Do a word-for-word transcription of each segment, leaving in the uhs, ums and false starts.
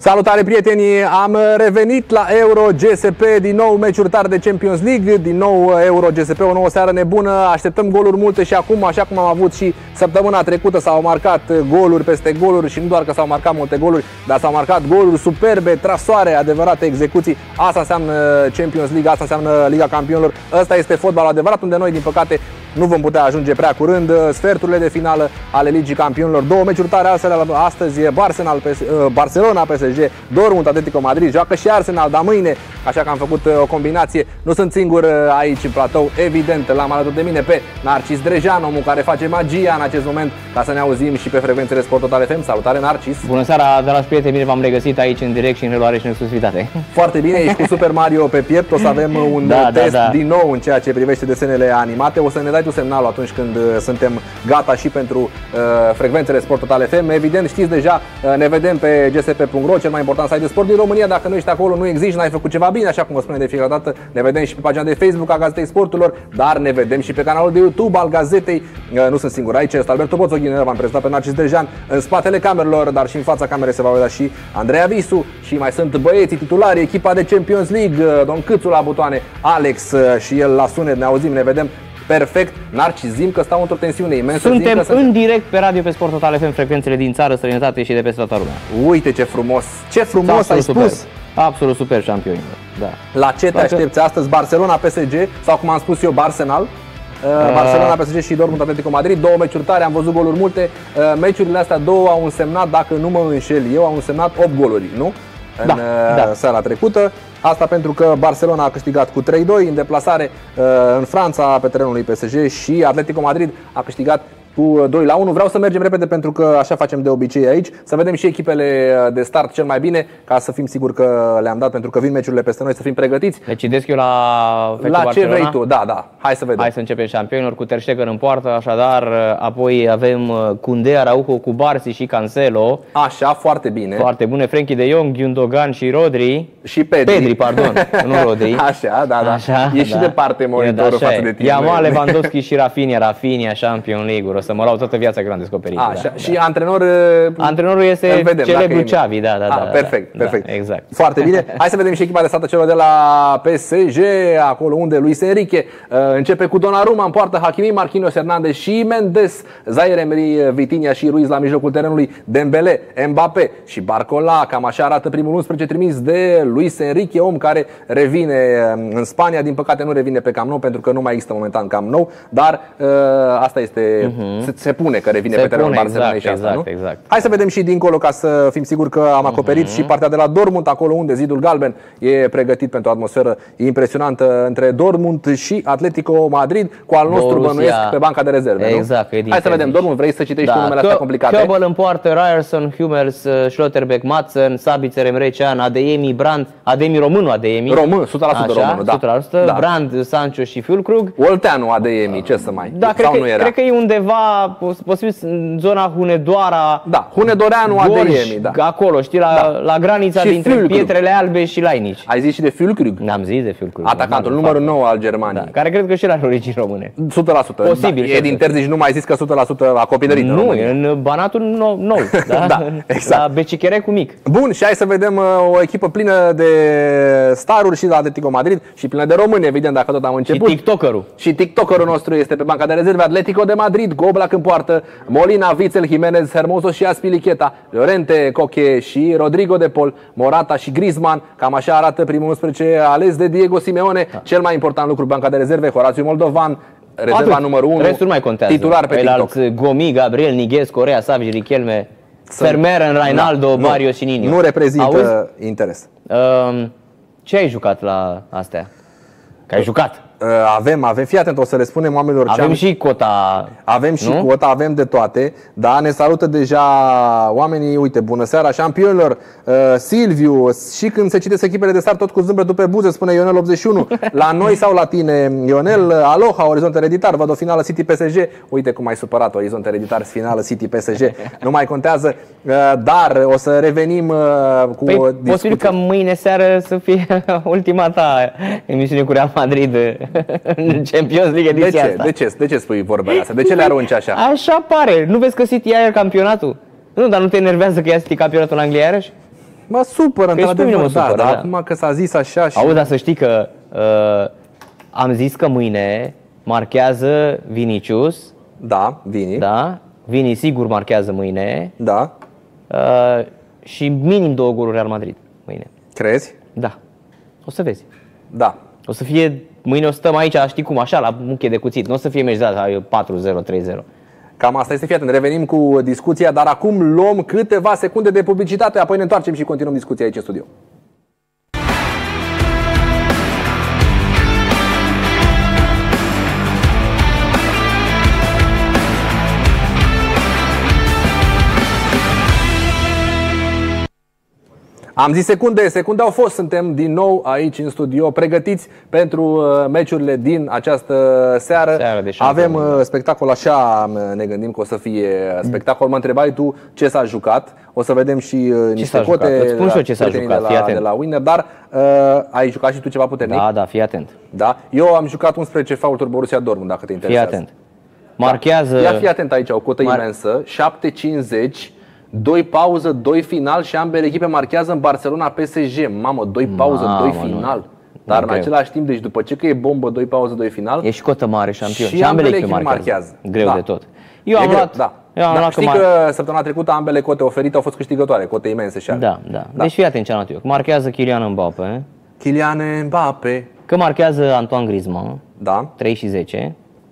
Salutare prietenii, am revenit la Euro G S P, din nou meciuri tari de Champions League, din nou Euro G S P, o nouă seară nebună, așteptăm goluri multe și acum, așa cum am avut și săptămâna trecută, s-au marcat goluri peste goluri și nu doar că s-au marcat multe goluri, dar s-au marcat goluri superbe, trasoare, adevărate execuții. Asta înseamnă Champions League, asta înseamnă Liga Campionilor, ăsta este fotbalul adevărat, unde noi, din păcate, nu vom putea ajunge prea curând. Sferturile de finală ale Ligii Campionilor, două meciuri tare astăzi, Barcelona, Barcelona P S G, Dortmund, Atletico Madrid, joacă și Arsenal, dar mâine, așa că am făcut o combinație. Nu sunt singur aici în platou, evident, l-am alături de mine pe Narcis Drejan, omul care face magia în acest moment, ca să ne auzim și pe frecvențele Sport Total F M. Salutare, Narcis! Bună seara, dragi prieteni, bine v-am regăsit aici în direct și în reluare și în exclusivitate. Foarte bine, ești cu Super Mario pe piept, o să avem un da, test da, da. din nou în ceea ce privește desenele animate. O să ne dai tu semnalul atunci când suntem gata și pentru uh, frecvențele Sport Total F M. Evident, știți deja, uh, ne vedem pe g s p punct r o, cel mai important site de sport din România. Dacă nu ești acolo, nu existi, n-ai făcut ceva bine, așa cum vă spunem de fiecare dată. Ne vedem și pe pagina de Facebook a Gazetei Sporturilor, dar ne vedem și pe canalul de YouTube al Gazetei. Uh, nu sunt singur aici, este Alberto Boțoghin, v-am prezentat pe Narcis Drejan în spatele camerelor, dar și în fața camerei se va vedea și Andreea Visu și mai sunt băieții titulari, echipa de Champions League, Don Câțu la butoane, Alex și el la sunet, ne auzim, ne vedem perfect. Narcis, zim că stau într-o tensiune imensă. Suntem că în suntem... direct pe radio pe Sport Total F M, frecvențele din țară, străinătate și de peste toată lumea. Uite ce frumos, ce frumos Absolut ai super. spus. Absolut super, șampionilor. Da. La ce te aștepți astăzi? Barcelona P S G sau, cum am spus eu, Arsenal? Uh, Barcelona P S G și Dortmund Atletico Madrid, două meciuri tare, am văzut goluri multe. Uh, meciurile astea două au însemnat, dacă nu mă înșel eu, au însemnat opt goluri, nu? În da, da. seara trecută. Asta pentru că Barcelona a câștigat cu trei doi în deplasare în Franța pe terenul lui P S G și Atletico Madrid a câștigat cu doi la unu. Vreau să mergem repede pentru că așa facem de obicei aici. Să vedem și echipele de start cel mai bine, ca să fim siguri că le-am dat, pentru că vin meciurile peste noi, să fim pregătiți. Deci citesc eu la La Barcelona. ce vrei tu, da, da. Hai să vedem. Hai să începem șampionilor cu Ter Stegen în poartă, așadar, apoi avem Koundé, Araujo, Cubarsí și Cancelo. Așa, foarte bine. Foarte bune. Frenkie de Jong, Gundogan și Rodri. Și Pedri. Pedri, pardon, nu Rodri. Așa, da, da. Așa, e și da. departe monitorul da, față de tine. Yamal, Lewandowski și Rafinha, Rafinha, Champions League-uri. O să mă lau toată viața că l-am descoperit. Așa, da, și da. antrenor, antrenorul este vedem, celebrul Xavi, da, da, da. Ah, perfect, da, perfect. Da, exact. Foarte bine. Hai să vedem și echipa de stată celor de la P S G, acolo unde Luis Enrique începe cu Donnarumma în poartă, Hakimi, Marquinhos, Hernandez și Mendes, Zaire Emery, Vitinha și Ruiz la mijlocul terenului, Dembele, Mbappé și Barcola. Cam așa arată primul unsprezece trimis de Luis Enrique, om care revine în Spania. Din păcate nu revine pe Camp Nou pentru că nu mai există momentan Camp Nou, dar uh, asta este, uh-huh. se, se pune că revine se pe terenul Barcelona exact, și asta, exact, nu? Exact. Hai să vedem și dincolo, ca să fim siguri că am acoperit uh-huh. și partea de la Dortmund, acolo unde zidul galben e pregătit pentru o atmosferă impresionantă între Dortmund și Atletico Madrid, cu al nostru Borussia. Bănuiesc pe banca de rezerve, exact, nu? Hai să vedem, Dortmund, vrei să citești da. numele astea complicate? Köbel în poartă, Ryerson, Hummels, Schlotterbeck, Madsen, Sabitzer, Emre Can, Adeyemi, Brand, Adeyemi românul Adeyemi. Român, o sută la sută românul, da. o sută la sută, da. Brand, Sancho și Füllkrug. Olteanu Adeyemi, ce să mai? Da, cred sau că, nu era? cred că e undeva, posibil în zona Hunedoara. Da, Hunedoreanu Adeyemi, da. Acolo, știi, la, da. la granița și dintre Füllkrug. Pietrele Albe și Lainici. Ai zis și de Füllkrug? N-am zis de Füllkrug. Atacantul numărul nouă al Germaniei. Da, care cred că și el are origini române. o sută la sută. Posibil. Da, e din Terzici, nu mai zis că o sută la sută a copilărit. Nu, e în Banatul nou, nou da? Da, exact. La Becicherecu mic. Bun, și hai să vedem o echipă plină de staruri și de Atletico Madrid și plină de români, evident, dacă tot am început. Și TikTokerul. Și TikTokerul nostru este pe banca de rezerve, Atletico de Madrid, Oblak în poartă, Molina, Witsel, Jimenez, Hermoso și Azpilicueta, Llorente, Coque și Rodrigo de Paul, Morata și Griezmann. Cam așa arată primul unsprezece ales de Diego Simeone. Da. Cel mai important lucru, banca de rezerve, Horațiu Moldovan, rezerva Atât. numărul unu, restul mai contează. Titular pe TikTok. Alți, Gomi, Gabriel, Niguez, Corea, Savic, Richelme, Vermeeren, Reinaldo, da, Mario și Nino. Nu reprezintă Auzi? interes. Um, ce ai jucat la astea? Că ai jucat. Avem, avem, fii atent, o să le spunem oamenilor. Avem ce am... și cota. Avem și nu? cota, avem de toate. Da, ne salută deja oamenii. Uite, bună seara șampionilor, uh, Silviu. Și când se citesc echipele de start tot cu zâmbetul pe buze, spune Ionel optzeci și unu. La noi sau la tine, Ionel? Aloha, Orizont Hereditar, văd o finală City P S G. Uite cum ai supărat, Orizont Hereditar, finală City P S G. Nu mai contează, uh, dar o să revenim uh, cu păi, o discuție. Posibil că mâine seară să fie ultima ta emisiune cu Real Madrid în Champions League ediția de ce? asta. De ce? De ce spui vorbele astea? De ce le arunci așa? Așa pare. Nu vezi că City ia campionatul? Nu, dar nu te enervează că ia City campionatul în Anglia iarăși? Mă supără, Că și pe mine într-adevăr, mă da, supără, dar da. acum că s-a zis așa și... Auzi, dar să știi că uh, am zis că mâine marchează Vinicius. Da, Vini. Da, Vini sigur marchează mâine. Da. Uh, și minim două goluri Real Madrid mâine. Crezi? Da. O să vezi. Da. O să fie, mâine o să stăm aici, știi cum, așa, la muche de cuțit. Nu o să fie meci de patru zero, trei zero. Cam asta este, fii atent, revenim cu discuția, dar acum luăm câteva secunde de publicitate, apoi ne întoarcem și continuăm discuția aici în studio. Am zis secunde, secunde au fost, suntem din nou aici în studio, pregătiți pentru uh, meciurile din această seară. Seară de Avem uh, spectacol, așa ne gândim că o să fie spectacol. Mă întrebai tu ce s-a jucat, o să vedem și uh, niște cote. Îți spun și eu ce s-a jucat, de fii la, atent. de la Winner, dar uh, ai jucat și tu ceva puternic? Da, da, fii atent. Da? Eu am jucat unsprezece faulturi Borussia Dortmund, dacă te interesează. Fii atent. Marchează... Da. Ia fii atent aici, o cotă Mar... imensă, șapte cincizeci. doi pauză, doi final și ambele echipe marchează în Barcelona P S G. Mamă, doi pauză, doi final. Dar în același timp, deci după ce că e bombă, doi pauză, doi final. E și cotă mare șampion. Și, și ambele echipe marchează. marchează. Greu da. de tot. Eu am e luat, greu, da. Eu am da. luat Știi că, că săptămâna trecută ambele cote oferite au fost câștigătoare, cote imense și da, da, da. Deci fii atent ce am luat eu. Că marchează Kylian Mbappé. Kylian Mbappé. Că marchează Antoine Griezmann. Da. trei și zece.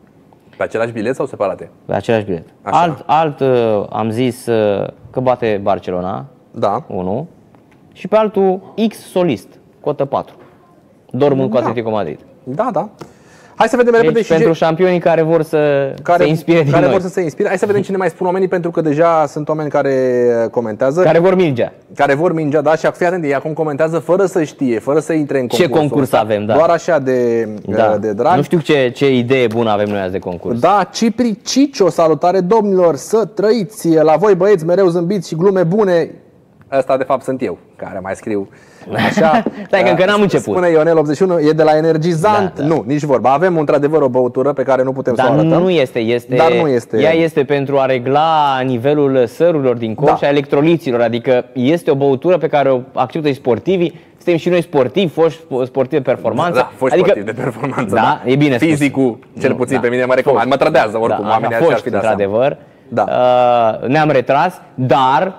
Pe același bilet sau separate? Pe același bilet. Așa. Alt, alt uh, am zis uh, că bate Barcelona. Da. unu. Și pe altul X solist, cotă patru. Dortmund Da. cu Atletico Madrid. Da, da. Hai să vedem repede Deci și pentru ce... șampionii care vor să care, se inspire din care noi. vor să se inspire. Hai să vedem cine mai spun oamenii, pentru că deja sunt oameni care comentează. Care vor mingea. Care vor mingea, da, și fii atent, ei acum comentează fără să știe, fără să intre în concurs. Ce concurs avem, da. Doar așa de, Da. de drag. Nu știu ce, ce idee bună avem noi azi de concurs. Da, Cipri Cicio, salutare domnilor, să trăiți, la voi băieți, mereu zâmbiți și glume bune. Asta de fapt sunt eu, care mai scriu așa. Stai că încă n-am început. Spune Ionel optzeci și unu, e de la Energizant. Da, da. Nu, nici vorba. Avem într-adevăr o băutură pe care nu putem Dar să o arătăm. nu este, este, Dar nu este. Ea este pentru a regla nivelul sărurilor din corp Da. și a electroliților. Adică este o băutură pe care o acceptă și sportivii. Suntem și noi sportivi, foști sportivi de performanță. Da, foști adică, sportivi de performanță. Da, e bine spus. Fizicul, cel Nu, puțin da. pe mine mă recomand. Mă trădează oricum, da, oamenii așa, așa ar foști, fi dat seama. într-adevăr. Da. Uh, ne-am retras, dar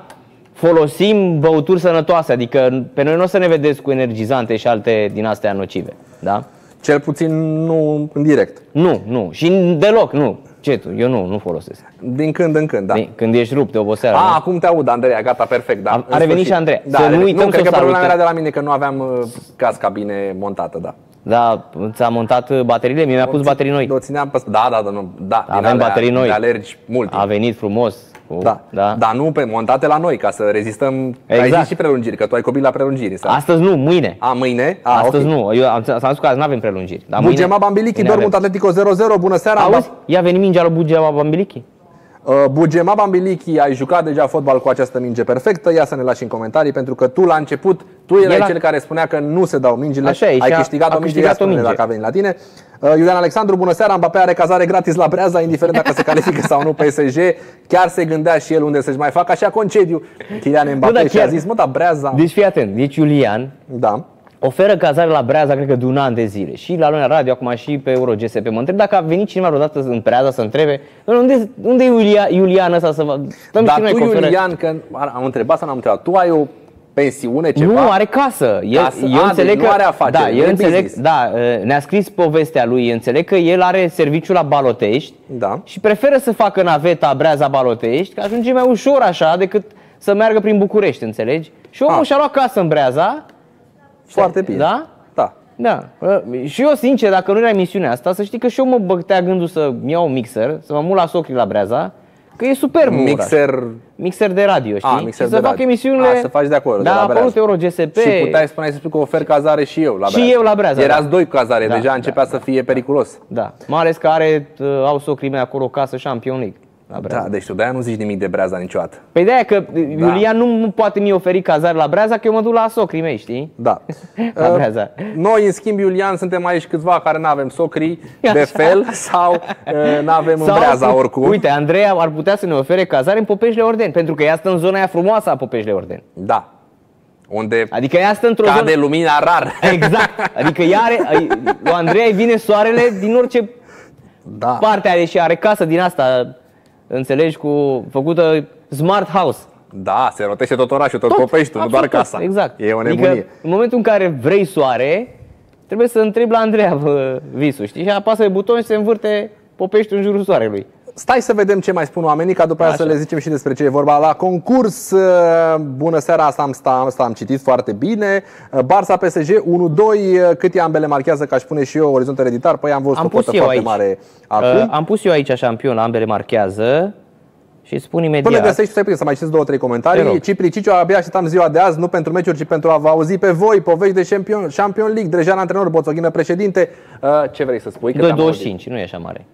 folosim băuturi sănătoase. Adică pe noi nu o să ne vedeți cu energizante și alte din astea nocive. Da? Cel puțin nu în direct. Nu, nu. Și deloc, nu. Ce tu? Eu nu, nu folosesc. Din când în când, da. Când ești rupt de oboseală. A, nu? acum te aud, Andreea, gata, perfect. Da, A, în a revenit sfârșit. și Andreea. Da, Să a nu revenit. uităm Nu, să cred o că problema salutăm. era de la mine, că nu aveam uh, casca bine montată, da. Da, ți-a montat bateriile? Mie mi-a pus baterii noi. O țineam pe... Da, da, da, nu, da. din Avem alea baterii noi. De alergi mult. A venit frumos. Cu, Da. da. Dar nu pe montate la noi, ca să rezistăm. Exact. Ai zis și prelungiri, că tu ai copil la prelungiri. Sau? Astăzi nu, mâine. A, mâine? A, Astăzi okay. nu. Eu am, am spus că azi nu avem prelungiri. Dar Bugema Bambilichi, mâine Dortmund avem. Atletico zero zero, bună seara. Auzi? Ia veni mingea lui Bugema Bambilichi. Uh, Bugema Bambilichi, ai jucat deja fotbal cu această minge perfectă. Ia să ne lași în comentarii, pentru că tu la început, tu erai El a- cel care spunea că nu se dau mingile. Așa e, ai și a- câștigat a o minge, câștigat ia spune-ne o minge. dacă a venit la tine. Uh, Iulian Alexandru, bună seara. Mbappé are cazare gratis la Breaza, indiferent dacă se califică sau nu P S G. Chiar se gândea și el unde să-și mai facă așa concediu. Kylian Mbappé dar și a chiar- zis, mă, da, Breaza. Deci fii atent. Deci Iulian Da. oferă cazare la Breaza, cred că de un an de zile. Și la noi la radio, acum și pe Euro G S P. Mă întreb dacă a venit cineva vreodată în Breaza să întrebe unde, unde e Iulia, Iulian ăsta să vă... Stăm Dar și noi tu, cu oferă- Iulian, că am întrebat sau n-am întrebat, tu ai o pensiune, ceva? Nu, are casă. El, Casă? eu A, înțeleg deci nu că, are afacere, da, nu eu e înțeleg, business. da, ne-a scris povestea lui, înțeleg că el are serviciu la Balotești Da. și preferă să facă naveta Breaza-Balotești, că ajunge mai ușor așa decât să meargă prin București, înțelegi? Și omul Ah. și-a luat casă în Breaza. Foarte bine. Da? Da. Da. Și eu, sincer, dacă nu era emisiunea asta, să știi că și eu mă băgtea gândul să-mi iau un mixer, să mă mut la socrii la Breaza, că e superb în oraș. Mixer. Mixer de radio, știi? A, mixer și de să fac radio. emisiunile. A, să faci de acolo, Da, de la a apărut Breaza. Euro G S P. Și puteai spune să spui că ofer cazare și eu la Și Breaza. eu la Breaza, Erați da. doi cu cazare, Da, deja da, începea să fie periculos. Da, mai ales că are, uh, au socrii mei acolo o casă Champions League la Breaza. Da, deci tu de-aia nu zici nimic de Breaza niciodată. Păi de-aia că Iulian nu nu poate mi oferi cazare la Breaza, că eu mă duc la socrii mei, știi? Da. La Uh, Breaza. Noi, în schimb, Iulian, suntem aici câțiva care nu avem socrii de Așa. fel sau nu avem în Breaza cu- oricum. Uite, Andreea ar putea să ne ofere cazare în Popeșle Ordeni, pentru că ea stă în zona aia frumoasă a Popeșle Ordeni. Da. unde adică ea stă într-o cade zonă... lumina rar. Exact. Adică ea are, lui Andrei vine soarele din orice Da. parte are și are casă din asta, înțelegi, cu făcută smart house. Da, se rotește tot orașul, tot, Tot, Popeștiul, nu doar absolut casa. tot, exact. E o nebunie. Adică, în momentul în care vrei soare, trebuie să întrebi la Andreea bă, visul, știi? Și apasă pe buton și se învârte Popeștiul în jurul soarelui. Stai să vedem ce mai spun oamenii, ca după aia Așa. să le zicem și despre ce e vorba. La concurs, bună seara, asta am, asta am citit foarte bine. Barça P S G unu doi, cât e ambele marchează, ca aș pune și eu, Orizont Ereditar. Păi am văzut Am o pus cotă eu foarte aici. mare acum. Uh, am pus eu aici șampion, ambele marchează și spun imediat. Până găsești, stai puțin să mai citesc două, trei Te comentarii. rog. Cipri Ciciu, abia așteptam ziua de azi, nu pentru meciuri, ci pentru a vă auzi pe voi. Povești de Champion, Champion League, Drejan antrenor, Boțoghină președinte. Uh, ce vrei să spui? Că doi te-am douăzeci și auzit. cinci, nu e așa mare.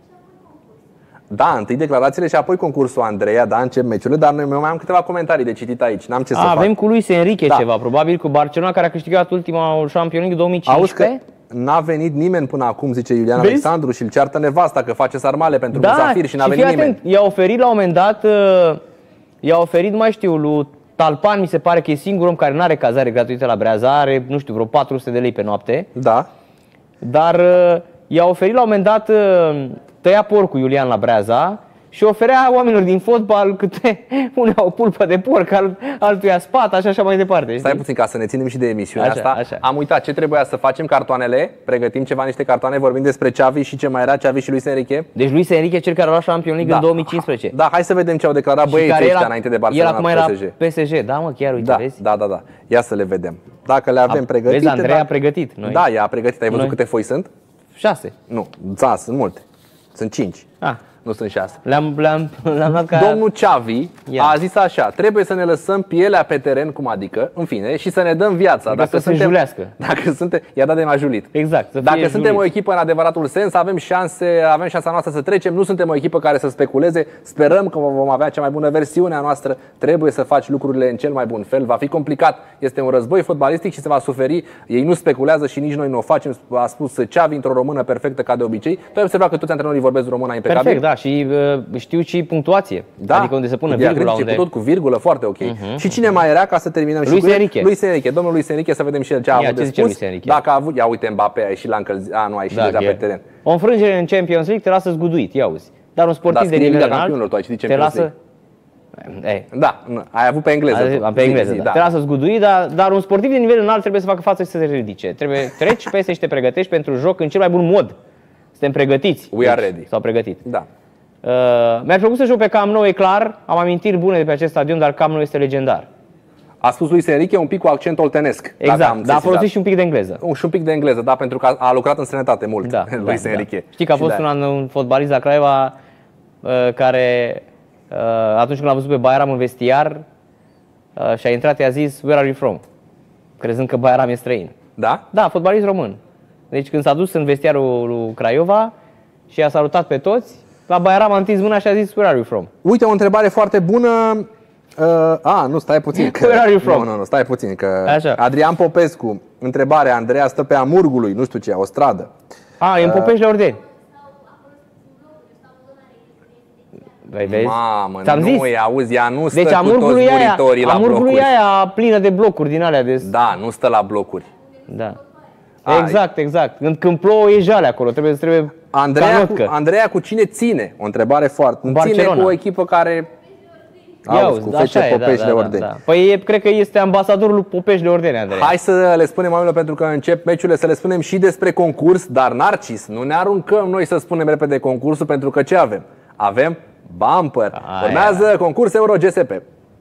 Da, întâi declarațiile și apoi concursul Andreea, da, încep meciurile, dar noi mai am câteva comentarii de citit aici, n-am ce să A, fac. avem cu Luis Enrique Da. ceva, probabil cu Barcelona, care a câștigat ultima Champions League două mii Auzi că cincisprezece. n-a venit nimeni până acum, zice Iulian Vezi? Alexandru, și îl ceartă nevasta că face sarmale pentru Da, Musafir și n-a și venit fii nimeni. atent, i-a oferit la un moment dat, uh, i-a oferit, nu mai știu, lui Talpan, mi se pare că e singurul om care nu are cazare gratuită la Breaza, are, nu știu, vreo patru sute de lei pe noapte, Da. dar uh, i-a oferit la un moment dat, uh, tăia porcul Iulian la Breaza și oferea oamenilor din fotbal câte unul o pulpă de porc, alt, altuia spat, așa așa mai departe. Stai știi? puțin ca să ne ținem și de emisiunea Așa, asta. așa. Am uitat ce trebuia să facem, cartoanele. Pregătim ceva, niște cartoane, vorbim despre Xavi și ce mai era, Xavi și Luis Enrique. Deci Luis Enrique, cel care a luat Champions League în două mii cincisprezece. Da, hai să vedem ce au declarat Și băieții care ăștia era- înainte de El Barcelona acum era P S G. P S G, da mă, chiar uite, Da, vezi? da, da, da. Ia să le vedem. Dacă le avem A- pregătite. vezi, Andrei da. a pregătit, noi- Da, ea a pregătit. Ai văzut Noi- câte foi sunt? Șase. Nu, da, sunt multe. Sunt cinci. Ah, Nu sunt șase. le-am, le-am, le-am luat ca... Domnul Xavi Ia. a zis așa: trebuie să ne lăsăm pielea pe teren, cum adică, în fine, și să ne dăm viața. Adică să se julească. Dacă suntem, i-a dat de m-a julit. Exact, să fie Dacă julit. suntem o echipă în adevăratul sens, avem șanse, avem șansa noastră să trecem, nu suntem o echipă care să speculeze, sperăm că vom avea cea mai bună versiune a noastră, trebuie să faci lucrurile în cel mai bun fel, va fi complicat, este un război fotbalistic și se va suferi, ei nu speculează și nici noi nu o facem, a spus Xavi într-o română perfectă ca de obicei. Tu ai observat că toți antrenorii vorbesc româna impecabil? Perfect, da, și uh, știu și punctuație, Da, adică unde se pune cu virgula, diacritice, unde... cu tot cu virgulă, foarte ok. Uh-huh. Și cine mai era, ca să terminăm Luis și cu el? Enrique. Luis Enrique. Domnul Luis Enrique, să vedem și el ce a Ia, avut ce de zice spus. Luis Enrique? Dacă a avut, ia uite, Mbappé a ieșit la încălzire, a, nu a ieșit Da, deja e- pe teren. O înfrângere în Champions League te lasă zguduit, ia auzi. Dar un sportiv Da, de scrie nivel Liga înalt Campionilor, tu ai citit te Champions lasă... Ei, Da, nu, ai avut pe engleză. tu. am pe Zi, engleză, zi, da. Te lasă zguduit, dar, dar un sportiv de nivel înalt trebuie să facă față și să se ridice. Trebuie treci peste și te pregătești pentru joc în cel mai bun mod. Suntem pregătiți. We are ready. S-au pregătit. Da. Uh, mi-ar plăcut să joc pe Camp Nou, e clar. Am amintiri bune de pe acest stadion, dar Camp Nou este legendar. A spus Luis Enrique un pic cu accent oltenesc. dacă Exact, am dar a sesizat. folosit și un pic de engleză. Un, și un pic de engleză, da, pentru că a, a lucrat în străinătate mult, Da, Luis da, Enrique. Da. Știi că a Și fost de- un, an- un fotbalist la Craiova uh, care uh, atunci când l-a văzut pe Bayram în vestiar uh, și a intrat, i-a zis "Where are you from?" crezând că Bayram e străin. Da? Da, fotbalist român. Deci când s-a dus în vestiarul lui Craiova și a salutat pe toți, la Bayram a întins mâna și a zis "Where are you from?" Uite, o întrebare foarte bună. Uh, a, nu, stai puțin. Că, Where are you from? Nu, nu, nu, stai puțin. Că Așa. Adrian Popescu, întrebare, Andreea stă pe Amurgului, nu știu ce, o stradă. A, e în Popești la Ordeni. Vei, vezi? Mamă, Ți-am nu zis. e, auzi, ea nu stă Deci cu Amurgului toți e aia, muritorii la Amurgului blocuri. e aia plină de blocuri din alea de... Da, nu stă la blocuri. Da. A, Exact, exact. Când, când plouă e jale acolo, trebuie, trebuie Andreea cu, canotcă. Andreea cu cine ține? O întrebare foarte. Ține Barcelona. cu o echipă care... Ia Auzi, uzi, cu așa F C e, Popești da, de da, Ordeni. da, da. Păi e, cred că este ambasadorul lui Popești de Ordeni, Andrei. Hai să le spunem oamenilor, pentru că încep meciurile, să le spunem și despre concurs, dar Narcis, nu ne aruncăm noi să spunem repede concursul, pentru că ce avem? Avem bumper. Aia. Urmează concurs Euro G S P.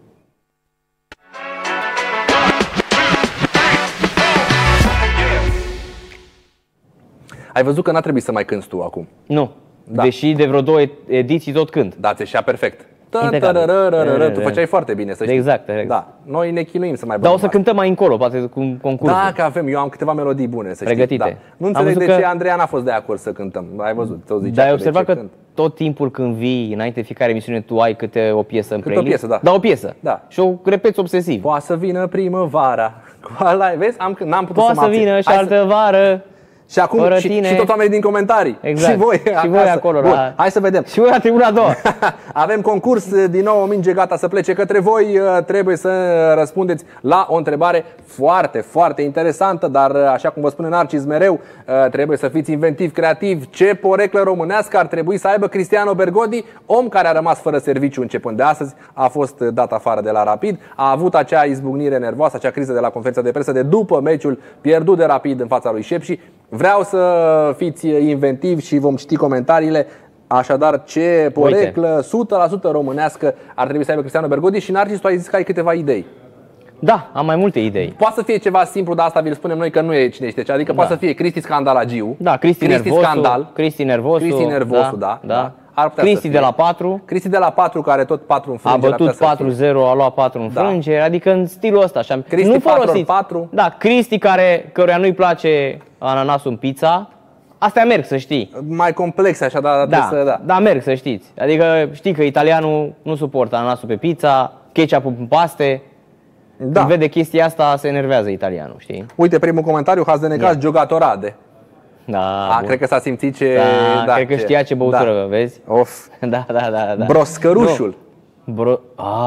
Ai văzut că n-a trebuit să mai cânti tu acum. Nu. Da. Deși de vreo două ediții tot cânt. Da, ți ieșea perfect. Impecabil. Tu făceai foarte bine, să știi. Exact, exact. Da. Noi ne chinuim să mai Dar o băgăm să cântăm mai încolo, poate cu concursul. Da, că avem, eu am câteva melodii bune, să Pregătite. știi. Da. Nu Am înțeleg de văzut ce că- Andreea n-a fost de acord să cântăm. Ai văzut, ți-o zicea Dar ai că de observat ce că cânt. tot timpul când vii, înainte de fiecare emisiune, tu ai câte o piesă în Câte o playlist? piesă, da. Da, o piesă. Da. Și o repeți obsesiv. Poate să vină primăvara. Cu ala, vezi? Am, n-am putut Poate să mă să abțin. vină și Hai altă vară. Și acum și, tine... și tot oamenii din comentarii. Exact. Și voi, și voi acolo. Bun, La... hai să vedem. Și voi la tribuna a doua. Avem concurs, din nou o minge gata să plece către voi. Trebuie să răspundeți la o întrebare foarte, foarte interesantă, dar așa cum vă spune Narcis mereu, trebuie să fiți inventiv, creativ. Ce poreclă românească ar trebui să aibă Cristiano Bergodi, om care a rămas fără serviciu începând de astăzi, a fost dat afară de la Rapid, a avut acea izbucnire nervoasă, acea criză de la conferința de presă de după meciul pierdut de Rapid în fața lui Șepși. Vreau să fiți inventivi și vom citi comentariile. Așadar, ce poreclă o sută la sută românească ar trebui să aibă Cristiano Bergodi? Și Narcis, tu ai zis că ai câteva idei. Da, am mai multe idei. Poate să fie ceva simplu, dar asta vi-l spunem noi că nu e cine știe ce. Adică da. Poate să fie Cristi Scandalagiu. Da, Cristi, Cristi Nervosu, Scandal. Cristi Nervosu. Cristi Nervosu, da. da, da. Ar Cristi de la patru. Cristi de la patru, care tot patru înfrângeri. A bătut patru zero, a luat patru înfrângeri, da. Adică în stilul ăsta. Așa. Cristi nu folosiți. patru. Da, Cristi care, căruia nu-i place ananasul în pizza. Astea merg, să știi. Mai complexe așa, dar da, să, da. Da, merg, să știți. Adică știi că italianul nu suportă ananasul pe pizza, ketchup-ul în paste. Da. Când vede chestia asta, se enervează italianul, știi? Uite, primul comentariu, Haz de necaz, Giogatorade. Da, A, cred că s-a simțit ce... Da, da cred că ce... știa ce băutură, da. Vezi? Of. Da, da, da, da. Broscărușul. Bro...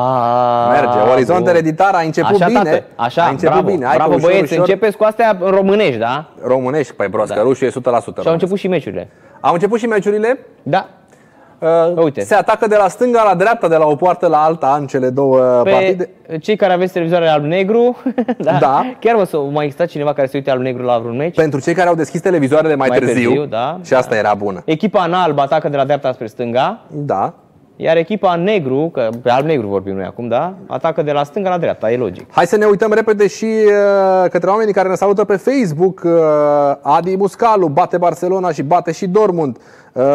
Ah, merge, orizont hereditar, a început așa, bine. Tată, așa, a început bravo, bine. Hai bravo ușor, băieți, ușor. începeți cu astea românești, da? Românești, păi Broscărușul da. E o sută la sută. Și au început și meciurile. Au început și meciurile? Da. Uh, Uite. Se atacă de la stânga la dreapta, de la o poartă la alta în cele două pe partide. Cei care aveți televizoare alb-negru, da. da. Chiar mă, să mai exista cineva care se uite alb-negru la vreun meci? Pentru cei care au deschis televizoarele mai, mai târziu, târziu da. Și asta da. Era bună. Echipa în alb atacă de la dreapta spre stânga. Da. Iar echipa în negru, că pe alb-negru vorbim noi acum, da? Atacă de la stânga la dreapta, e logic. Hai să ne uităm repede și uh, către oamenii care ne salută pe Facebook. uh, Adi Muscalu bate Barcelona și bate și Dortmund. Uh,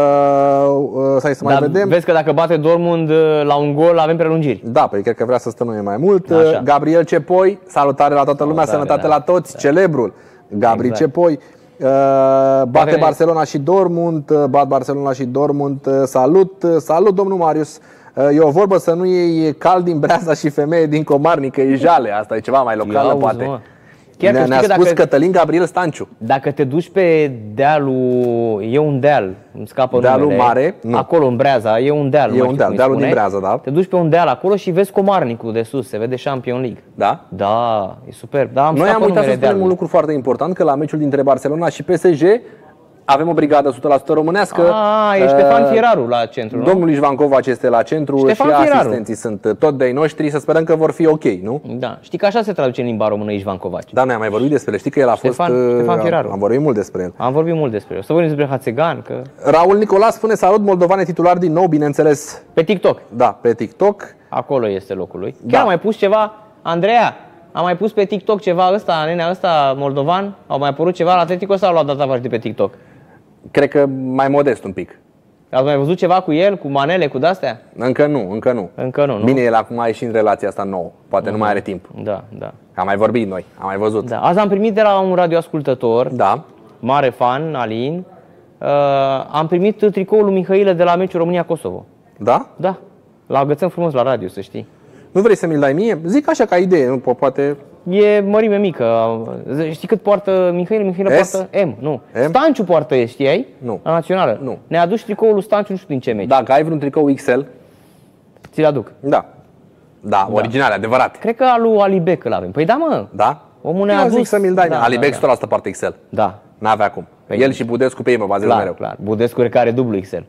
uh, Să mai Dar vedem. Vezi că dacă bate Dortmund la un gol avem prelungiri. Da, păi cred că vrea să stănuie mai mult. Așa. Gabriel Cepoi, salutare la toată lumea, salutare, sănătate da. la toți, da. Celebrul Gabriel exact. Cepoi. Uh, bate Poate... Barcelona și Dortmund, uh, bat Barcelona și Dortmund. Uh, salut, uh, salut domnul Marius. Uh, e o vorbă să nu iei cal din Breaza și femeie din Comarnic, că e jale, asta e ceva mai local, poate. Mă. Chiar ne, ne-a spus dacă, Cătălin Gabriel Stanciu. Dacă te duci pe dealul, e un deal, îmi scapă dealul numele, mare, nu. Acolo în Breaza, e un deal. E un deal, dealul din Breaza, da. Te duci pe un deal acolo și vezi Comarnicul de sus, se vede Champions League. Da? Da, e superb. Da, noi am uitat să spunem un lucru foarte important, că la meciul dintre Barcelona și P S G avem o brigadă o sută la sută românească. Ah, e Ștefan Fieraru la centru, nu? Domnul Ișvan Covaci este la centru. Ștefan și Fieraru. Asistenții sunt tot de-ai noștri. Să sperăm că vor fi ok, nu? Da. Știi că așa se traduce în limba română Ișvan Covaci. Da, noi am mai vorbit despre el. Știi că el a Ștefan, fost... Ștefan Fieraru. Am vorbit mult despre el. Am vorbit mult despre el. O să vorbim despre Hațegan, că... Raul Nicolas spune salut, Moldovan e titular din nou, bineînțeles. Pe TikTok. Da, pe TikTok. Acolo este locul lui. Chiar Da. am mai pus ceva, Andreea, am mai pus pe TikTok ceva ăsta, nenea ăsta moldovan, au mai apărut ceva la Atletico sau l-au dat afară de pe TikTok? Cred că mai modest un pic. Ați mai văzut ceva cu el, cu manele, cu de-astea? Încă nu, încă nu. Încă nu, nu? Bine, el acum a ieșit în relația asta nouă. Poate uh-huh. nu mai are timp. Da, da. Am mai vorbit noi, am mai văzut. Da. Azi am primit de la un radioascultător, Da. mare fan, Alin, uh, am primit tricoul lui Mihailă de la meciul România-Kosovo. Da? Da. L-agățăm frumos la radio, să știi. Nu vrei să mi-l dai mie? Zic așa ca idee, nu po- poate... E mărime mică. Știi cât poartă Mihail? Mihail S? poartă M, nu. M? Stanciu poartă S, știai? Nu. La națională. Nu. Ne aduci tricoul lui Stanciu, nu știu din ce meci. Dacă ai vreun tricou X L, Ți-l aduc. da. Da, original, adevărat. Cred că al lui Alibec îl avem. Păi da, mă. Da? Omul ne-a Eu adus. zic să mi-l dai. Da, Alibec da, da. o sută la sută poartă X L. Da. N-avea cum. Păi El și Budescu pe ei mă bazez Clar, mereu. clar. Budescu care are dublu X L.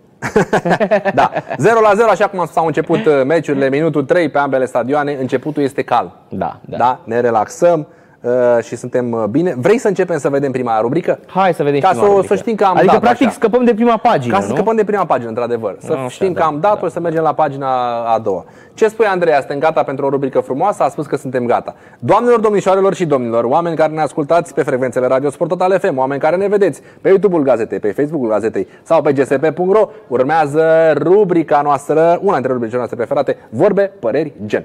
Da. zero la zero, așa cum s-au început meciurile, minutul trei pe ambele stadioane, începutul este calm. Da, da. Da? Ne relaxăm uh, și suntem bine. Vrei să începem să vedem prima rubrică? Hai să vedem Ca prima să, rubrică. să știm că am Adică dat practic așa. scăpăm de prima pagină, Ca să nu? scăpăm de prima pagină, într-adevăr. Să Așa, știm că da, am dat-o da. și să mergem la pagina a doua. Ce spui, Andreea? Suntem gata pentru o rubrică frumoasă? A spus că suntem gata. Doamnelor, domnișoarelor și domnilor, oameni care ne ascultați pe frecvențele Radio Sport Total F M, oameni care ne vedeți pe YouTube-ul Gazetei, pe Facebook-ul Gazetei sau pe g s p punct r o, urmează rubrica noastră, una dintre rubricile noastre preferate, Vorbe, Păreri, Gen.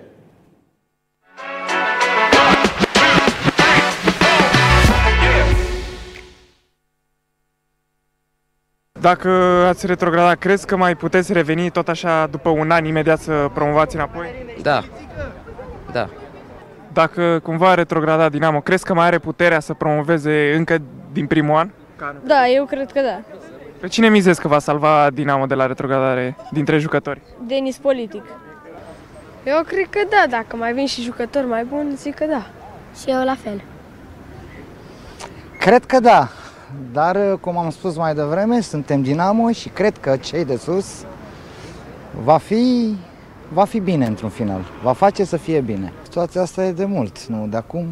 Dacă ați retrogradat, crezi că mai puteți reveni tot așa după un an imediat să promovați înapoi? Da. Da. Dacă cumva a retrogradat Dinamo, crezi că mai are puterea să promoveze încă din primul an? Da, eu cred că da. Pe cine mizezi că va salva Dinamo de la retrogradare dintre jucători? Denis Politic. Eu cred că da, dacă mai vin și jucători mai buni, zic că da. Și eu la fel. Cred că da, dar cum am spus mai devreme, suntem Dinamo și cred că cei de sus va fi, va fi bine într-un final, va face să fie bine. Situația asta e de mult, nu de acum.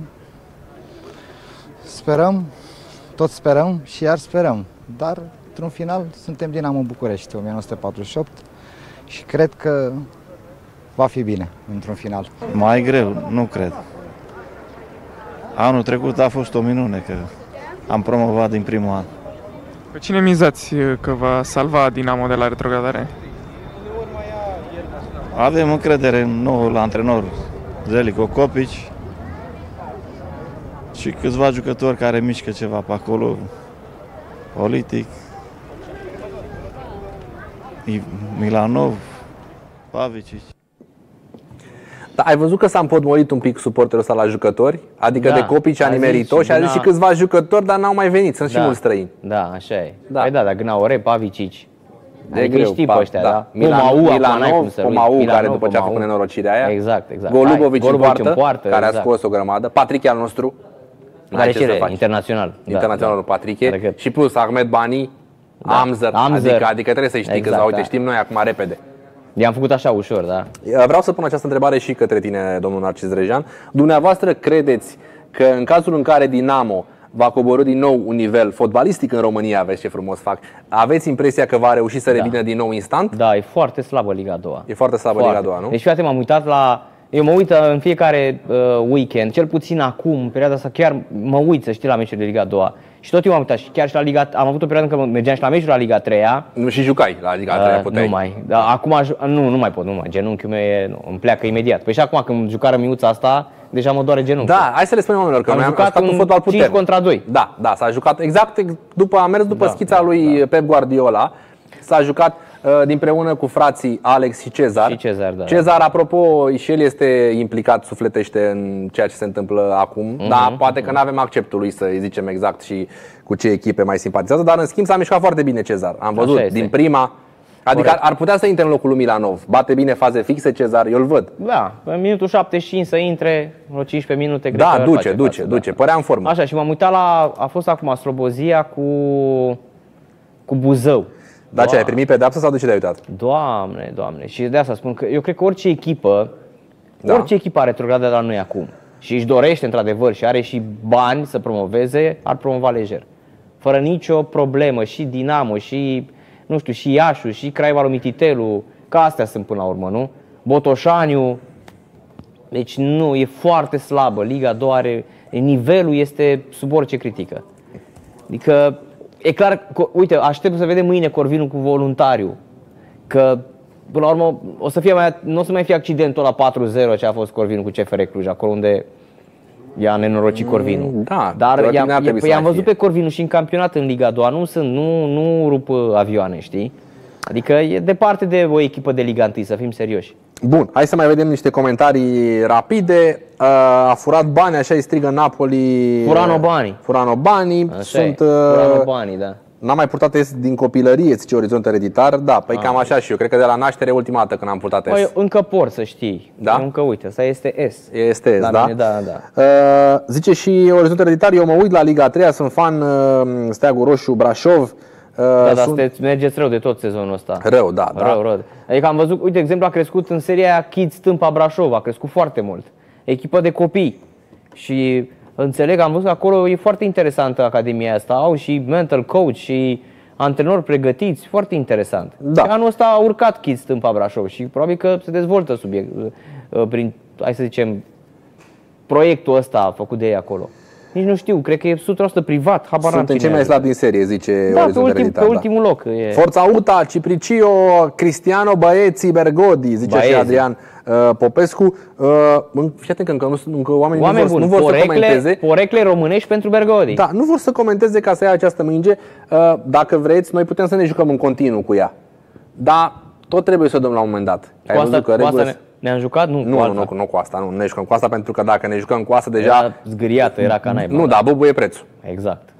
Sperăm, tot sperăm și iar sperăm, dar într-un final suntem Dinamo București, o mie nouă sute patruzeci și opt și cred că va fi bine într-un final. Mai greu, nu cred. Anul trecut a fost o minune că am promovat din primul an. Pe cine mizați că va salva Dinamo de la retrogradare? Avem încredere în noul antrenor Zeljko Kopić și câțiva jucători care mișcă ceva pe acolo, Politic, Milanov, Pavicic. Da, ai văzut că s-a împotmolit un pic suporterul ăsta la jucători? Adică Da, de Kopić a a zis nimerit-o și și a zis Gna- și câțiva jucători, dar n-au mai venit, sunt Da. și mulți străini. Da, așa e. Da. Păi da, dar Gnaure, Pavicic. E Adică îi știi pe pa- ăștia, da? Milan, Pomau, acum n-ai Milanov, cum să-l uiți. Pomau, care Milanov, după ce a Pomau. făcut nenorocirea aia. Exact, exact. Golubovic Hai, în Golubovic poartă, în poartă, care exact. a scos o grămadă. Patrick al nostru. Care N-ai ce ce să e? faci. Internațional. Da, Internaționalul da. Patrick. Adică- Și plus Ahmed Bani, Da. Amzer. Amzer. Adică, adică trebuie să știi Exact, că, uite, da. știm noi acum repede. I-am făcut așa ușor, da. Vreau să pun această întrebare și către tine, domnul Narcis Rejan. Dumneavoastră credeți că în cazul în care Dinamo va coborî din nou un nivel fotbalistic în România, vezi ce frumos fac, aveți impresia că va reuși să revină din nou instant? Da, e foarte slabă Liga a doua. E foarte slabă Liga a doua, nu? Deci, fiate, m-am uitat la... Eu mă uit în fiecare uh, weekend, cel puțin acum, în perioada asta, chiar mă uit să știi la meciuri de Liga a doua. Și tot eu m-am uitat și chiar și la Liga... Am avut o perioadă în care mergeam și la meciuri la Liga a treia. Nu, și jucai la Liga a treia, Uh, puteai. nu mai. Da, acum aj- nu, nu mai pot, nu mai. Genunchiul meu e, nu, îmi pleacă imediat. Păi și acum când jucară miuța asta, deja mă doare genunchiul. Da, hai să le spunem oamenilor că Am noi am jucat jucat un un fotbal cinci puternic. contra doi. Da, da, s-a jucat exact după, a mers după Da, schița da, lui Pep Guardiola. S-a jucat uh, dinpreună cu frații Alex și Cezar. Și Cezar, da. Cezar, apropo, și el este implicat, sufletește în ceea ce se întâmplă acum, Mhm, dar poate că nu avem acceptul lui să-i zicem exact și cu ce echipe mai simpatizează, dar în schimb s-a mișcat foarte bine Cezar. Am văzut Așa este. din prima. Adică Corect. ar putea să intre în locul lui Milanov. Bate bine faze fixe Cezar, eu îl văd. Da, în minutul șaptezeci și cinci să intre, vreo cincisprezece minute. cred Da, că duce, face duce, față, duce. da. Părea în formă. Așa, și m-am uitat la, a fost acum Slobozia cu, cu Buzău. Dar ce, ai primit pedeapsă sau de ce te-ai uitat? Doamne, doamne. Și de asta spun că eu cred că orice echipă, Da. orice echipă are retrogradă la noi acum și își dorește într-adevăr și are și bani să promoveze, ar promova lejer. Fără nicio problemă. Și Dinamo, și, nu știu, și Iașu, și Craiova lui Mititelu, că astea sunt până la urmă, nu? Botoșaniu. Deci nu, e foarte slabă. Liga a doua are, nivelul este sub orice critică. Adică, e clar, că, uite, aștept să vedem mâine Corvinul cu Voluntariu. Că, până la urmă, o să fie mai, nu o să mai fie accidentul la patru zero ce a fost Corvinul cu C F R Cluj, acolo unde i-a nenorocit Corvinul. da, Dar teoretic i-am, n-ar trebui să i-am mai văzut fie. pe Corvinul și în campionat în Liga a doua, nu sunt, nu, nu rup uh, avioane, știi? Adică e departe de o echipă de Liga unu, să fim serioși. Bun, hai să mai vedem niște comentarii rapide. Uh, A furat bani, așa îi strigă Napoli. Furano bani. Furano bani. Așa Sunt, e, uh, Furano banii, da. N-am mai purtat S din copilărie, zice Orizont Ereditar. Da, păi Ah. cam așa și eu. Cred că de la naștere ultima dată când am purtat S. Păi, încă por să știi. Da? Încă uite, asta este S. Este S, La da? mine, da, da. Uh, zice și Orizont Ereditar, eu mă uit la Liga a treia, sunt fan uh, Steagul Roșu, Brașov. Uh, Da, dar sunt... sunteți, mergeți rău de tot sezonul ăsta. Rău, da, da. Rău, rău. Adică am văzut, uite, de exemplu, a crescut în seria aia Kids Tâmpa Brașov, a crescut foarte mult. Echipă de copii. Și înțeleg, am văzut că acolo e foarte interesantă academia asta. Au și mental coach și antrenori pregătiți, foarte interesant. Da. Și anul ăsta a urcat Kids Tâmpa Brașov și probabil că se dezvoltă subiect, prin, hai să zicem, proiectul ăsta făcut de ei acolo. Nici nu știu, cred că e o sută la sută privat, habar n-am Suntem cine cei mai e. slabi din serie, zice Da, pe, Orizont ultim, Ereditar. pe da. ultimul loc. E. Forța Uta, Cipricio, Cristiano Băieții, Bergodi, zice Baezi. și Adrian uh, Popescu. Uh, Fii atent că încă, nu, încă oamenii Oameni nu vor, buni, nu vor să porecle, comenteze. porecle românești pentru Bergodi. Da, nu vor să comenteze ca să ia această minge. Uh, Dacă vreți, noi putem să ne jucăm în continuu cu ea. Dar tot trebuie să o dăm la un moment dat. Cu asta, cu asta ne, ne-am jucat? Nu, Nu, cu nu, alta. nu, nu cu asta, nu, nu ne jucăm cu asta pentru că dacă ne jucăm cu asta deja... Era zgâriată, era ca naiba. Nu, da, bubuie prețul. Exact.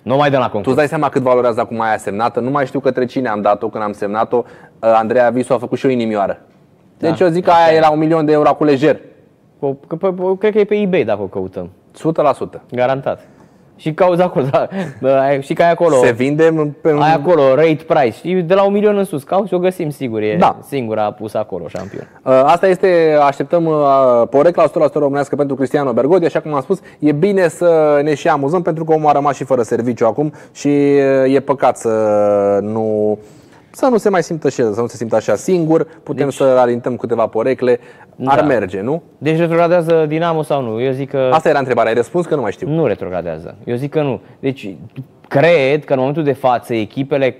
Nu mai dăm la Tu concurs. îți dai seama cât valorează acum aia semnată? Nu mai știu către cine am dat-o când am semnat-o. Andreea Visu a făcut și o inimioară. Deci Da, eu zic că aia e la un milion de euro cu lejer. Că- că- că- Cred că e pe eBay dacă o căutăm. o sută la sută. Garantat. Și cauza acolo, da, da, și că ai acolo, Se vinde pe un... ai acolo rate price. Și de la un milion în sus, cauți și o găsim sigur, e Da. singura pusă acolo, șampion. Asta este, așteptăm porecla o sută la sută românească pentru Cristiano Bergodi. Așa cum am spus, e bine să ne și amuzăm pentru că omul a rămas și fără serviciu acum și e păcat să nu... Să nu se mai simtă și el, să nu se simtă așa singur. Putem deci, să alintăm câteva porecle. Ar da. merge, nu? Deci retrogradează Dinamo sau nu? Eu zic că Asta era întrebarea. Ai răspuns că nu mai știu. nu retrogradează. Eu zic că nu. Deci cred că în momentul de față echipele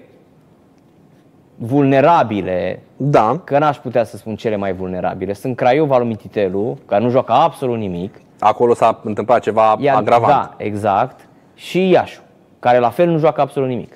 vulnerabile, Da. că n-aș putea să spun cele mai vulnerabile, sunt Craiova lui Mititelu, care nu joacă absolut nimic. Acolo s-a întâmplat ceva Iar, agravant. Da, exact. Și Iașu, care la fel nu joacă absolut nimic.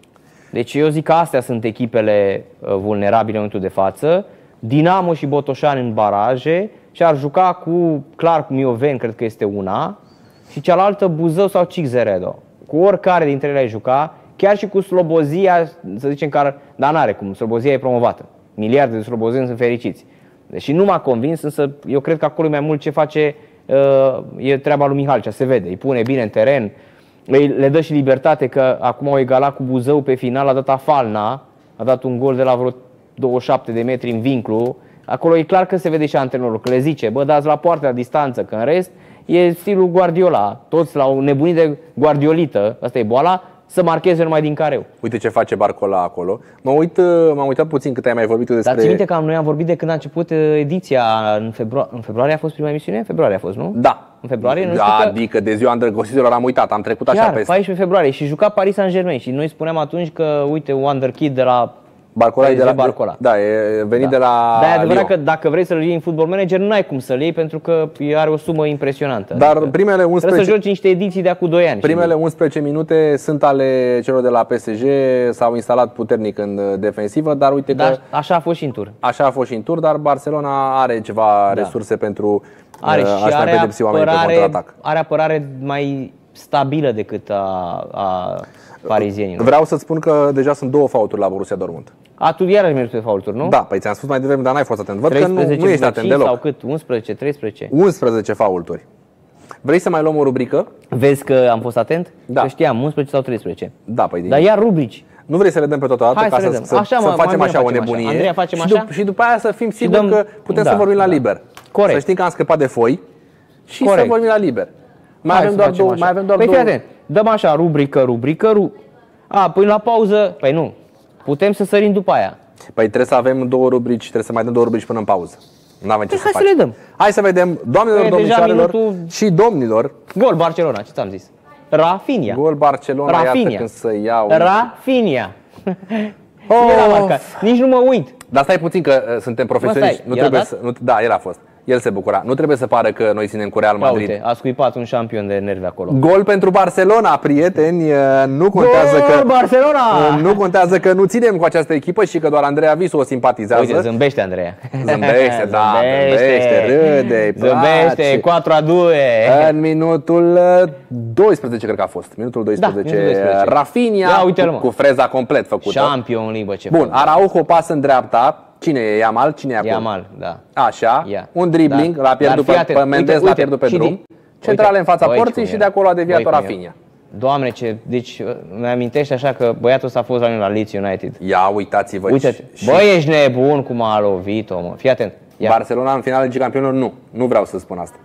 Deci eu zic că astea sunt echipele uh, vulnerabile în momentul de față. Dinamo și Botoșani în baraje și ar juca cu, clar, cu Mioveni, cred că este una, și cealaltă Buzău sau Cixeredo. Cu oricare dintre ele ai juca, chiar și cu Slobozia, să zicem că, dar n-are cum, Slobozia e promovată. Miliarde de slobozeni sunt fericiți. Deși nu m-a convins, însă eu cred că acolo e mai mult ce face, uh, e treaba lui Mihalcea, se vede, îi pune bine în teren, le dă și libertate, că acum au egalat cu Buzău pe final, a dat Afalna, a dat un gol de la vreo douăzeci și șapte de metri în vinclu. Acolo e clar că se vede și antrenorul, că le zice, bă, dați la poartă la distanță, că în rest e stilul Guardiola, toți la o nebunit de guardiolită, asta e boala, să marcheze numai din careu. Uite ce face Barcola acolo. Mă uit, m-am uitat puțin cât ai mai vorbit tu despre... Dar ții minte că noi am vorbit de când a început ediția, în februarie, în februarie a fost prima emisiune? În februarie a fost, nu? Da. În februarie? Nu Da, știu că... adică de ziua îndrăgostiților am uitat, am trecut așa Chiar, peste. paisprezece februarie și juca Paris Saint-Germain și noi spuneam atunci că, uite, Wonder Kid de la Barcola e de la Barcola. Da, e venit Da. de la Dar e adevărat Lyon. că dacă vrei să-l iei în Football Manager, nu ai cum să-l iei pentru că are o sumă impresionantă. Dar adică primele trebuie unsprezece să joci niște ediții de acum doi ani. Primele unsprezece minute sunt ale celor de la P S G, s-au instalat puternic în defensivă, dar uite Dar că așa a fost și în tur. așa a fost și în tur, dar Barcelona are ceva Da. resurse pentru Are uh, și a-și mai are pedepsi oamenii pe apărare, contraatac. are apărare mai stabilă decât a, a parizienilor. Vreau să-ți spun că deja sunt două faulturi la Borussia Dortmund. A, tu iarăși mergi pe faulturi, nu? Da, păi ți-am spus mai devreme, dar n-ai fost atent. Văd că nu, nu ești atent cinci deloc. sau cât? unsprezece, treisprezece. unsprezece faulturi. Vrei să mai luăm o rubrică? Vezi că am fost atent? Da. Că știam, unsprezece sau treisprezece. Da, păi din... Dar iar rubrici. Nu vrei să le dăm pe totodată Hai ca să le să, dăm. să, Așa, să mă, facem mai așa o facem așa. nebunie Andreea, facem și, așa? dup- și după aia să fim siguri dăm- că putem da, să vorbim la da. liber. Corect. Să știi că am scăpat de foi și Corect. să vorbim la liber. Mai Hai avem să doar facem două, așa. mai avem doar păi două. fii atent, dăm așa, rubrică, rubrică, ru... A, păi la pauză, păi nu, putem să sărim după aia. Păi trebuie să avem două rubrici, trebuie să mai dăm două rubrici până în pauză. N-avem ce Păi să hai să facem. le dăm. Hai să vedem, doamnelor, Păi, deja domnișoarelor minutul- și domnilor, Gol Barcelona, ce ți-am zis? Rafinha. gol Barcelona, iată Rafinha. când să iau. Rafinha. Oh. Era marcat. Nici nu mă uit. Dar stai puțin că uh, suntem profesioniști. stai, Nu era trebuie dat? să, nu, da, el a fost. El se bucura. Nu trebuie să pară că noi ținem cu Real Ia Madrid. uite, a scuipat un șampion de nervi acolo. Gol pentru Barcelona, prieteni. Nu contează Gol că Barcelona! nu contează că nu ținem cu această echipă și că doar Andreea Visu o simpatizează. Uite, zâmbește Andreea. Zâmbește, da, zâmbește, râde, îi Zâmbește, place. patru a doi. În minutul doisprezece, cred că a fost. Minutul doisprezece. minutul doisprezece. Rafinha Ia uite-l, cu, mă. cu freza complet făcută. Champion League, bă, ce Bun, fain. Araujo pas în dreapta. Cine e Yamal? Cine e acolo? Yamal, da. Așa, Ia. un dribbling, Da. l-a pierdut Dar pe, fii pe atent, Mendes, uite, l-a uite, pierdut pe și drum. din- Centrale uite, în fața bă, aici porții cum și era. de acolo a deviat-o Băi, cum Rafinha. Doamne, ce, deci mi-amintește așa că băiatul ăsta a fost la mine la Leeds United. Ia uitați-vă. Uite-te, și- bă, ești nebun cum a lovit-o, mă. Fii atent. Ia. Barcelona în finalul Ligii Campionilor, nu. Nu vreau să spun asta.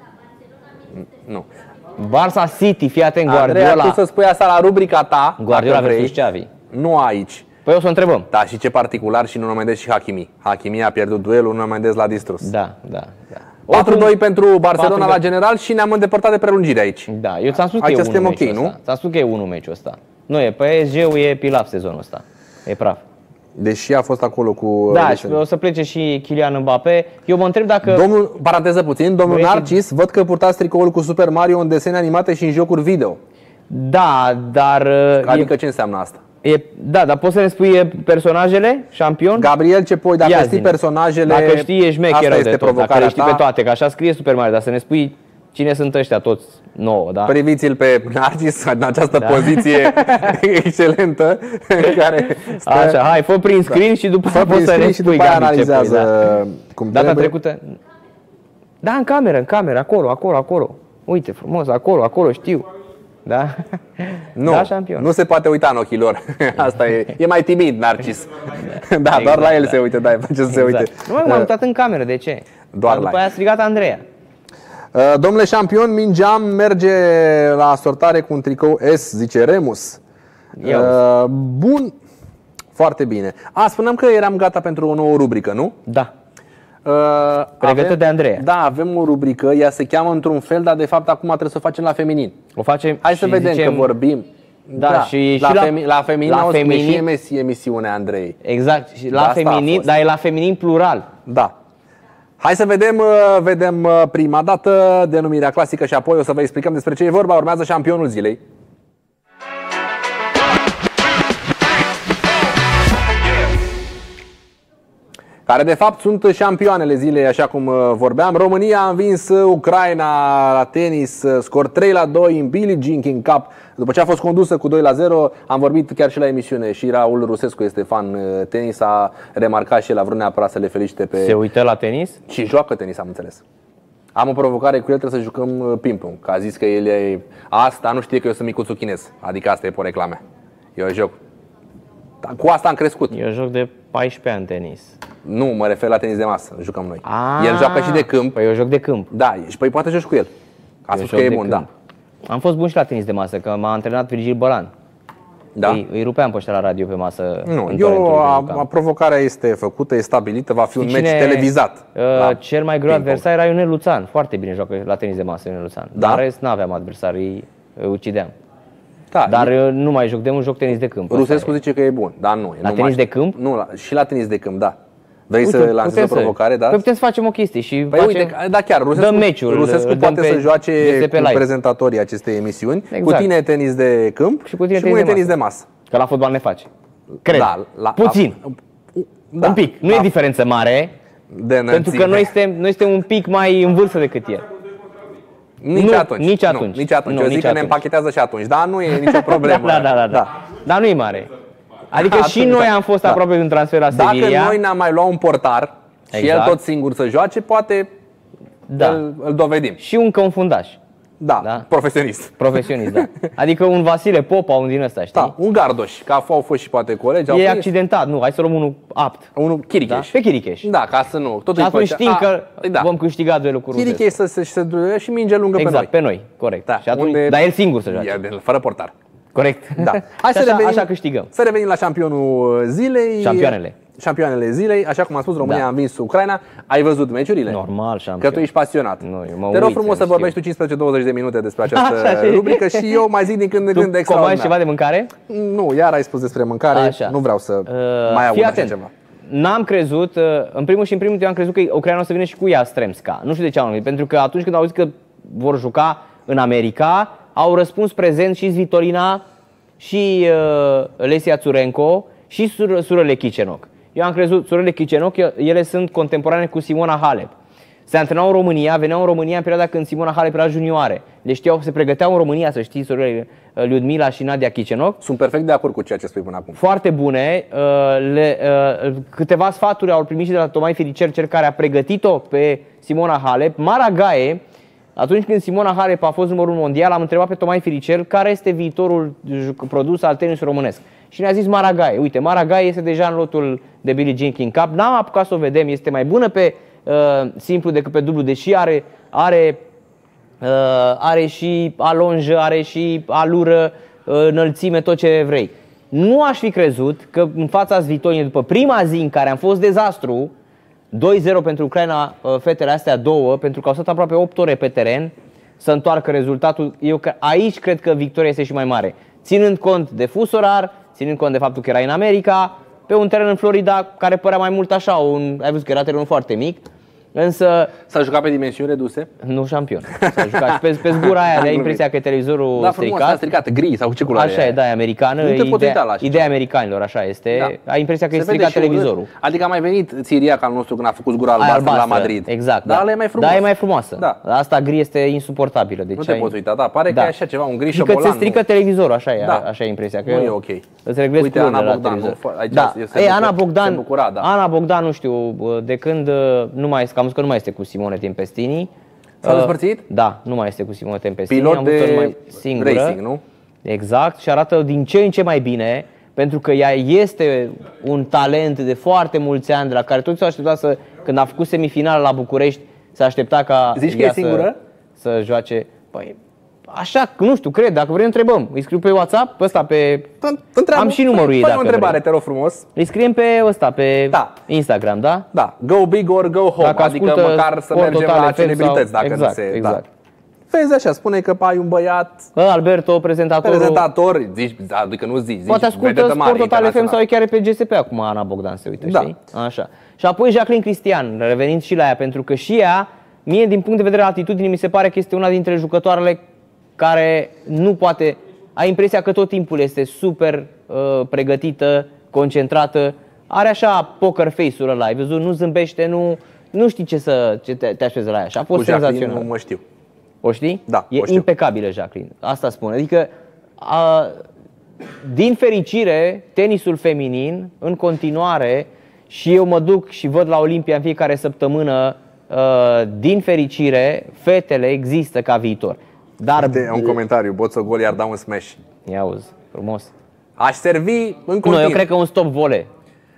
Nu. Barça City, fii atent, Andreea, tu Guardiola. să spui asta la rubrica ta, Guardiola dacă vrei. versus Xavi. Nu aici. Păi o să o întrebăm. Da, și ce particular și Nuno Mendes și Hakimi. Hakimi a pierdut duelul, Nuno Mendes l-a distrus. Da, da, da. patru doi pentru Barcelona patru la general și ne-am îndepărtat de prelungire aici. Da, eu ți-am spus că Aici e suntem unul ok, meciul nu? ăsta. Ți-am spus că e unul meciul ăsta. Nu e, P S G-ul e pilaf sezonul ăsta. E praf. Deși a fost acolo cu... Da, deci- și o să plece și Kylian Mbappé. Eu mă întreb dacă... Domnul, paranteză puțin, domnul Vrei să- Narcis, văd că purtați tricoul cu Super Mario în desene animate și în jocuri video. Da, dar... Adică e, ce înseamnă asta? e, da, dar poți să ne spui e, personajele, șampion? Gabriel Cepoi, dacă Ia știi zi-ne. personajele, Dacă știi, e șmecher asta rău este de tot. Dacă provocarea le știi ta. pe toate, că așa scrie Super Mario, dar să ne spui cine sunt ăștia toți nouă, da? Priviți-l pe Narcis în această da. poziție excelentă în care stă... Așa, hai, fă prin screen da. și după fă poți să ne și după aia analizează da. cum Data trebuie. trecută... Da, în cameră, în cameră, acolo, acolo, acolo. Uite, frumos, acolo, acolo, știu. Da? Nu, da, șampion. nu se poate uita în ochii lor. Asta e, e mai timid, Narcis. Da, da exact, doar la el da. se uite, da, face să exact. se uite. Nu, m-am uitat în cameră, de ce? Doar după la aia a strigat Andreea. Uh, domnule șampion, Mingeam merge la sortare cu un tricou S, zice Remus. Uh, bun, foarte bine. A, spuneam că eram gata pentru o nouă rubrică, nu? Da. Uh, Pregătită avem, de Andreea. Da, avem o rubrică, ea se cheamă într-un fel, dar de fapt acum trebuie să o facem la feminin. O facem. Hai să vedem zicem... că vorbim. Da, da, și, la, și la, femi, la feminin la au feminin, și emisiunea Andrei. Exact, și la Da, feminin, dar e la feminin plural. Da. Hai să vedem, vedem prima dată denumirea clasică și apoi o să vă explicăm despre ce e vorba. Urmează șampionul zilei. Care de fapt sunt șampioanele zilei, așa cum vorbeam. România a învins Ucraina la tenis, scor trei la doi în Billie Jean King Cup. După ce a fost condusă cu doi la zero, am vorbit chiar și la emisiune. Și Raul Rusescu este fan tenis, a remarcat și el, a vrut neapărat să le felicite pe... Se uită la tenis? Și joacă tenis, am înțeles. Am o provocare cu el, trebuie să jucăm ping-pong. Că a zis că el e... Asta nu știe că eu sunt micuțul chinez. Adică asta e pe reclame. Eu joc. Cu asta am crescut. Eu joc de paisprezece ani tenis. Nu, mă refer la tenis de masă, jucăm noi. Ah, el joacă și de câmp. Păi eu joc de câmp. Da, și păi poate joci cu el. A spus că e bun, da. Am fost bun și la tenis de masă, că m-a antrenat Virgil Bălan. Da? Îi, îi rupeam pe ăștia la radio pe masă. Nu, eu, a, a, provocarea este făcută, e stabilită, va fi un meci televizat. Uh, da. Cel mai greu adversar era Ionel Luțan. Foarte bine joacă la tenis de masă Ionel Luțan. Da? Dar în rest n-aveam adversari, îi ucideam. Da, Dar e... nu mai joc de mult, joc tenis de câmp. Rusescu zice că e bun, dar nu. La nu tenis de câmp? Nu, la, și la tenis de câmp, da. Vrei Uite, să lansezi o provocare, da? Păi putem să facem o chestie și păi facem, uite, da, chiar, Rusescu, dăm meciul, Rusescu poate pe, să joace cu live. prezentatorii acestei emisiuni, exact. cu tine tenis de câmp și cu tine, și tenis, de tenis de masă. Că la fotbal ne face. Cred. Da, la, puțin. Da, un pic. Nu la, e diferență mare, de pentru că noi suntem, noi suntem un pic mai în vârstă decât el. Nici nu, atunci. Nici atunci. Nu, nici atunci. Nu, Eu zic nici că atunci. ne împachetează și atunci. Dar nu e nicio problemă. da, da, da, da, da. Dar nu e mare. Adică atunci, și noi am fost da. aproape de un transfer la Sevilla. Dacă noi ne-am mai luat un portar și exact. el tot singur să joace, poate da. îl, îl dovedim. Și încă un fundaș. Da, da, profesionist. Profesionist, da. Adică un Vasile Popa, un din ăsta, știi? Da, un Gardoș, că au fost și poate colegi. E accidentat, nu, hai să luăm unul apt. Unul Chiricheș. Da? Pe Chiricheș. Da, ca să nu. Tot și atunci știm a, că da. vom câștiga doi lucruri. Chiricheș să se, se duie și minge lungă exact, pe noi. pe noi, corect. Da, și atunci, unde... Dar el singur să joace. E, fără portar. Corect. Da. Hai să așa, revenim, așa câștigăm. Să revenim la șampionul zilei. Șampioanele. Șampioanele zilei, așa cum am spus, România da. a învins Ucraina. Ai văzut meciurile? Normal, șampion. Că tu ești pasionat. Nu, eu mă Te rog uit, frumos să vorbești tu cincisprezece douăzeci de minute despre această așa, rubrică și eu mai zic din când în când tu extraordinar. comanzi ceva de mâncare? Nu, iar ai spus despre mâncare, așa. nu vreau să uh, mai aud așa ceva. N-am crezut, în primul și în primul eu am crezut că Ucraina o să vină și cu Yastremska. Nu știu de ce am gândit, pentru că atunci când au auzit că vor juca în America, au răspuns prezent și Svitolina, și uh, Lesia Tsurenko și sur- surele Chicenoc. Eu am crezut, surele Chicenoc, ele sunt contemporane cu Simona Halep. Se antrenau în România, veneau în România în perioada când Simona Halep era junioare. Deci știau, se pregăteau în România, să știi, surele Lyudmila și Nadia Chicenoc. Sunt perfect de acord cu ceea ce spui până acum. Foarte bune. Uh, le, uh, câteva sfaturi au primit și de la Tocmai Firicer, cel care a pregătit-o pe Simona Halep. Mara Gaie, atunci când Simona Halep a fost numărul mondial, am întrebat pe Tocmai Firicel care este viitorul produs al tenisului românesc. Și ne-a zis Mara Gaie. Uite, Mara Gaie este deja în lotul de Billie Jean King Cup. N-am apucat să o vedem, este mai bună pe uh, simplu decât pe dublu, deși are, are, uh, are și alonjă, are și alură, uh, înălțime, tot ce vrei. Nu aș fi crezut că în fața Svitoliniei, după prima zi în care am fost dezastru, doi zero pentru Ucraina, fetele astea două, pentru că au stat aproape opt ore pe teren, să întoarcă rezultatul. Eu aici cred că victoria este și mai mare. Ținând cont de fus orar, ținând cont de faptul că era în America, pe un teren în Florida care părea mai mult așa, un, ai văzut că era terenul foarte mic, Însă S-a jucat pe dimensiuni reduse? nu șampion. S-a jucat și pe, pe zgura aia, de impresia că televizorul da, frumos, stricat. a stricat, gri sau ce culoare Așa e, da, e americană. Nu te poți Ideea, uita la așa ideea ceva. americanilor, așa este. Da. Ai impresia că Se e vede stricat și urât. televizorul. Adică a mai venit Țiriac al nostru când a făcut zgura Aia albastră la albastră, Madrid. Exact, Dar da. ala e mai frumos. Da, e mai frumoasă. Da. Asta gri este insuportabilă. Deci Nu te ai... poți uita, da, pare Da. că e așa ceva, un gri Adică șobolan. ți strică nu. televizorul, așa e, Da. așa e impresia. Că Nu e ok. Îți reglezi Uite, Ana culorile la Bogdan, televizor. nu, aici Da. se Ei, bucura- Ana Bogdan, se bucura, da. Ana Bogdan, nu știu, de când nu mai este, că am văzut că nu mai este cu Simone Tempestini. S-a Uh, despărțit? Da, nu mai este cu Simone Tempestini. Pilot am văzut-o de numai singură. racing, nu? Exact, și arată din ce în ce mai bine, pentru că ea este un talent de foarte mulți ani, de la care toți s-au așteptat să, când a făcut semifinala la București, se aștepta ca Zici că ea e singură? Să, să joace. Păi, așa, nu știu, cred, dacă vrei întrebăm. Îi scriu pe WhatsApp, pe ăsta, pe... Întreabă, Am și numărul ei, fă-i dacă o întrebare, vrei. te rog frumos. Îi scriem pe ăsta, pe Da. Instagram, da? Da, go big or go home, Dacă adică ascultă măcar să Sport mergem Total la F M celebrități sau- dacă exact, nu se... exact. Da. Vezi așa, spune că ai un băiat Alberto, prezentatorul. prezentator, zici, adică nu zici, zici Poate ascultă vedetă mare, Sport Total F M sau internațional. e chiar pe G S P acum Ana Bogdan se uită, Da. știi? Așa. Și apoi Jacqueline Cristian, revenind și la ea, pentru că și ea, mie din punct de vedere al atitudinii, mi se pare că este una dintre jucătoarele care nu poate, ai impresia că tot timpul este super uh, pregătită, concentrată, are așa poker face-ul ăla, ai văzut, nu zâmbește, nu, nu știi ce să ce te, te așezi la ea și a fost Cu Jacqueline senzațional. nu mă știu. O știi? Da, E o știu. impecabilă Jacqueline, asta spun. Adică, a, din fericire, tenisul feminin, în continuare, și eu mă duc și văd la Olimpia în fiecare săptămână, a, din fericire, fetele există ca viitor. Dar, Uite, un comentariu, Boțogol i-ar da un smash. ia auzi, frumos. Aș servi în continuu. Nu, eu cred că un stop volley.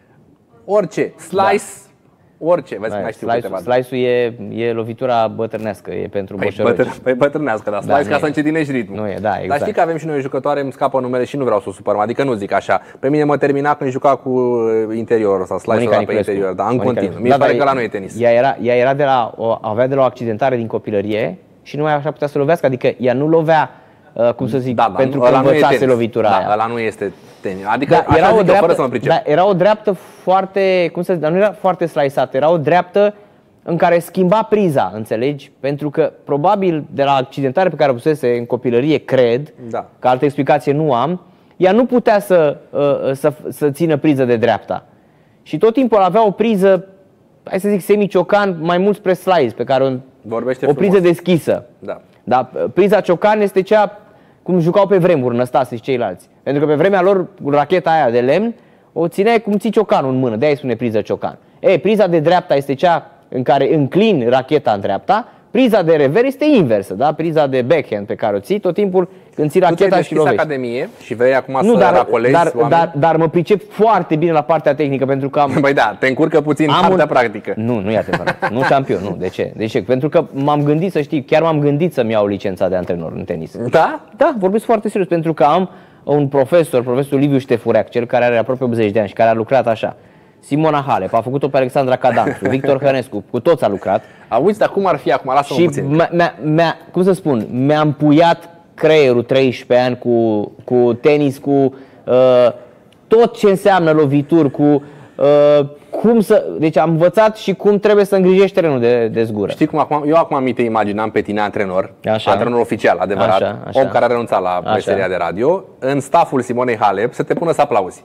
Orice, slice, orice, vezi că mai știu câteva. Slice-ul slice-ul e, e lovitura bătrânească, e pentru Păi, boșoroci. bătrân, păi bătrânească, dar Da, slice nu ca să e. încetinești ritmul. Nu e, da, Dar exact. știi că avem și noi o jucătoare, îmi scapă numele și nu vreau să o supăr, adică nu zic așa. Pe mine mă termina când juca cu interiorul sau slice-ul Monica ăla pe Niculescu. interior, da, în Monica continuu. Niculescu. Mie Da, pare dar că la noi e tenis. Ea era, ea era de la, o, avea de la o accidentare din copilărie și nu mai așa putea să lovească, adică ea nu lovea, uh, cum să zic, Da, dar pentru nu- că ăla nu e învățase tenis. lovitura Da, aia. ăla nu este tenis. Adică Da, așa era, o zic eu, dreaptă, fără să mă pricep. da, era o dreaptă foarte, cum să zic, dar nu era foarte sliceată, era o dreaptă în care schimba priza, înțelegi? Pentru că probabil de la accidentare pe care o pusese în copilărie, cred, Da. că altă explicație nu am, ea nu putea să, uh, să, să țină priză de dreapta. Și tot timpul avea o priză, hai să zic, semi-ciocan, mai mult spre slice, pe care o, Vorbește o frumos. priză deschisă. Da. Dar priza ciocan este cea cum jucau pe vremuri Năstase și ceilalți. Pentru că pe vremea lor, racheta aia de lemn, o țineai cum ții ciocanul în mână, de-aia îi spune priză ciocan. E, priza de dreapta este cea în care înclin racheta în dreapta, priza de rever este inversă, da? Priza de backhand pe care o ții tot timpul când ții Tu ți-ai racheta și deschis lovești. academie și vrei acum Nu, să dar, racolezi dar, oameni? dar, dar mă pricep foarte bine la partea tehnică pentru că am, Băi da, te încurcă puțin am partea un... practică. Nu, nu e adevărat. Nu șampion, nu. De ce? De ce? Pentru că m-am gândit, să știi, chiar m-am gândit să-mi iau licența de antrenor în tenis. Da? Da, vorbesc foarte serios, pentru că am un profesor, profesorul Liviu Ștefureac, cel care are aproape optzeci de ani și care a lucrat așa. Simona Halep, a făcut-o pe Alexandra Cadanțu, Victor Hănescu, cu toți a lucrat. Auzi, dar cum ar fi acum? Lasă-mă Și puțin. mi-a, mi-a, mi-a, cum să spun, mi-a împuiat creierul treisprezece ani cu, cu tenis, cu uh, tot ce înseamnă lovituri, cu uh, cum să... Deci am învățat și cum trebuie să îngrijești terenul de, de zgură. Știi cum acum, eu acum mi te imaginam pe tine antrenor, Așa. antrenor oficial, adevărat, Așa, așa. om care a renunțat la Așa. meseria de radio, în stafful Simonei Halep să te pună să aplauzi.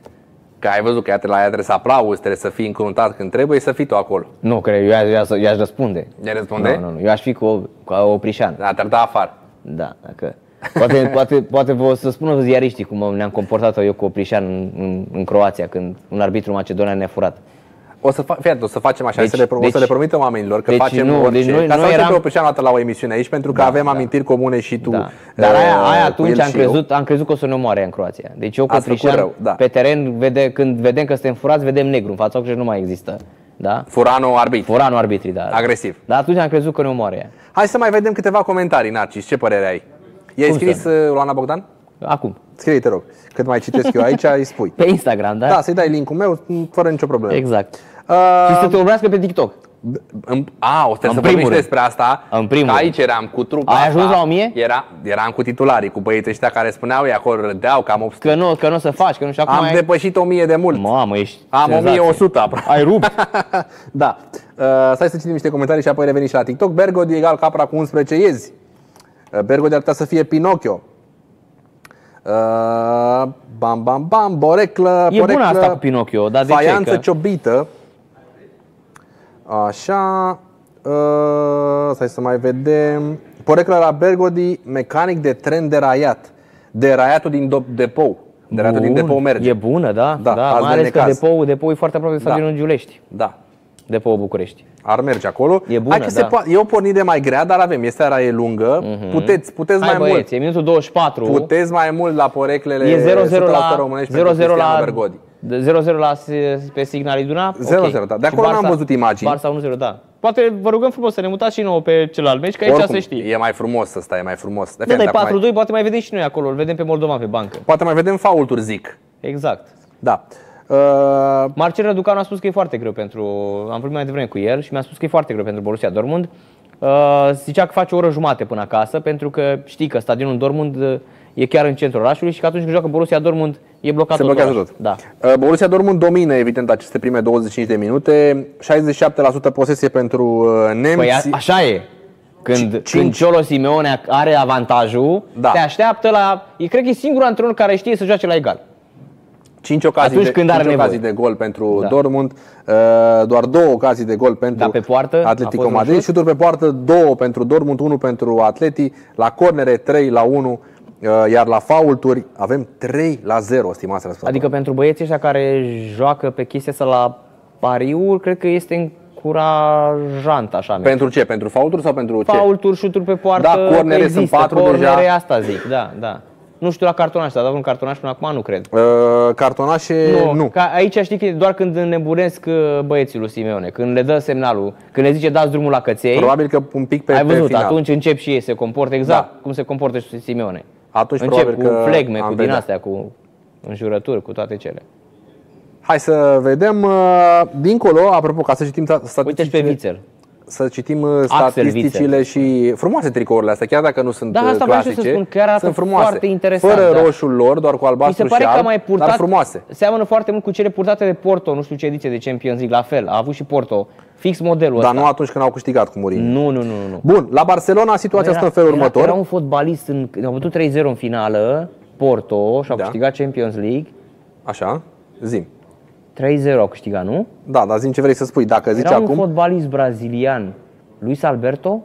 Că ai văzut că ea, la ea trebuie să aplauzi, trebuie să fii încruntat când trebuie, să fii tu acolo. Nu, cred, eu, eu, eu, eu aș răspunde. Ne răspunde? Nu, nu, nu, eu aș fi cu, cu Oprișan. Da, te-ar da afară. Da, dacă... Poate, poate, poate vă să spună ziariștii cum ne-am comportat eu cu Oprișan în, în, în Croația, când un arbitru macedonian ne-a furat. O să, fa- fii atent, o să facem așa, Deci- să le, pro- o să deci- le promitem oamenilor că deci facem nu, orice. deci noi- ca să noi eram... eram- pe Oprișan o dată la o emisiune aici, pentru că Da, avem da. amintiri comune și tu. Da. Dar aia, uh, aia cu atunci el am și eu. crezut, am crezut că o să ne omoare în Croația. Deci eu cu Ați făcut Oprișan, rău, da. pe teren, vede, când vedem că suntem furați, vedem negru. În fața ochilor nu mai există. Da? Furano arbitru. Furanul arbitrii, da. Agresiv. Dar atunci am crezut că ne omoare ea. Hai să mai vedem câteva comentarii, Narcis, ce părere ai? I-ai Cum scris să? uh, lui Ana Bogdan? Acum. Scrie, te rog. Cât mai citesc eu aici, îi spui. Pe Instagram, da? Da, să-i dai link-ul meu, fără nicio problemă. Exact. Uh, Și să te urmărească pe TikTok. A, o să, să primul vorbim și rând. despre asta. În primul că aici rând. eram cu trupa Ai asta. ajuns la o mie? Era, eram cu titularii, cu băieții ăștia care spuneau, ei acolo râdeau, că am opt sute. Că nu, că nu o să faci, că nu știu acum Am ai... depășit o mie de mult. Mamă, ești Am senzație. o mie o sută aproape. Ai rupt. Da. Uh, stai să citim niște comentarii și apoi revenim și la TikTok. Bergodi egal Capra cu unsprezece iezi. Uh, Bergodi ar putea să fie Pinocchio. Uh, bam, bam, bam, Boreclă, E bună asta cu Pinocchio, dar de ce? Faianță Că... ciobită. Așa. Uh, stai să mai vedem. Poreclă la Bergodi, mecanic de tren deraiat. Deraiatul din do- depou. Deraiatul din depou merge. E bună, da? Da, da azi mai de ales că necaz. depou, depou e foarte aproape de stadionul Da. Giulești. Da. Depou București. Ar merge acolo. E bună, Hai că se da. poate, e o pornire mai grea, dar avem. Este seara e lungă. Mm-hmm. Puteți, puteți Hai mai băieți, mult. e minutul douăzeci și patru. Puteți mai mult la poreclele E zero zero o sută la sută la românești zero pentru zero Cristiano la Bergodi. zero zero la pe Signal Iduna. zero zero, da. De acolo n-am văzut imagini. Barça unu zero, da. Poate vă rugăm frumos să ne mutați și nouă pe celălalt meci, că aici Oricum, se știe. e mai frumos să stai, e mai frumos. De Da, fapt, dai acum patru doi, poate mai vedem și noi acolo, îl vedem pe Moldovan pe bancă. Poate mai vedem faulturi, zic. Exact. Da. Uh, Marcel Răducanu a spus că e foarte greu pentru... Am vorbit mai devreme cu el și mi-a spus că e foarte greu pentru Borussia Dortmund. Uh, zicea că face o oră jumate până acasă, pentru că știi că stadionul Dortmund uh, e chiar în centrul orașului și că atunci când joacă Borussia Dortmund e blocat Se tot blochează orașul. tot. Da. Uh, Borussia Dortmund domină, evident, aceste prime douăzeci și cinci de minute. șaizeci și șapte la sută posesie pentru uh, nemți. Păi a, așa e. Când, Cinci. când Ciolo Simeone are avantajul, Da. te așteaptă la... E, cred că e singurul antrenor care știe să joace la egal. cinci ocazii, Atunci de, când cinci are ocazii nevoie. de gol pentru Da. Dortmund, uh, doar două ocazii de gol pentru Da, pe poartă a Atletico fost un Madrid, șut. șuturi pe poartă, două pentru Dortmund, unul pentru Atleti, la cornere trei la unu, uh, iar la faulturi avem trei la zero, stimați răspunsători. Adică pentru băieții ăștia care joacă pe chestia asta la pariuri, cred că este încurajant așa. meciul. Pentru ce? Pentru faulturi sau pentru ce? Faulturi, șuturi pe poartă, Da, cornere că există. sunt patru cornere, deja. asta zic, da, da. Nu știu la cartonaș, dar dat un cartonaș până acum nu cred. Uh, cartonașe, nu. nu. Ca aici știi că e doar când înnebunesc uh, băieții lui Simeone, când le dă semnalul, când le zice dați drumul la căței. Probabil că un pic pe, ai văzut, pe final. atunci încep și ei, se comportă exact Da. cum se comportă și Simeone. Atunci Încep probabil cu că flegme, am cu din vedea. astea, cu înjurături, cu toate cele. Hai să vedem uh, dincolo, apropo, ca să citim sta- Uite și pe statisticile. Witzel. Să citim uh, statisticile și frumoase tricourile astea, chiar dacă nu sunt Da, uh, asta vreau și eu clasice, să spun, chiar arată sunt frumoase. foarte interesant, Fără da. roșul lor, doar cu Mi albastru se pare și că a alb, mai purtat, dar frumoase. seamănă foarte mult cu cele purtate de Porto, nu știu ce ediție de Champions League, la fel, a avut și Porto, fix modelul Dar ăsta. nu atunci când au câștigat cu Mourinho. Nu, nu, nu, nu. Bun, la Barcelona situația Era- stă în felul era, următor. Era un fotbalist, în, au bătut trei zero în finală, Porto, și au Da. câștigat Champions League. Așa, zim. trei zero au câștigat, nu? Da, dar zi ce vrei să spui. Dacă zici Era un acum, fotbalist brazilian, Luis Alberto,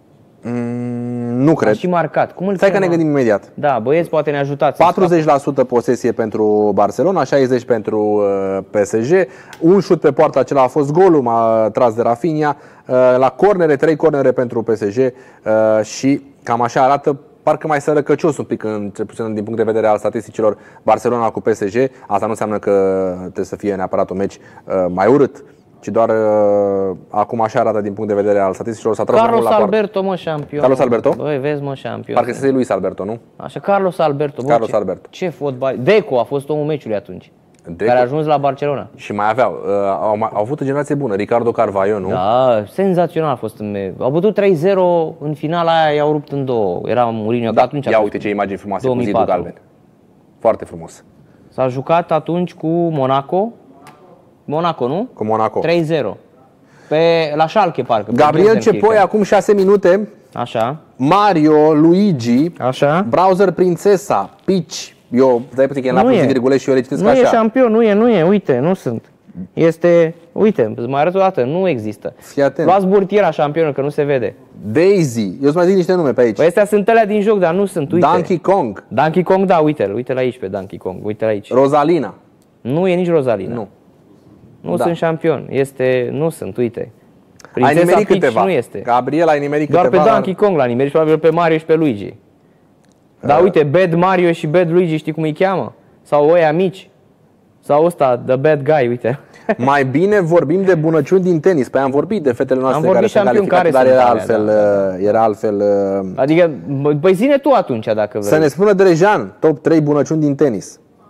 mm, nu a cred. și marcat. Cum îl Stai că chema? ne gândim imediat. Da, băieți, poate ne ajutați. să patruzeci la sută posesie pentru Barcelona, șaizeci la sută pentru uh, P S G. Un șut pe poartă, acela a fost golul, m-a tras de Rafinha. Uh, La cornere, trei cornere pentru P S G uh, și cam așa arată, parcă mai sărăcăcios un pic, în, cel puțin din punct de vedere al statisticilor, Barcelona cu P S G. Asta nu înseamnă că trebuie să fie neapărat un meci uh, mai urât, ci doar uh, acum așa arată din punct de vedere al statisticilor. S-a tras Carlos mult la poartă. Alberto, mă, șampion. Carlos Alberto? Băi, vezi, mă, șampion. Parcă să Luis Alberto, nu? Așa, Carlos Alberto. Bă, Carlos ce, Alberto. Ce fotbal. Deco a fost omul meciului atunci. Deco. Care a ajuns la Barcelona. Și mai aveau, uh, au, mai- au avut o generație bună, Ricardo Carvalho, nu? Da, senzațional a fost în me- Au bătut trei zero în finala aia, i-au rupt în două. Era Mourinho, că Da, atunci a ia fost. uite ce imagini frumoase două cu mii zidul patru. galben. Foarte frumos. S-a jucat atunci cu Monaco. Monaco, nu? Cu Monaco. trei zero. Pe la Schalke parcă. pe Gabriel Gelsenkirchen. Cepoi, acum șase minute. Așa. Mario, Luigi, Așa. Browser Princesa, Peach. Eu, dai puțin că e la Nu pus e. virgule și eu le citesc Nu e așa. șampion, nu e, nu e, uite, nu sunt. Este, uite, îți mai arăt o dată, nu există. Fii atent. Luați burtiera șampionul, că nu se vede. Daisy. Eu îți mai zic niște nume pe aici. Păi astea sunt alea din joc, dar nu sunt, uite. Donkey Kong, Donkey Kong, da, uite-l, uite-l aici pe Donkey Kong, uite-l aici. Rosalina. Nu e nici Rosalina. Nu. Nu Da. sunt șampion, este, nu sunt, uite. Ai Prințesa nimerit Peach câteva. nu este. Gabriel, ai nimerit Doar pe câteva. dar- Donkey Kong l-a nimerit și probabil pe Mario și pe Luigi. Dar Uh. uite, Bad Mario și Bad Luigi, știi cum îi cheamă? Sau ăia mici. Sau ăsta, The Bad Guy, uite. Mai bine vorbim de bunăciuni din tenis. Păi am vorbit de fetele noastre vorbit care și sunt șampioni calificate, care dar sunt era alea, altfel, da, era altfel. Adică, bă- băi, zine tu atunci dacă vrei. Să ne spună Drejan, top trei bunăciuni din tenis.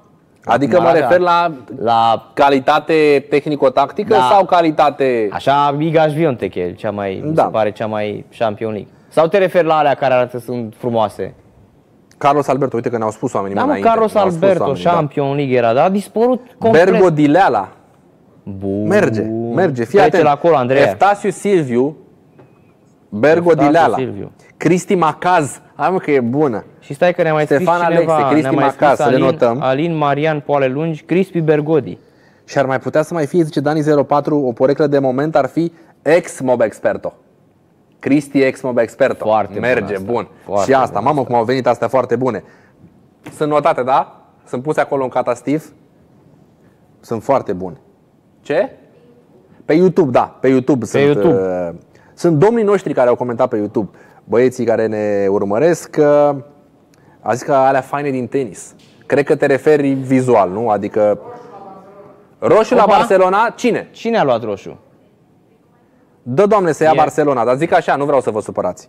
Adică mă refer la, la calitate tehnico-tactică Da. sau calitate... Așa, Iga Świątek e cea mai, mi Da. se pare cea mai Champions League. Sau te referi la alea care arată sunt frumoase? Carlos Alberto, uite că ne-au spus oamenii Da, mai mă, înainte. Carlos ne-au spus Alberto, oamenii, da. Champions League era, dar a dispărut complet. Bergo Dileala. Bun. Merge, merge. Fii Trece atent. la acolo, Andreea. Eftasiu Silviu, Bergo Eftasiu Dileala. Silviu. Cristi Macaz. Hai mă că e bună. Și stai că ne-a mai Ștefan scris cineva, Alexe, Cristi ne-a mai Macas, scris să le Alin, notăm. Alin Marian Poale Lungi, Crispy Bergodi. Și ar mai putea să mai fie, zice Dani zero patru, o poreclă de moment ar fi ex-Mob Experto. Cristi ex-Mob Experto. Foarte bun Merge, asta. bun. Foarte Și asta, bun mamă cum au venit astea foarte bune. Sunt notate, da? Sunt puse acolo în catastiv. Sunt foarte bune. Ce? Pe YouTube, da, pe YouTube. Pe sunt, YouTube. Uh, sunt domnii noștri care au comentat pe YouTube. Băieții care ne urmăresc, uh, a zis că alea faine din tenis. Cred că te referi vizual, nu? Adică roșu la Opa. Barcelona, cine? Cine a luat roșu? Dă, Doamne, să ia E- Barcelona, dar zic așa, nu vreau să vă supărați.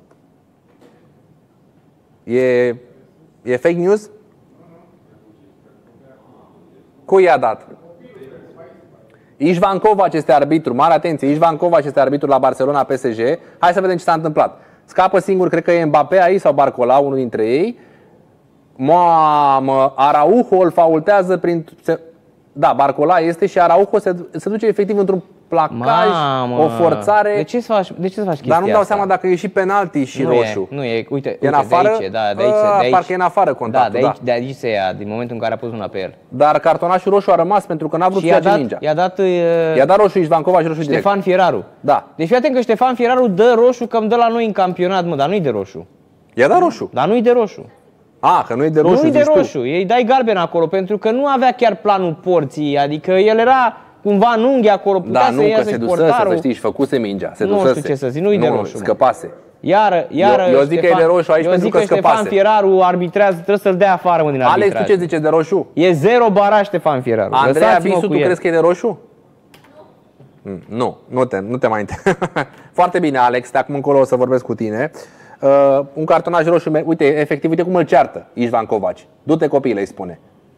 E, e fake news? Cui i-a dat? Ișvan Kovac este arbitru, mare atenție, Ișvan Kovac este arbitru la Barcelona P S G. Hai să vedem ce s-a întâmplat. Scapă singur, cred că e Mbappé aici sau Barcola, unul dintre ei. Mamă, Araujo îl faultează prin... se- Da, Barcola este și Araujo se, se duce efectiv într-un placaj, Mamă. o forțare. De ce să faci, de ce să faci chestia Dar nu-mi dau asta? seama dacă e și penalti și nu roșu. E, nu e, uite, E uite în afară? de aici, da, de aici, A, de aici. parcă e în afară contactul, da, de aici, da. de aici se ia, din momentul în care a pus mâna pe el. Dar cartonașul roșu a rămas pentru că n-a vrut Și să i-a ia dat, mingea. i-a dat, uh, I-a dat roșu Ișvan Kovac, roșu direct. Ștefan Fieraru. Da. Deci fii atent că Ștefan Fieraru dă roșu că îmi dă la noi în campionat, mă, dar nu-i de roșu. I-a dat roșu. Dar nu-i de roșu. A, că nu e de roșu, Nu-i de zici tu. roșu, ei dai galben acolo pentru că nu avea chiar planul porții, adică el era cumva în unghi acolo, putea Da, să nu, că iasă se și dusese, portarul. să știi, și făcuse mingea. Se Nu dusese. știu ce să zic, nu-i de Nu, roșu, mă. scăpase. Iar, iar Eu- eu zic că e de roșu aici eu pentru zic că că Ștefan scăpase. Fieraru arbitrează, trebuie să-l dea afară, mă, din arbitraj. Alex, tu ce zici de roșu? E zero baraj Ștefan Fieraru. Andreea Lăsați-mă Bisu, cu tu el. crezi că e de roșu? Mm, Nu, nu te, nu te mai inter... Foarte bine, Alex, de acum încolo o să vorbesc cu tine. Uh, un cartonaj roșu, me- uite, efectiv, uite cum îl ceartă Ișvan Kovac. Du-te copile, îi spune.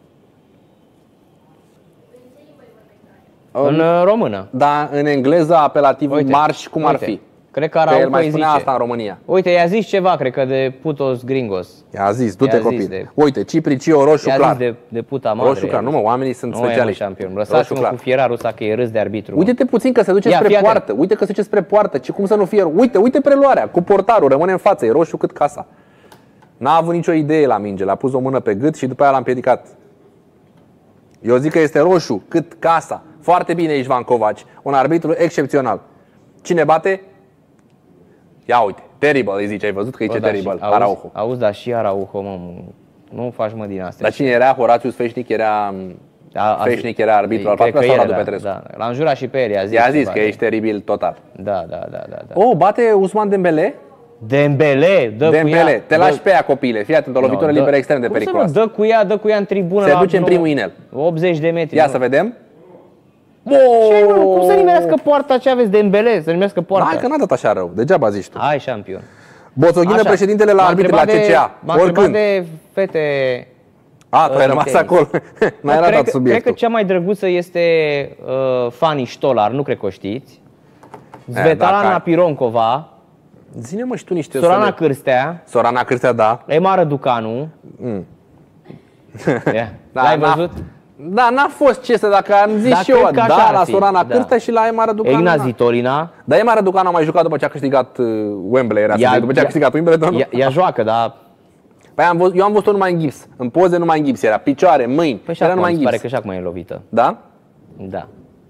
În uh, română. Dar în engleză apelativul Uite, marș, cum ar uite. fi? Cred că Că el Araujo mai îi spunea zice. asta în România. Uite, i-a zis ceva, cred că de putos gringos. I-a zis, du-te I-a zis copil. de- Uite, Cipricio, roșu I-a clar. zis de, de puta madre. Roșu clar, nu mă, oamenii sunt Nu e, mă, specialiști. șampion. Roșu Lăsați-mă clar. cu Fieraru ăsta că e râs de arbitru. Uite-te puțin că se duce Ia, spre fii atent. poartă. Uite că se duce spre poartă. Ce cum să nu fie? Uite, uite preluarea cu portarul, rămâne în față, e roșu cât casa. N-a avut nicio idee la minge, l-a pus o mână pe gât și după aia l-a împiedicat. Eu zic că este roșu cât casa. Foarte bine Ișvan Kovac, un arbitru excepțional. Cine bate? Ia uite, terrible îi zice, ai văzut că e Bă, ce da, terrible, și- auzi, Araujo. Auzi, dar și Araujo, mă, nu faci mă din astea. Dar cine era? Horațiu Sfeșnic era A- a- Feșnic era arbitru al cred patrulea că sau el Radu era, Petrescu? Da, l-a înjurat și pe el, i-a zis. I-a zis ceva că de- ești teribil total. Da, da, da, da, da. Oh, bate Usman Dembele? Dembele, dă cu Dembele, ea. te lași dă- pe ea, copile. Fii atent, o lovitură No, dă- liberă extrem de cum să nu, periculoasă. Dă cu ea, dă cu ea în tribună. Se la duce în nou- primul inel. optzeci de metri. Ia nu? să vedem. Ce, mă, cum să nimerească poarta? Ce aveți Dembele? Să nimerească poarta? Hai că n-a dat așa rău, degeaba zici tu. Hai, șampion. Boțoghină, Așa. președintele la M-a arbitri la întrebat C de- C A. M-a întrebat Oricând. de fete. A, tu ai în rămas tenis. acolo. N-ai Cred ratat că- subiectul. Cred că cea mai drăguță este uh, Fanny Stolar, nu cred că o știți. Svetlana dacă ai- Pironkova, Zine mă și tu niște Sorana sole. Cârstea, Sorana Cârstea, da. Ema Răducanu. Yeah. Da, L-ai n-a- văzut? Da, n-a fost ce să, dacă am zis Dar și eu, cred că așa da, ar la fi, Sorana da. Cârstea și la Ema Răducanu. Egna na. Zitolina. Dar Ema Răducanu a mai jucat după ce a câștigat uh, Wembley, era să Ea- zic, după ce a ea- câștigat Wimbledon. Ea, ea joacă, dar... Păi am văzut, eu am văzut-o numai în gips. În poze numai în gips era. Picioare, mâini. Păi și era acum numai mi în se pare gips. că și acum e lovită. Da? Da.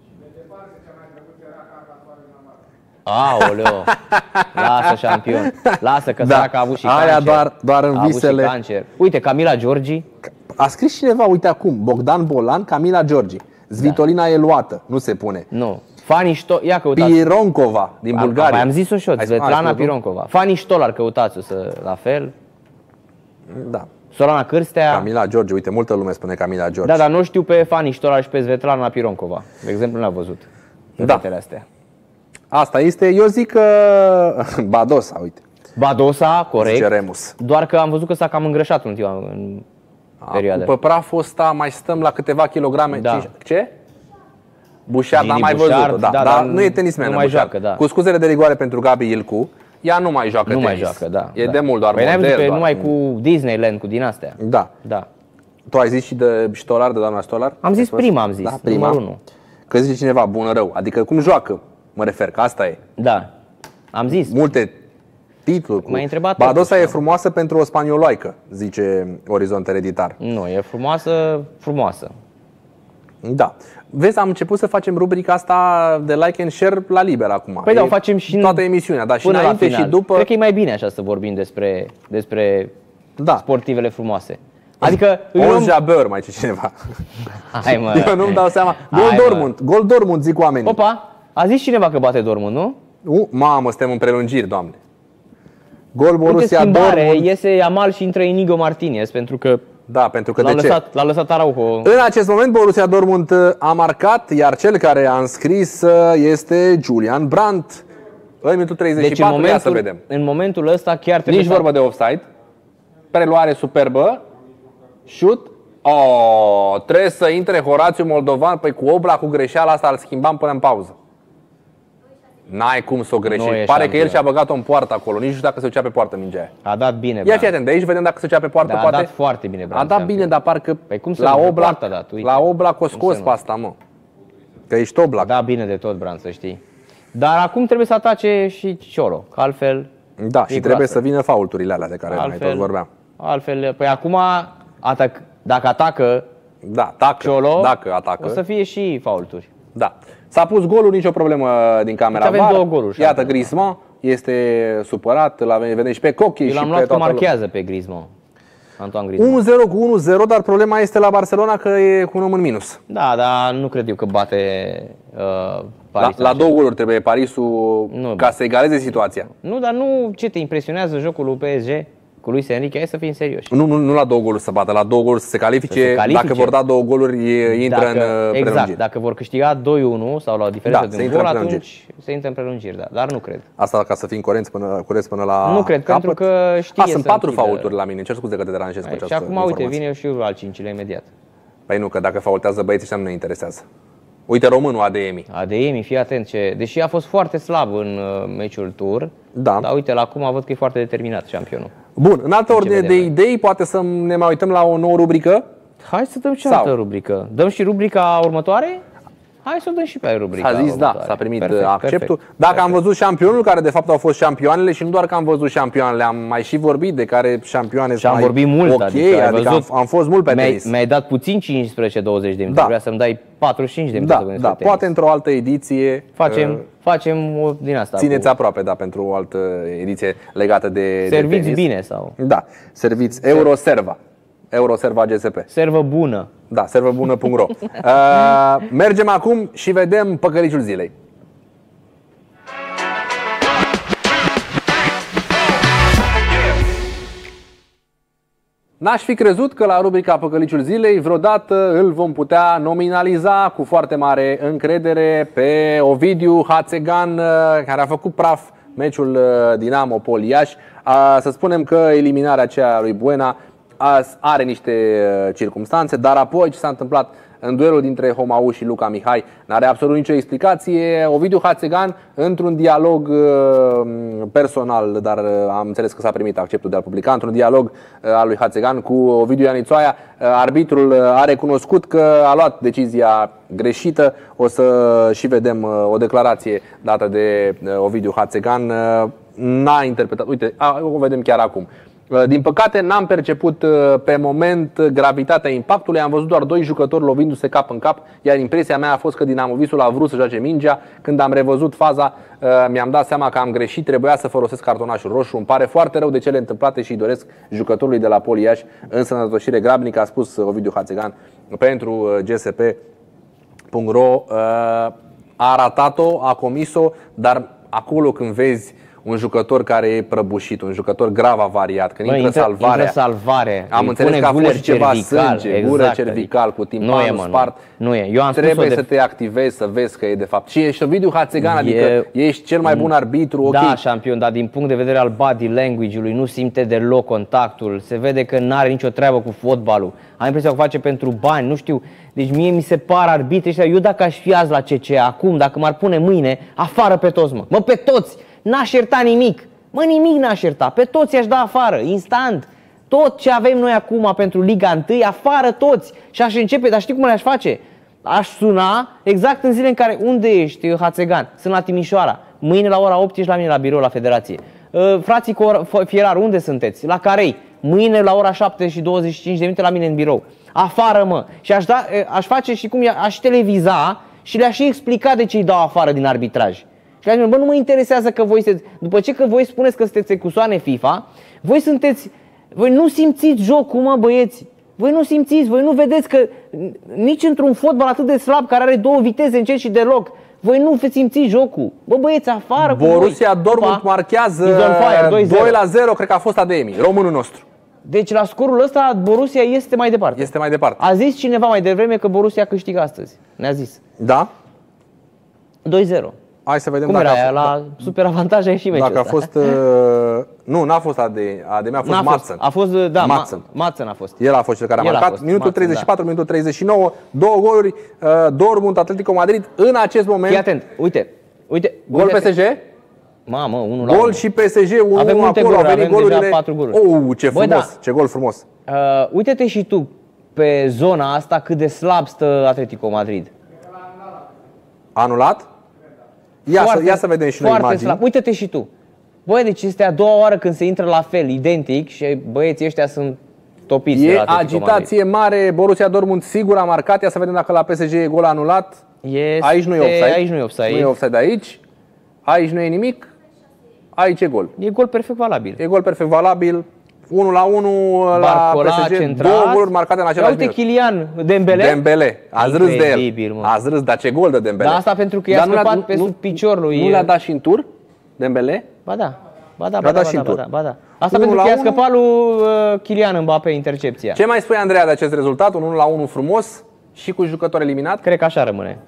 Aoleo, lasă șampion, lasă că Da. săraca a avut și Aia cancer. doar- doar în a avut visele. și cancer. Uite, Camila Giorgi, A scris cineva, uite acum, Bogdan Bolan, Camila Giorgi. Zvitolina Da. e luată, nu se pune. nu, Fani Sto... Ia căutați. Pironkova din Bulgaria. Păi am zis-o și eu, Ai- ai Svetlana spus-o? Pironkova. Fani Stolar, căutați-o să, la fel. Da. Sorana Cârstea. Camila Giorgi, uite, multă lume spune Camila Giorgi. Da, dar nu știu pe Fani Stolar și pe Svetlana Pironkova. De exemplu, n-am văzut. Da. Fetele astea. Asta este, eu zic că... Badosa, uite. Badosa, corect. Zice Remus. Doar că am văzut că s-a cam îngrășat în ultima, în perioadă. Pe praful ăsta mai stăm la câteva kilograme. Da. cinci... Ce? Bușard, am Gini mai Bușard, văzut-o, da, da, dar dar nu e tenismen. nu mai joacă, da. Cu scuzele de rigoare pentru Gabi Ilcu, ea nu mai joacă Nu tenis. mai joacă, da. E da. de mult doar păi model. Păi doar. numai cu Disneyland, cu din astea. Da. Da. Tu ai zis și de Stolar, de doamna Stolar? Am zis prima, am zis. Da, prima. Numărul unu. Că zice cineva, bună rău. Adică cum joacă, mă refer, că asta e. Da. Am zis. Multe titluri. Cu... M-ai întrebat Badosa tot, e frumoasă pentru o spanioloaică, zice Orizont Ereditar. Nu, e frumoasă, frumoasă. Da. Vezi, am început să facem rubrica asta de like and share la liber acum. Păi e da, o facem și în, toată emisiunea, dar și până înainte la final. și după. Cred că e mai bine așa să vorbim despre, despre Da. sportivele frumoase. Adică îi Onze luăm... Jabeur, mai ce cineva. Hai, mă. Eu nu-mi dau seama. Gol Hai, mă. Dortmund, gol Dortmund, zic oamenii. Opa, a zis cineva că bate Dortmund, nu? Uh, mamă, suntem în prelungiri, doamne. Gol Uite, Borussia schimbare, Dortmund. iese Yamal și intră Inigo Martinez, pentru că Da, pentru că l-a de ce? lăsat, l-a lăsat Araujo. În acest moment Borussia Dortmund a marcat, iar cel care a înscris este Julian Brandt. În minutul treizeci și Deci în patru, ia să momentul, vedem. în momentul ăsta chiar trebuie Nici să... vorba de offside. Preluare superbă. Shoot. Oh, trebuie să intre Horațiu Moldovan. Păi cu Obla, cu greșeala asta, îl schimbam până în pauză. N-ai cum să o Nu greșești. e Pare șanță. că el și-a băgat-o în poartă acolo. Nici nu știu dacă se ducea pe poartă mingea aia. A dat bine, Ia Brandt. fii atent, de aici vedem dacă se ducea pe poartă, Da, a poate. dat foarte bine, A Brandt, dat campion. bine, dar parcă Păi cum să la nu? Pe Oblak, poartă a dat, uite. la Oblak o scos să pe nu? asta, mă. Că ești Oblak. Da, bine de tot, Brandt, să știi. Dar acum trebuie să atace și Ciolo, că altfel... Da, e și trebuie groasă. să vină faulturile alea de care mai altfel, tot vorbeam. Altfel, păi acum, atac, dacă atacă Da, dacă, Ciolo, dacă atacă. o să fie și faulturi. Da. S-a pus golul, nicio problemă din camera Deci avem V A R. două goluri, Iată, șapte. Griezmann este supărat, îl avem, vedem și pe Cochi Eu și l-am pe luat că toată lumea. marchează pe Griezmann. Antoine Griezmann. unu zero cu unu zero, dar problema este la Barcelona că e cu un om în minus. Da, dar nu cred eu că bate uh, La, Paris. la două goluri trebuie Parisul Nu. ca să egaleze situația. Nu, dar nu, ce te impresionează jocul lui P S G cu Luis Enrique? Hai să fim serioși. Nu, nu, nu la două goluri să bată, la două goluri să se califice. Să se califice. Dacă vor da două goluri, e- intră Dacă- în uh, exact, prelungiri. dacă vor câștiga doi unu sau la o diferență Da, de se un intră gol, în prelungiri. atunci se intră în prelungiri, da. Dar nu cred. Asta ca să fim corecți până, corecți până la Nu cred, capăt. pentru că știe A, sunt să patru închidă. faulturi la mine. Cer scuze că te deranjez cu Și această acum, uite, informație. vine și eu al cincilea imediat. Păi nu, că dacă faultează băieții ăștia nu ne interesează. Uite românul Adeyemi. Adeyemi, fii atent, ce, deși a fost foarte slab în uh, meciul tur, Da. dar uite, la acum văd că e foarte determinat campionul. Bun, în altă ordine vedem de noi? idei, poate să ne mai uităm la o nouă rubrică. Hai să dăm și Sau? altă rubrică. Dăm și rubrica următoare? Hai să o dăm și pe rubrica S-a zis da, următoare. s-a primit Perfect, acceptul. perfect. Dacă am văzut șampionul, care de fapt au fost șampioanele și nu doar că am văzut șampioanele, am mai și vorbit de care șampioane Și sunt am mai vorbit mult, ok, adică, ai adică am, văzut, am fost mult pe mi-ai, tenis. mi-ai dat puțin cincisprezece douăzeci de minute, Da. trebuia să-mi dai patruzeci și cinci de minute Da, să vorbim da, despre tenis. poate într-o altă ediție. Facem, uh, facem o din asta. Țineți cu aproape, da, pentru o altă ediție legată de, de serviți tenis. bine sau Da, serviți Euroserva. Euroserva G S P. servă bună. Da, servăbună punct ro. uh, Mergem acum și vedem păcăliciul zilei. N-aș fi crezut că la rubrica Păcăliciul zilei vreodată îl vom putea nominaliza cu foarte mare încredere pe Ovidiu Hațegan, care a făcut praf meciul Dinamo Poliaș. Să spunem că eliminarea aceea lui Buena are niște circumstanțe, dar apoi ce s-a întâmplat în duelul dintre Homau și Luca Mihai n-are absolut nicio explicație. Ovidiu Hațegan, într-un dialog personal, dar am înțeles că s-a primit acceptul de a publica, într-un dialog al lui Hațegan cu Ovidiu Ianițoaia, arbitrul a recunoscut că a luat decizia greșită. O să și vedem o declarație dată de Ovidiu Hațegan. N-a interpretat, uite, o vedem chiar acum. Din păcate n-am perceput pe moment gravitatea impactului. Am văzut doar doi jucători lovindu-se cap în cap, iar impresia mea a fost că Dinamovisul a vrut să joace mingea. Când am revăzut faza, mi-am dat seama că am greșit, trebuia să folosesc cartonașul roșu. Îmi pare foarte rău de cele întâmplate și îi doresc jucătorului de la Poliaș însănătoșire grabnică, a spus Ovidiu Hațegan pentru G S P punct ro. A ratat-o, a comis-o, dar acolo când vezi un jucător care e prăbușit, un jucător grav avariat, când Bă, intră, intră salvarea. Intră salvare. Am înțeles că a fost și ceva cervical, sânge, exact, gură cervical cu timpanul nu e, mă, spart. Nu e. Eu am Trebuie de... să te activezi, să vezi că e de fapt. Și ești Ovidiu Hațegan, adică ești cel mai bun arbitru, ok. Da, șampion, dar din punct de vedere al body language-ului nu simte deloc contactul. Se vede că nu are nicio treabă cu fotbalul. Am impresia că o face pentru bani, nu știu. Deci mie mi se par arbitrii ăștia. Eu dacă aș fi azi la C C, acum, dacă m-ar pune mâine, afară pe toți, mă. Mă, pe toți! N-aș ierta nimic. Mă, nimic n-aș ierta. Pe toți i-aș da afară, instant. Tot ce avem noi acum pentru Liga unu, afară toți. Și aș începe, dar știi cum le-aș face? Aș suna exact în zile în care, unde ești, Hațegan? Sunt la Timișoara. Mâine la ora opt ești la mine la birou la Federație. Uh, frații Fierar, unde sunteți? La Carei. Mâine la ora șapte și douăzeci și cinci de minute la mine în birou. Afară, mă. Și aș, da, aș face și cum aș televiza și le-aș și explica de ce îi dau afară din arbitraj. Și le-aș, bă, nu mă interesează că voi sunteți, după ce că voi spuneți că sunteți ecusoane FIFA, voi sunteți, voi nu simțiți jocul, mă, băieți. Voi nu simțiți, voi nu vedeți că nici într-un fotbal atât de slab, care are două viteze încet și deloc, voi nu simțiți jocul. Bă, băieți, afară cu Borussia voi. Dortmund marchează doi la zero, cred că a fost Ademi, românul nostru. Deci la scorul ăsta Borussia este mai departe. Este mai departe. A zis cineva mai devreme că Borussia câștigă astăzi. Ne-a zis. Da? doi zero. Hai să vedem Cum dacă era a aia? fost, La super avantaj și meciul Dacă a ăsta. fost uh, nu, n-a fost Ademi, Ademi a fost Madsen. A fost, da, Madsen. Madsen a fost. El a fost cel care a El a marcat. fost, Minutul Madsen, treizeci și patru, da. Minutul treizeci și nouă, două goluri, uh, Dortmund, Atletico Madrid în acest moment. Fii atent, uite, uite. Gol uite, P S G? Mamă, unul la Gol și P S G, unul Avem multe acolo, goluri, au venit avem golurile. deja patru goluri. Oh, ce frumos, Băi, da. ce gol frumos. Uh, uite-te și tu pe zona asta cât de slab stă Atletico Madrid. Anulat? Ia, Foarte, să, ia să vedem și noi foarte imagini. slab. Uite-te și tu. Băi, deci este a doua oară când se intră la fel, identic, și băieții ăștia sunt topiți. E de la Atletico agitație mare, Borussia Dortmund sigur a marcat. Ia să vedem dacă la P S G e gol anulat. Este, Aici nu e offside. Aici nu e offside. Nu e offside aici. Aici nu e nimic. Aici e gol. E gol perfect valabil. E gol perfect valabil. unu la unu la P S G. Centrat. Două goluri marcate în același Uite minut. Kylian Dembele. Dembele. Ați râs de el. Mă. Ați râs, dar ce gol de Dembele. Dar asta pentru că i-a Dar nu scăpat le-a- pe nu- sub picior lui. Nu le-a dat și în tur, Dembele? Ba da. Ba da, Le-a ba da, dat ba și da, în ba tur. da, ba da. Asta unu pentru la că i-a unu. scăpat lui uh, Kylian Mbappé intercepția. Ce mai spui, Andreea, de acest rezultat? Un unu la unu frumos și cu jucător eliminat? Cred că așa rămâne.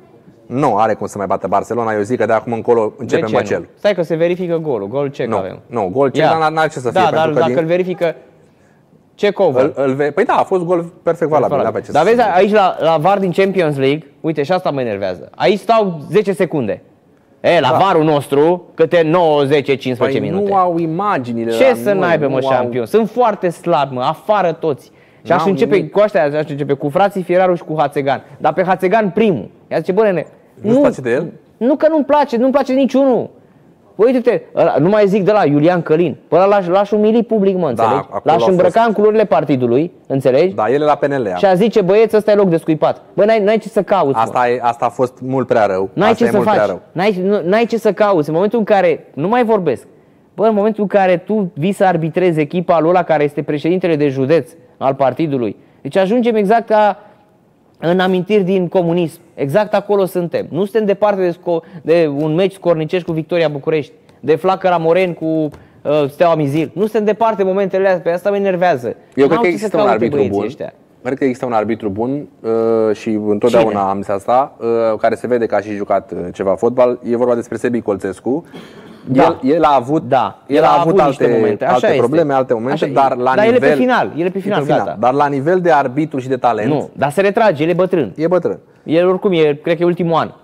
Nu are cum să mai bată Barcelona. Eu zic că de acum încolo începem De ce băcel. nu? Stai că se verifică golul. Gol check Nu, avem. nu, gol check, Ia. dar n-are ce să fie. Da, pentru dar că dacă din- îl verifică check over. Îl, îl ve- păi da, a fost gol perfect valabil. n-avea ce Dar să vezi, fie. aici la, la V A R din Champions League, uite, și asta mă enervează. Aici stau zece secunde. E, la Da. V A R-ul nostru, câte nouă, zece, cincisprezece Păi minute. nu au imaginile. Ce la să noi, n-aibă, mă, nu au- șampion? Sunt foarte slabi, mă, afară toți. Și aș N-au începe nimic. cu ăștia, aș începe cu frații Fieraru și cu Hațegan. Dar pe Hațegan primul. Ea zice, bă, nene, Nu-ți place de el? Nu că nu-mi place, nu-mi place niciunul. Bă, uite-te, ăla, nu mai zic de la Iulian Călin. Păi ăla l-aș, l-aș umili public, mă, înțelegi? acolo L-aș a îmbrăca fost. în culorile partidului, înțelegi? Da, el e la P N L. Și a zice, băieți, ăsta e loc de scuipat. Bă, n-ai, n-ai ce să cauți, mă. Asta, e, asta a fost mult prea rău. N-ai asta ce e să mult prea faci, rău. n-ai, nu- n-ai ce să cauți. În momentul în care, nu mai vorbesc, bă, în momentul în care tu vii să arbitrezi echipa lui ăla care este președintele de județ al partidului, deci ajungem exact ca în amintiri din comunism. Exact acolo suntem. Nu suntem departe de, sco- de un meci scornicești cu Victoria București, de Flacăra Moren cu uh, Steaua Mizil. Nu suntem departe de momentele astea, pe asta mă enervează. Eu N-au cred că ce să există un caute arbitru băieții bun. ăștia. Cred că există un arbitru bun uh, și întotdeauna Cine? am zis asta, uh, care se vede că a și jucat uh, ceva fotbal. E vorba despre Sebi Colțescu. Da. El, el a avut, Da, el a avut niște alte, momente. Așa alte este. probleme, alte momente, Așa e. dar la Dar el e nivel... pe final, el e pe final, gata. Dar la nivel de arbitru și de talent, Nu, dar se retrage, el e bătrân. e bătrân. El oricum e, cred că e ultimul an.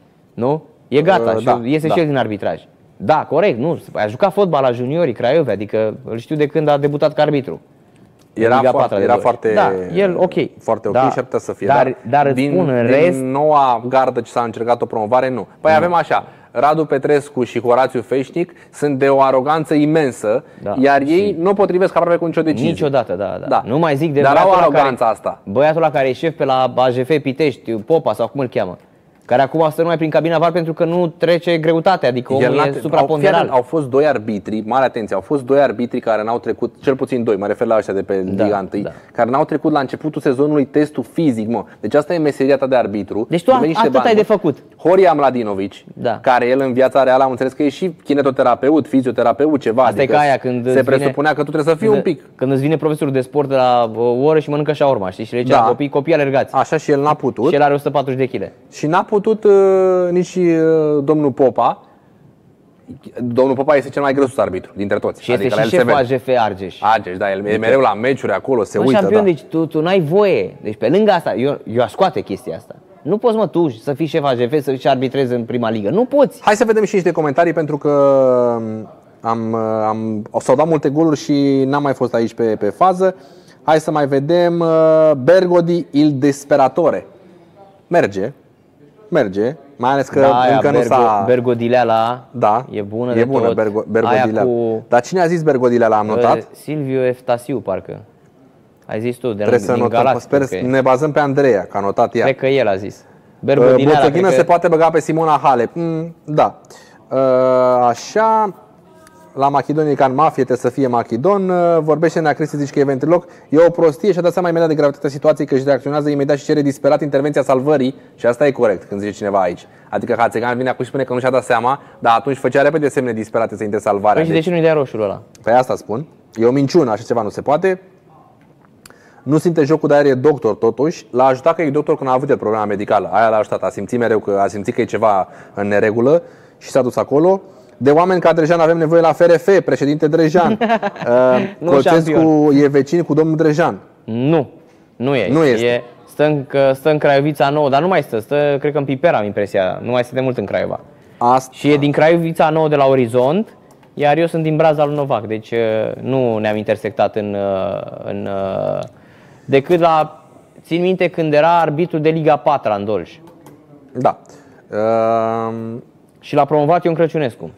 Nu? E gata, Uh, și da, iese da. și el din arbitraj. Da, corect, nu. A jucat fotbal la juniorii Craiove, adică îl știu de când a debutat ca arbitru. Era Liga foarte, patra de era două. foarte, Da, el ok. foarte ok Da. și ar putea să fie. Dar- dar îți din, spun, în din rest- noua gardă ce s-a încercat o promovare, nu. Păi avem așa, Radu Petrescu și Horațiu Feșnic sunt de o aroganță imensă, Da, iar ei nu potrivesc aproape cu nicio decizie. Niciodată, da, da, Da. Nu mai zic de Dar au băiatul ăla aroganța care, asta. Băiatul ăla care e șef pe la A J F Pitești, Popa sau cum îl cheamă. care acum stă numai prin cabina V A R pentru că nu trece greutatea, adică omul e supraponderal. Au, au fost doi arbitri, mare atenție, au fost doi arbitri care n-au trecut, cel puțin doi, mă refer la ăștia de pe Da, Liga unu, da. care n-au trecut la începutul sezonului testul fizic, mă. Deci asta e meseria ta de arbitru. Deci tu Deveni niște atât ai bani, de mă. făcut. Horia Mladinovic, Da. care el în viața reală am înțeles că e și kinetoterapeut, fizioterapeut, ceva. Asta e adică ca aia când se îți vine- presupunea că tu trebuie să fii Când- un pic. Când îți vine profesorul de sport de la o oră și mănâncă shawarma, știi? Și le zice Da. la copii, copii alergați. Așa și el n-a putut. Și el are o sută patruzeci de kilograme. Și n-a putut uh, nici uh, domnul Popa. Domnul Popa este cel mai grăsus arbitru dintre toți. Și este Adică la și el se șeful vede. A G F Argeș. Argeș, da, el e mereu la meciuri acolo, se Mă, uită. șampion, Da. deci tu, tu n-ai voie. Deci pe lângă asta, eu, eu aș scoate chestia asta. Nu poți, mă, tu să fii șef A G F, să și arbitrezi în prima ligă. Nu poți. Hai să vedem și niște comentarii pentru că am, am, s-au dat multe goluri și n-am mai fost aici pe, pe fază. Hai să mai vedem uh, Bergodi il Desperatore. Merge, merge, mai ales că Da, aia, încă nu Bergo, s-a... Bergodileala Da, e bună e de bună tot. Bergo, Aia Bergodileala. cu Dar cine a zis Bergodileala? Am notat? uh, Silviu Eftasiu, parcă. Ai zis tu, de Trebuie să din notăm, Galați. sper, cred că e. ne bazăm pe Andreea, că a notat ea. Cred că el a zis. Uh, Bergodileala, Boțăghină cred se că... poate băga pe Simona Halep. Mm, da. Uh, Așa, la Machidonie ca în mafie trebuie să fie Machidon. Uh, Vorbește Nea Cristi, zici că e ventriloc. E o prostie și a dat seama imediat de gravitatea situației, că își reacționează imediat și cere disperat intervenția salvării. Și asta e corect când zice cineva aici. Adică Hațegan vine acum și spune că nu și-a dat seama, dar atunci făcea repede semne disperate să intre salvarea. Păi și de ce nu-i dea roșul ăla? Pe asta spun. E o minciună, așa ceva nu se poate. Nu simte jocul, dar e doctor totuși. L-a ajutat că e doctor când a avut el problema medicală. Aia l-a ajutat. A simțit mereu că a simțit că e ceva în neregulă și s-a dus acolo. De oameni ca Drejan avem nevoie la F R F, președinte Drejan. uh, Nu Colțescu șampion. e vecin cu domnul Drejan. Nu, nu e. Nu este. E, stă, în, stă în Craiova Nouă, dar nu mai stă, stă, cred că în Pipera, am impresia. Nu mai stă de mult în Craiova. Asta. Și e din Craiova Nouă de la Orizont, iar eu sunt din Braza lui Novac, deci uh, nu ne-am intersectat în, uh, în uh, decât la, țin minte când era arbitru de Liga patru în Dolj. Da. Uh, Și l-a promovat Ion Crăciunescu,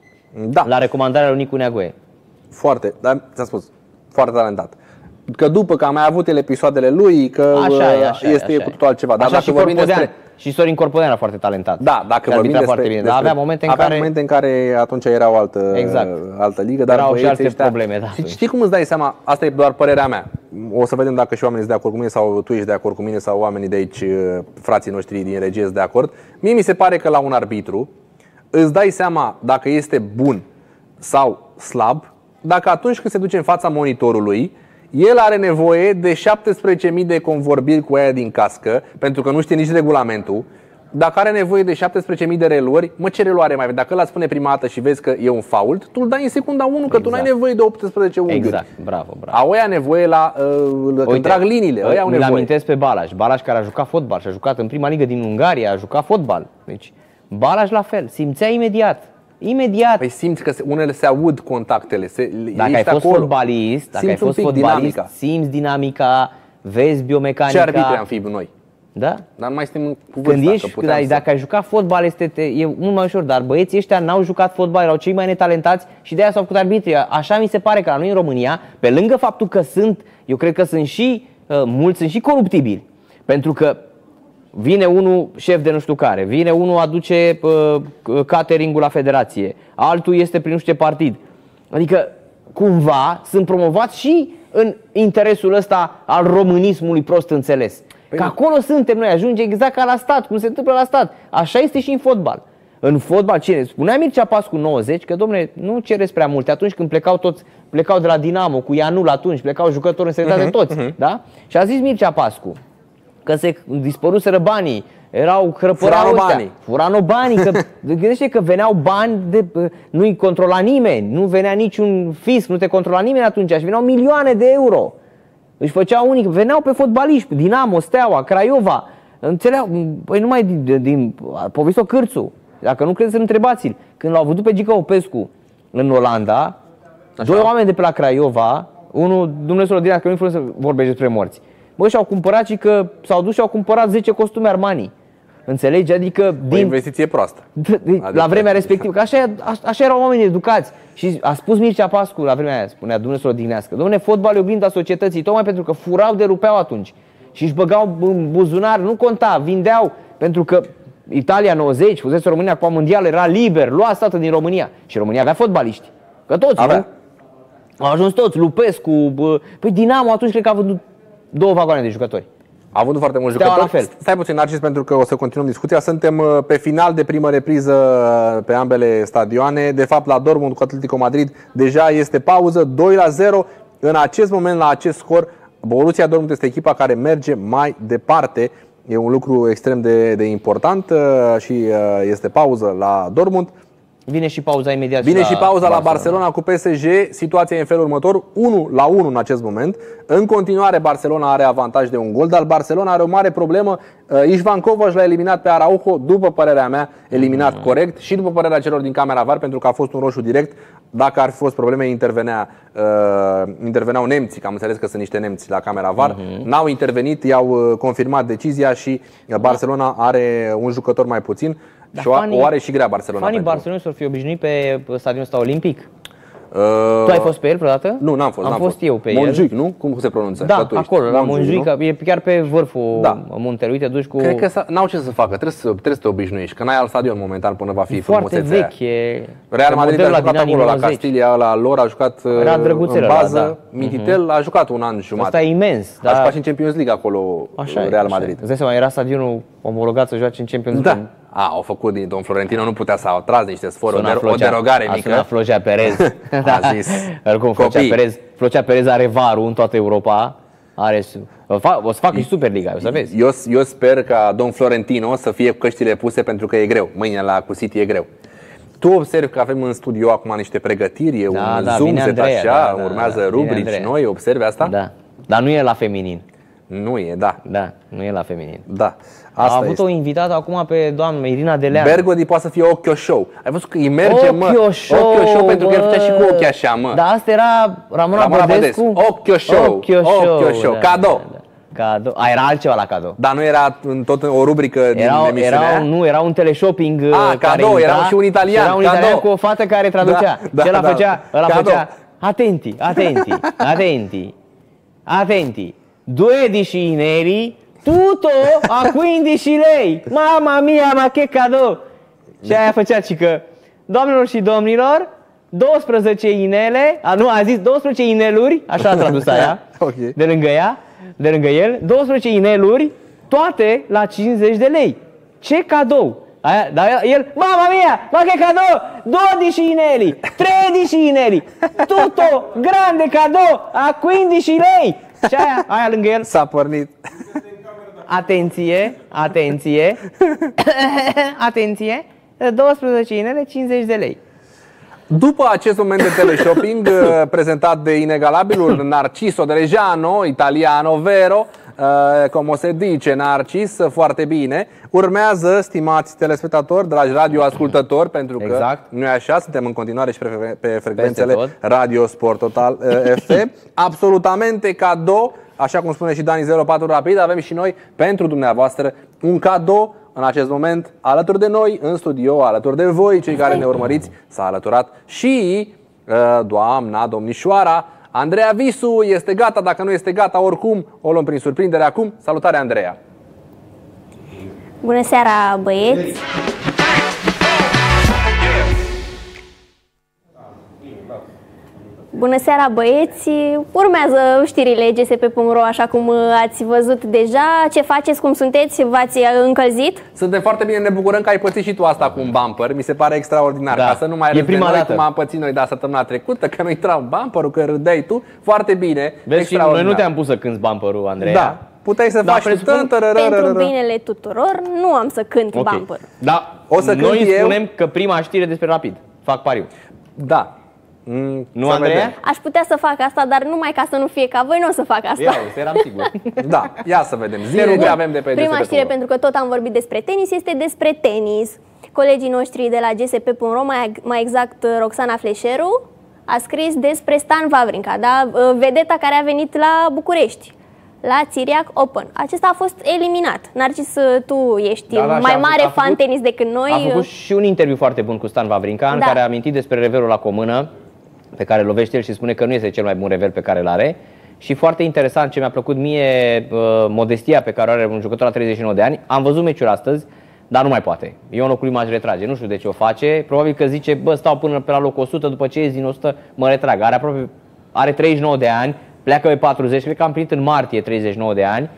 da. la recomandarea lui Nicu Neagoe. Foarte, dar ți-am spus, foarte talentat. Că după că a mai avut el episoadele lui, că Așa e, uh, așa e, este așa cu e. totul altceva. Dar Așa dacă și vorbim Corpodean. despre... Și Sorin Corpodean era foarte talentat. Da, dacă Se vorbim arbitra despre, foarte bine, dar despre- avea momente în avea care momente în care atunci era o altă, Exact. altă ligă, dar Erau și băieții alte ăștia- probleme, da, Și atunci. știi cum îți dai seama? Asta e doar părerea mea. O să vedem dacă și oamenii sunt de acord cu mine sau tu ești de acord cu mine sau oamenii de aici, frații noștri din regie sunt de acord. Mie mi se pare că la un arbitru îți dai seama dacă este bun sau slab, dacă atunci când se duce în fața monitorului, el are nevoie de șaptesprezece mii de convorbiri cu aia din cască, pentru că nu știe nici regulamentul. Dacă are nevoie de șaptesprezece mii de reluări, mă, ce reluare mai vezi? Dacă ăla spune prima dată și vezi că e un fault, tu îl dai în secunda unu, că tu n-ai Exact. nevoie de optsprezece unghiuri. Exact, bravo, bravo. Au ăia nevoie la, uh, când trag liniile, ăia au mi-l nevoie. amintesc pe Balázs. Balázs care a jucat fotbal și a jucat în prima ligă din Ungaria, a jucat fotbal. Deci Balázs la fel, simțea imediat. Imediat. Păi simți că se, unele se aud contactele, se, Dacă ai ești fost acolo. fotbalist, dacă Simți ai un fost pic fotbalist, dinamica. simți dinamica, vezi biomecanica. Ce arbitri am fi noi? Da? Dar nu mai suntem cu vârsta, Când că ești, puteam dacă, să- dacă ai jucat fotbal, este, te, e mult mai ușor, dar băieții ăștia n-au jucat fotbal, erau cei mai netalentați și de aia s-au făcut arbitri. Așa mi se pare că la noi în România, pe lângă faptul că sunt, eu cred că sunt și, uh, mulți sunt și coruptibili, pentru că vine unul șef de nu știu care, vine unul aduce uh, catering-ul la federație, altul este prin nu știu ce partid. Adică cumva sunt promovați și în interesul ăsta al românismului prost înțeles. Că acolo suntem noi, ajunge exact ca la stat, cum se întâmplă la stat. Așa este și în fotbal. În fotbal, cine? Spunea Mircea Pascu nouăzeci că, dom'le, nu cereți prea multe. Atunci când plecau toți, plecau de la Dinamo cu Ianul atunci, plecau jucători în secretate toți, da? Și a zis Mircea Pascu că se dispăruseră banii, erau hrăpăreau Furano ăștia. banii. Furano banii, că gândește că veneau bani de, nu-i controla nimeni, nu venea niciun fisc, nu te controla nimeni atunci, și veneau milioane de euro. Își făceau unic, veneau pe fotbaliști, Dinamo, Steaua, Craiova, înțeleau, păi numai din, din, din Povestea Cârțu, dacă nu credeți, întrebați-l. Când l-au văzut pe Gica Opescu în Olanda, așa, doi oameni de pe la Craiova, unul, Dumnezeu direct, că nu-i frumos să vorbești despre morți. Bă, și-au cumpărat și că s-au dus și au cumpărat zece costume Armani. Înțelegi? Adică O din, investiție proastă. de, de, la vremea respectivă, că așa, așa, așa erau oamenii educați. Și a spus Mircea Pascu la vremea aia, spunea Dumnezeu să o odihnească, dom'le, fotbal e oglinda societății, tocmai pentru că furau de rupeau atunci. Și își băgau în buzunar, nu conta, vindeau, pentru că Italia nouăzeci, fusese România cu mondial, era liber, lua statul din România. Și România avea fotbaliști. Că toți, avea. nu? Au ajuns toți, Lupescu, bă, păi Dinamo atunci cred că a vândut două vagoane de jucători. A avut foarte mulți Steaua jucători. la fel. Stai puțin, Narcis, pentru că o să continuăm discuția. Suntem pe final de primă repriză pe ambele stadioane. De fapt, la Dortmund cu Atletico Madrid deja este pauză, doi la zero. În acest moment, la acest scor, Borussia Dortmund este echipa care merge mai departe. E un lucru extrem de, de important și este pauză la Dortmund. Vine și pauza imediat. Vine și, la pauza Barcelona. la Barcelona cu P S G. Situația e în felul următor, unu la unu în acest moment. În continuare Barcelona are avantaj de un gol, dar Barcelona are o mare problemă. Istvan Kovac l-a eliminat pe Araujo, după părerea mea, eliminat mm. corect și după părerea celor din camera V A R, pentru că a fost un roșu direct. Dacă ar fi fost probleme, intervenea, uh, interveneau nemții, că am înțeles că sunt niște nemți la camera V A R. Mm-hmm. N-au intervenit, i-au confirmat decizia și Barcelona are un jucător mai puțin. Dar și fanii, o are și grea Barcelona. Fanii Barcelona s-or fi obișnuit pe stadionul ăsta olimpic? Uh, tu ai fost pe el vreodată? Nu, n-am fost. Am n-am fost, fost eu pe Montjuic, el. nu? Cum se pronunță? Da, Cătuiști. acolo, la Montjuic, e chiar pe vârful da. muntelui, te duci cu... Cred că n-au ce să facă, trebuie să, trebuie să te obișnuiești, că n-ai alt stadion momentan până va fi foarte vechi, e... Real Madrid a jucat acolo la Castilia, la lor a jucat în bază, da. Mititel uh-huh. a jucat un an jumătate. Asta e imens. A jucat și în Champions League acolo, așa Real e, Madrid. Îți dai seama, era stadionul omologat să joace în Champions League. Da. A, au făcut din Don Florentino, nu putea să au tras niște sforuri, o, o derogare a mică. A sunat Flocea Perez. A zis, oricum, Flocea Perez, Flocea Perez are varul în toată Europa. Are, o să facă și Superliga, o să vezi. Eu, eu sper ca Don Florentino să fie cu căștile puse, pentru că e greu. Mâine la cu City e greu. Tu observi că avem în studio acum niște pregătiri, e da, un da, zoom set Andreea, așa, da, da, urmează da, rubrici noi, observi asta? Da, dar nu e la feminin. Nu e, da. Da, nu e la feminin. Da. Asta a avut este. o invitată acum pe doamna Irina Deleanu. Bergodi poate să fie Occhio Show. Ai văzut că îi merge, mă. Occhio Show, Occhio Show, pentru că el făcea și cu ochii așa, mă. Da, asta era Ramona, Ramona Bădescu. Bădescu. Occhio Show. Occhio Show. Occhio Show. Da, cadou. Da, da. Cadou. A, era altceva la cadou. Dar nu era în tot o rubrică din era, emisiunea era, Nu, era un teleshopping. A, cadou, era și un italian. Era un cadou. italian cu o fată care traducea. Da, și ăla da, făcea, da. ăla făcea, atenti, atenti, atenti, atenti. Due dicineri, tutto a quindici lei. Mamma mia, ma che cadou! Și aia făcea cică, doamnelor și domnilor, douăsprezece inele, a, nu, a zis douăsprezece ineluri, așa a tradus aia, okay. de lângă ea, de lângă el, douăsprezece ineluri, toate la cincizeci de lei. Ce cadou! Aia, dar el, mamma mia, ma che cadou! dodici ineli, tredici ineli, tutto grande cadou a quindici lei! Și aia, aia lângă el s-a pornit. Atenție, atenție, atenție, douăsprezece inele, cincizeci de lei. După acest moment de teleshopping prezentat de inegalabilul Narciso Drejano, italiano vero, cum o se dice Narcis, foarte bine. Urmează, stimați telespectatori, dragi radioascultători, pentru că exact. nu e așa, suntem în continuare și pe frecvențele Radio Sport Total F M. Absolutamente cadou, așa cum spune și Dani zero patru Rapid, avem și noi pentru dumneavoastră un cadou. În acest moment, alături de noi, în studio, alături de voi, cei care ne urmăriți, s-a alăturat și uh, doamna, domnișoara Andreea Visu. Este gata, dacă nu este gata, oricum o luăm prin surprindere acum. Salutare, Andreea! Bună seara, băieți! Bună seara, băieți! Urmează știrile G S P punct ro, așa cum ați văzut deja. Ce faceți, cum sunteți? V-ați încălzit? Suntem foarte bine, ne bucurăm că ai pățit și tu asta cu un bumper. Mi se pare extraordinar, da. Ca să nu mai e prima de noi dată. cum am pățit noi, da, săptămâna trecută, că nu intra bumperul, că râdeai tu. Foarte bine, vezi, noi nu te-am pus să cânti bumperul, Andreea. Da, puteai să da, faci presupun... Pentru binele tuturor, nu am să cânt okay. bumper. Da, o să noi cânt eu... spunem că prima știre despre Rapid. Fac pariu. Da. Mm, nu, Andreea? Aș putea să fac asta, dar numai ca să nu fie ca voi, nu o să fac asta. Ia, eram sigur. Da, ia să vedem. Zile ce avem de pe Prima știre, pentru că tot am vorbit despre tenis, este despre tenis. Colegii noștri de la G S P punct ro, mai, mai exact Roxana Fleșeru, a scris despre Stan Wawrinka, da? Vedeta care a venit la București, la Țiriac Open. Acesta a fost eliminat. Narcis, tu ești da, da, mai mare fan făcut, tenis decât noi. A făcut și un interviu foarte bun cu Stan Wawrinka, în da. care a amintit despre reverul la comună pe care lovește el și spune că nu este cel mai bun rever pe care îl are. Și foarte interesant, ce mi-a plăcut mie, modestia pe care o are un jucător la treizeci și nouă de ani. Am văzut meciul astăzi. dar nu mai poate. Eu în locul lui m-aș retrage, nu știu de ce o face. Probabil că zice, bă, stau până pe la locul o sută, după ce ies din o sută mă retrag. Are aproape, are treizeci și nouă de ani, pleacă pe patruzeci, cred că am plinit în martie treizeci și nouă de ani,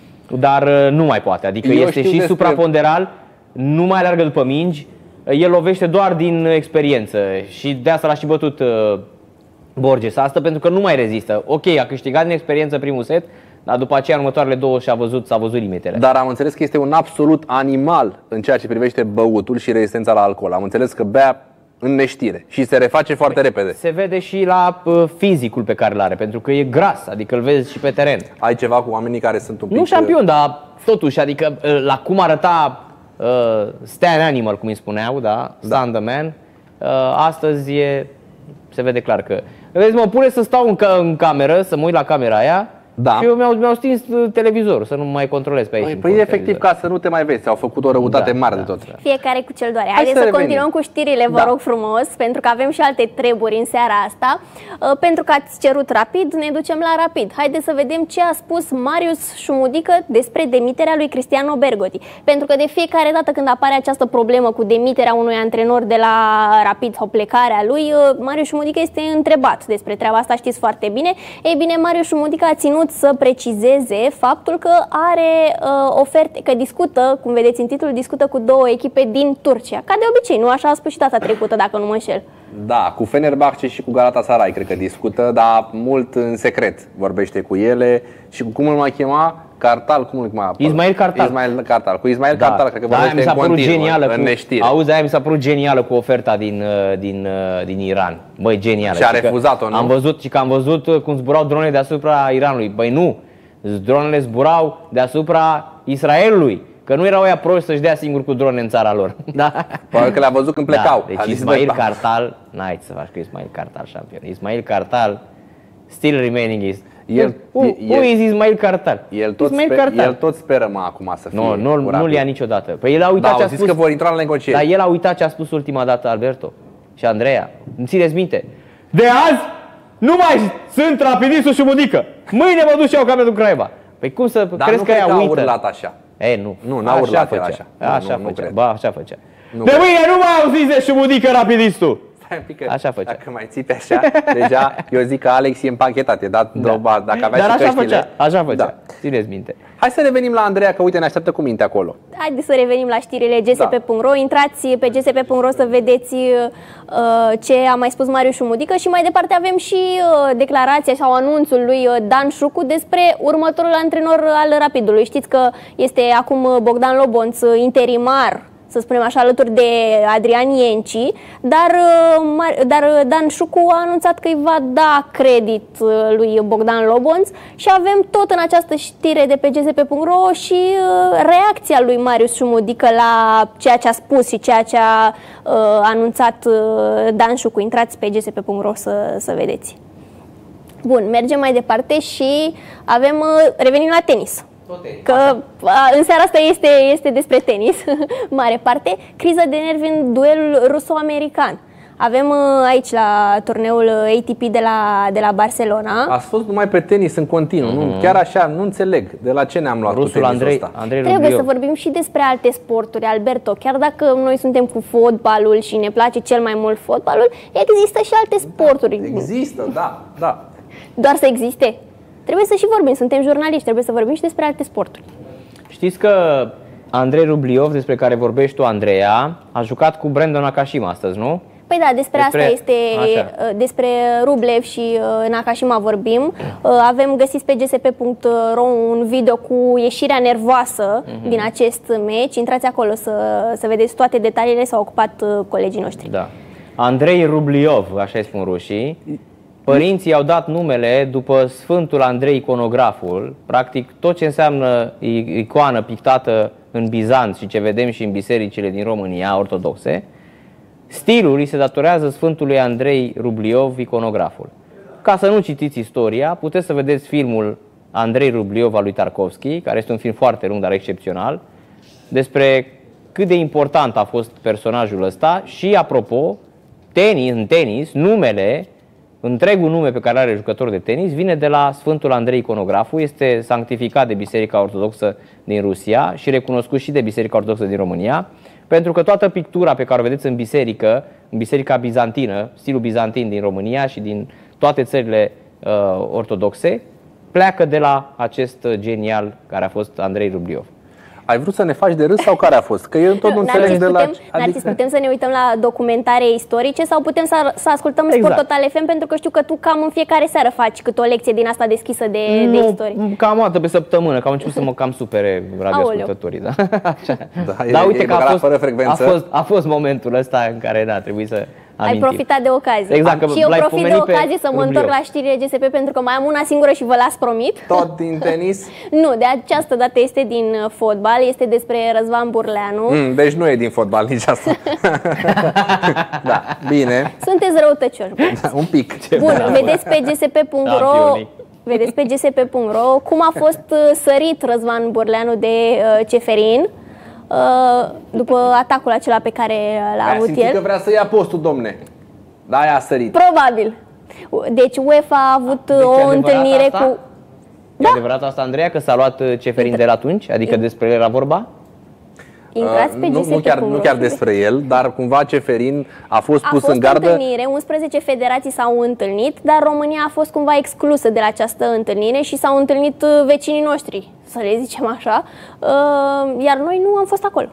dar nu mai poate. Adică Eu este și despre... supraponderal, nu mai alergă după mingi, el lovește doar din experiență și de asta l-a și bătut uh, Borges asta, pentru că nu mai rezistă. Ok, a câștigat din experiență primul set, dar după aceea, în următoarele două și-a văzut, s-a văzut limitele. Dar am înțeles că este un absolut animal în ceea ce privește băutul și rezistența la alcool. Am înțeles că bea în neștire și se reface foarte repede. Se vede și la uh, fizicul pe care îl are, pentru că e gras, adică îl vezi și pe teren. Ai ceva cu oamenii care sunt un pic... Nu șampion, dar totuși, adică uh, la cum arăta uh, Stan Animal, cum îi spuneau, da? Stan the Man, uh, astăzi e, se vede clar că... Vezi, mă pune să stau în, ca, în cameră, să mă uit la camera aia. Da. Și eu mi-au, mi-au stins televizorul, să nu mai controlez pe aici. Păi, păi efectiv, ca să nu te mai vezi, au făcut o răutate da, mare da, de tot. Da. Fiecare cu cel doare. Haideți să, să continuăm cu știrile, vă da. rog frumos, pentru că avem și alte treburi în seara asta. Pentru că ați cerut rapid, ne ducem la rapid. Haideți să vedem ce a spus Marius Șumudică despre demiterea lui Cristiano Bergotti. Pentru că de fiecare dată când apare această problemă cu demiterea unui antrenor de la Rapid sau plecarea lui, Marius Șumudică este întrebat despre treaba asta, știți foarte bine. Ei bine, Marius Șumudică a ținut să precizeze faptul că are uh, oferte, că discută, cum vedeți în titlu, discută cu două echipe din Turcia. Ca de obicei, nu așa a spus și data trecută, dacă nu mă înșel. Da, cu Fenerbahce și cu Galatasaray cred că discută, dar mult în secret vorbește cu ele și cu cum îl mai chema? Cartal, cum îl chema? Ismail Cartal. Ismail Cartal. Cu Ismail da. Cartal cred că da, vorbește în continuu, în neștire. Auzi, aia mi s-a părut genială cu oferta din, din, din Iran. Băi, genială. Și a refuzat-o, nu? Am văzut, și că am văzut cum zburau dronele deasupra Iranului. Băi, nu! Dronele zburau deasupra Israelului. Că nu erau ăia proști să-și dea singur cu drone în țara lor. Da? Probabil că le-a văzut când plecau. Da, deci Ismail Cartal, n-ai să faci cu Ismail Cartal șampion. Ismail Cartal, still remaining is... El, who, who is Ismail Cartal? El tot, Ismail sper, Cartal. el tot speră mă acum să fie no, nu, nu-l ia niciodată. Păi el a uitat da, ce a zis spus. Că vor intra la negocieri. Dar el a uitat ce a spus ultima dată Alberto și Andreea. Îmi țineți minte? De azi nu mai sunt Rapidistul Șumudică. Mâine mă duc și eu ca pentru Craiova. Păi cum să dar crezi că ea uită? urlat așa. E, nu. Nu, n-a urlat așa. Așa, așa nu, făcea. Nu ba, așa făcea. Nu de mâine nu mai auziți de Șumudică Rapidistul. Pică, așa făcea. Dacă mai țipi așa, deja eu zic că Alex e împachetat, e dat da. Droba, dacă avea dar și așa căștile, făcea, așa făcea. Da. Țineți minte. Hai să revenim la Andreea, că uite ne așteaptă cu minte acolo. Haideți să revenim la știrile G S P punct ro. Da. Intrați pe G S P punct ro să vedeți uh, ce a mai spus Marius Șumudică și mai departe avem și uh, declarația sau anunțul lui Dan Șucu despre următorul antrenor al Rapidului. Știți că este acum Bogdan Lobonț, interimar, să spunem așa, alături de Adrian Ienci, dar, dar Dan Șucu a anunțat că îi va da credit lui Bogdan Lobonț și avem tot în această știre de pe G S P punct ro și reacția lui Marius Șumudică la ceea ce a spus și ceea ce a uh, anunțat Dan Șucu. Intrați pe G S P punct ro să, să vedeți. Bun, mergem mai departe și avem, revenim la tenis. Că în seara asta este, este despre tenis, mare parte. Criză de nervi în duelul ruso-american. Avem aici la turneul A T P de la, de la Barcelona. Ați fost numai pe tenis în continuu, mm-hmm. nu? Chiar așa, nu înțeleg de la ce ne-am luat Rusul cu Andrei, ăsta. Andrei Trebuie Rubliov. să vorbim și despre alte sporturi, Alberto. Chiar dacă noi suntem cu fotbalul și ne place cel mai mult fotbalul, există și alte sporturi. Da, există, da, da. Doar să existe. Trebuie să și vorbim, suntem jurnaliști, trebuie să vorbim și despre alte sporturi. Știți că Andrei Rubliov, despre care vorbești tu, Andreea, a jucat cu Brandon Nakashima astăzi, nu? Păi da, despre, despre asta este, așa. Despre Rublev și uh, Nakashima vorbim. Uh, avem găsit pe G S P punct ro un video cu ieșirea nervoasă uh-huh. din acest meci. Intrați acolo să, să vedeți toate detaliile, s-au ocupat uh, colegii noștri. Da. Andrei Rubliov, așa îi spun rușii. Părinții au dat numele după Sfântul Andrei Iconograful, practic tot ce înseamnă icoană pictată în Bizanț și ce vedem și în bisericile din România ortodoxe. Stilul îi se datorează Sfântului Andrei Rubliov, Iconograful. Ca să nu citiți istoria, puteți să vedeți filmul Andrei Rubliov al lui Tarkovski, care este un film foarte lung, dar excepțional, despre cât de important a fost personajul ăsta și, apropo, tenis, în tenis, numele întregul nume pe care are jucător de tenis vine de la Sfântul Andrei Iconografu, este sanctificat de Biserica Ortodoxă din Rusia și recunoscut și de Biserica Ortodoxă din România, pentru că toată pictura pe care o vedeți în biserică, în biserica bizantină, stilul bizantin din România și din toate țările uh, ortodoxe, pleacă de la acest genial care a fost Andrei Rubliov. Ai vrut să ne faci de râs sau care a fost? Că eu tot nu înțeleg de la... Putem, adică... putem să ne uităm la documentare istorice sau putem să, să ascultăm exact. Sport Total F M, pentru că știu că tu cam în fiecare seară faci câte o lecție din asta deschisă de, nu, de istorie. Cam o dată pe săptămână, că am început să mă cam supere radioascultătorii. Da? Da, Dar uite e că a fost, fără frecvență. a, fost, a fost momentul ăsta în care da, trebuie să amintim. Ai profitat de ocazie. Exact, că și eu profit de ocazie să mă Rubliov. întorc la știrile G S P, pentru că mai am una singură și vă las promit. Tot din tenis? Nu, de această dată este din fotbal, este despre Răzvan Burleanu. Mm, deci nu e din fotbal nici asta. Da, bine. Sunteți răutăcioși. Da, un pic. Bun, vedeți pe g s p punct r o vedeți pe g s p punct r o cum a fost sărit Răzvan Burleanu de uh, Ceferin uh, după atacul acela pe care l-a avut el. că vrea să ia postul, domne. Da, aia a sărit. Probabil. Deci UEFA a avut deci, o întâlnire asta? cu... E da. adevărat asta, Andreea, că s-a luat Ceferin Intra... de la atunci? Adică despre el era vorba? Intrați pe uh, nu, nu, chiar, nu chiar despre el, dar cumva Ceferin a fost a pus fost în gardă. A fost întâlnire, unsprezece federații s-au întâlnit, dar România a fost cumva exclusă de la această întâlnire și s-au întâlnit vecinii noștri, să le zicem așa, uh, iar noi nu am fost acolo.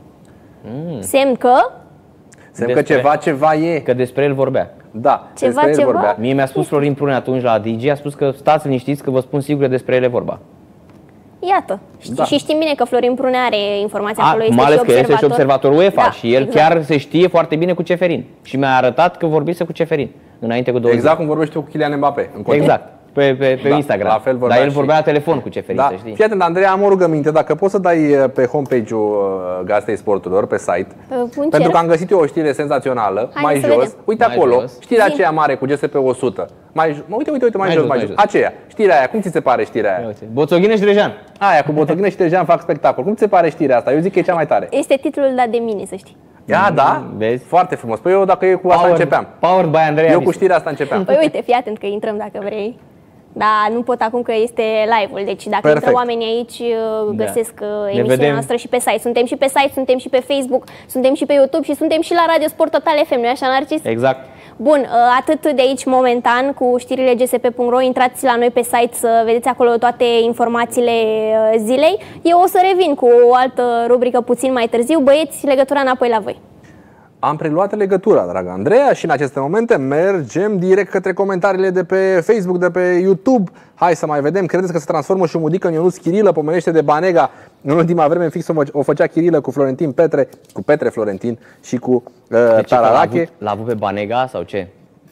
Mm. Semn că... Semn că ceva, ceva e. Că despre el vorbea. Da, ceva, despre el ceva? vorbea. Mie mi-a spus Florin Prunea atunci la D J, a spus că stați liniștiți că vă spun sigur că despre ele vorba. Iată, știi, da. Și știm bine că Florin Prunea are informația a, acolo, este mai ales și că observator. este și observatorul UEFA, da, și el exact. chiar se știe foarte bine cu Ceferin. Și mi-a arătat că vorbise cu Ceferin înainte cu două Exact zile. cum vorbești tu cu Kylian Mbappé. În exact, pe, pe, pe da, Instagram. La fel dar el și... vorbea la telefon cu Ceferin, da. să știi. Fii atent, Andreea, am o rugăminte. Dacă poți să dai pe homepage-ul Gazetei Sporturilor, pe site, Bun, pentru că am găsit eu o știre senzațională. Hai mai jos, vedem. uite mai acolo, jos. știrea aceea mare cu G S P o sută. Mai, uite, uite, uite, mai, mai jos, mai jos. jos. Aceea, știrea aia, cum ți se pare știrea aia? Boțoghină și Drejan. Aia, cu Boțoghină și Drejan fac spectacol. Cum ți se pare știrea asta? Eu zic că e cea mai tare. Este titlul dat de mine, să știi. Ia, da? Vezi? Foarte frumos. Păi eu dacă eu cu asta Power, începeam. Powered by Andreea Eu cu știrea asta începeam. Păi uite, fii atent că intrăm dacă vrei. Dar nu pot acum că este live-ul, deci dacă Perfect. intră oamenii aici găsesc da. emisiunea vedem. noastră și pe site. Suntem și pe site, suntem și pe Facebook, suntem și pe YouTube și suntem și la Radio Sport Total F M, nu-i așa, Narcis? Exact. Bun, atât de aici momentan cu știrile G S P punct r o, intrați la noi pe site să vedeți acolo toate informațiile zilei. Eu o să revin cu o altă rubrică puțin mai târziu. Băieți, legătura înapoi la voi. Am preluat legătura, dragă Andreea, și în aceste momente mergem direct către comentariile de pe Facebook, de pe YouTube. Hai să mai vedem. Credeți că se transformă și Mudică în Ionuț Chirilă? Pomenește de Banega. În ultima vreme fix o făcea Chirilă cu Florentin Petre, cu Petre Florentin și cu uh, Tararache. L-a avut pe Banega sau ce?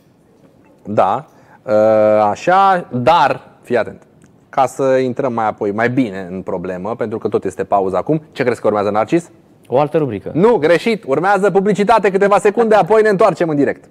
Da, uh, așa, dar, fii atent, ca să intrăm mai apoi, mai bine în problemă, pentru că tot este pauză acum. Ce crezi că urmează, Narcis? O altă rubrică. Nu, greșit. Urmează publicitate câteva secunde, apoi ne întoarcem în direct.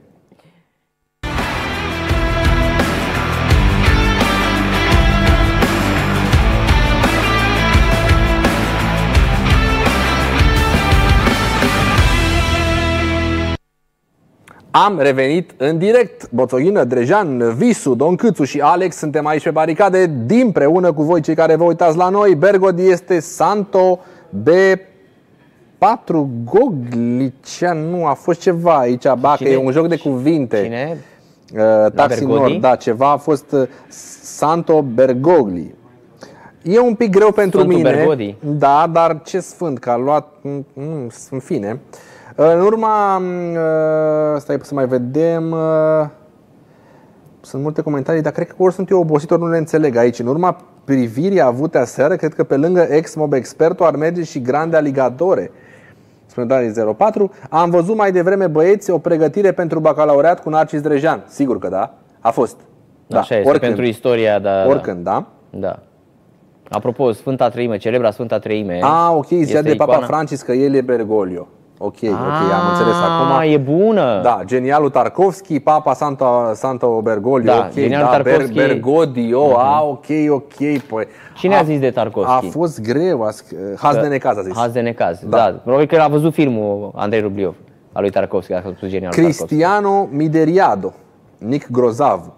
Am revenit în direct. Boțoghină, Drejan, Visu, Don Câțu și Alex suntem aici pe baricade, dinpreună cu voi cei care vă uitați la noi. Bergodi este Santo B patru Goglicea, nu, a fost ceva aici, ba, că e un joc de cuvinte. Cine? Uh, Taxi Nord, da, ceva a fost uh, Santo Bergogli. E un pic greu pentru Sfântul mine. Bergodi. Da, dar ce sfânt, că a luat, mm, în fine. Uh, în urma, uh, stai să mai vedem, uh, sunt multe comentarii, dar cred că ori sunt eu obosit, ori nu le înțeleg aici. În urma privirii avute aseară, cred că pe lângă ex-mob expertul ar merge și grande aligadore. Spune Dani zero patru. Am văzut mai devreme, băieți, o pregătire pentru bacalaureat cu Narcis Drejan. Sigur că da, a fost. Da, așa este, oricând. pentru istoria, da. Oricând, da. Da. Apropo, Sfânta Treime, celebra Sfânta Treime. Ah, ok, zicea de Papa icoana... Francis că el e Bergoglio. Ok, ok, ah, am înțeles acum. E bună. Da, genialul Tarkovski, Papa Santa, Santo Bergoglio, da, ok, genialul da, Tarkovski. Ber, Bergoglio, uh-huh. ah, ok, ok, păi. Cine a, a zis de Tarkovski? A fost greu, a, haz de necaz a zis. Haz de necaz, da. da. Probabil că a văzut filmul Andrei Rubliov, al lui Tarkovski, a spus genialul Cristiano Tarkovski. Mideriado. Nick Grozav.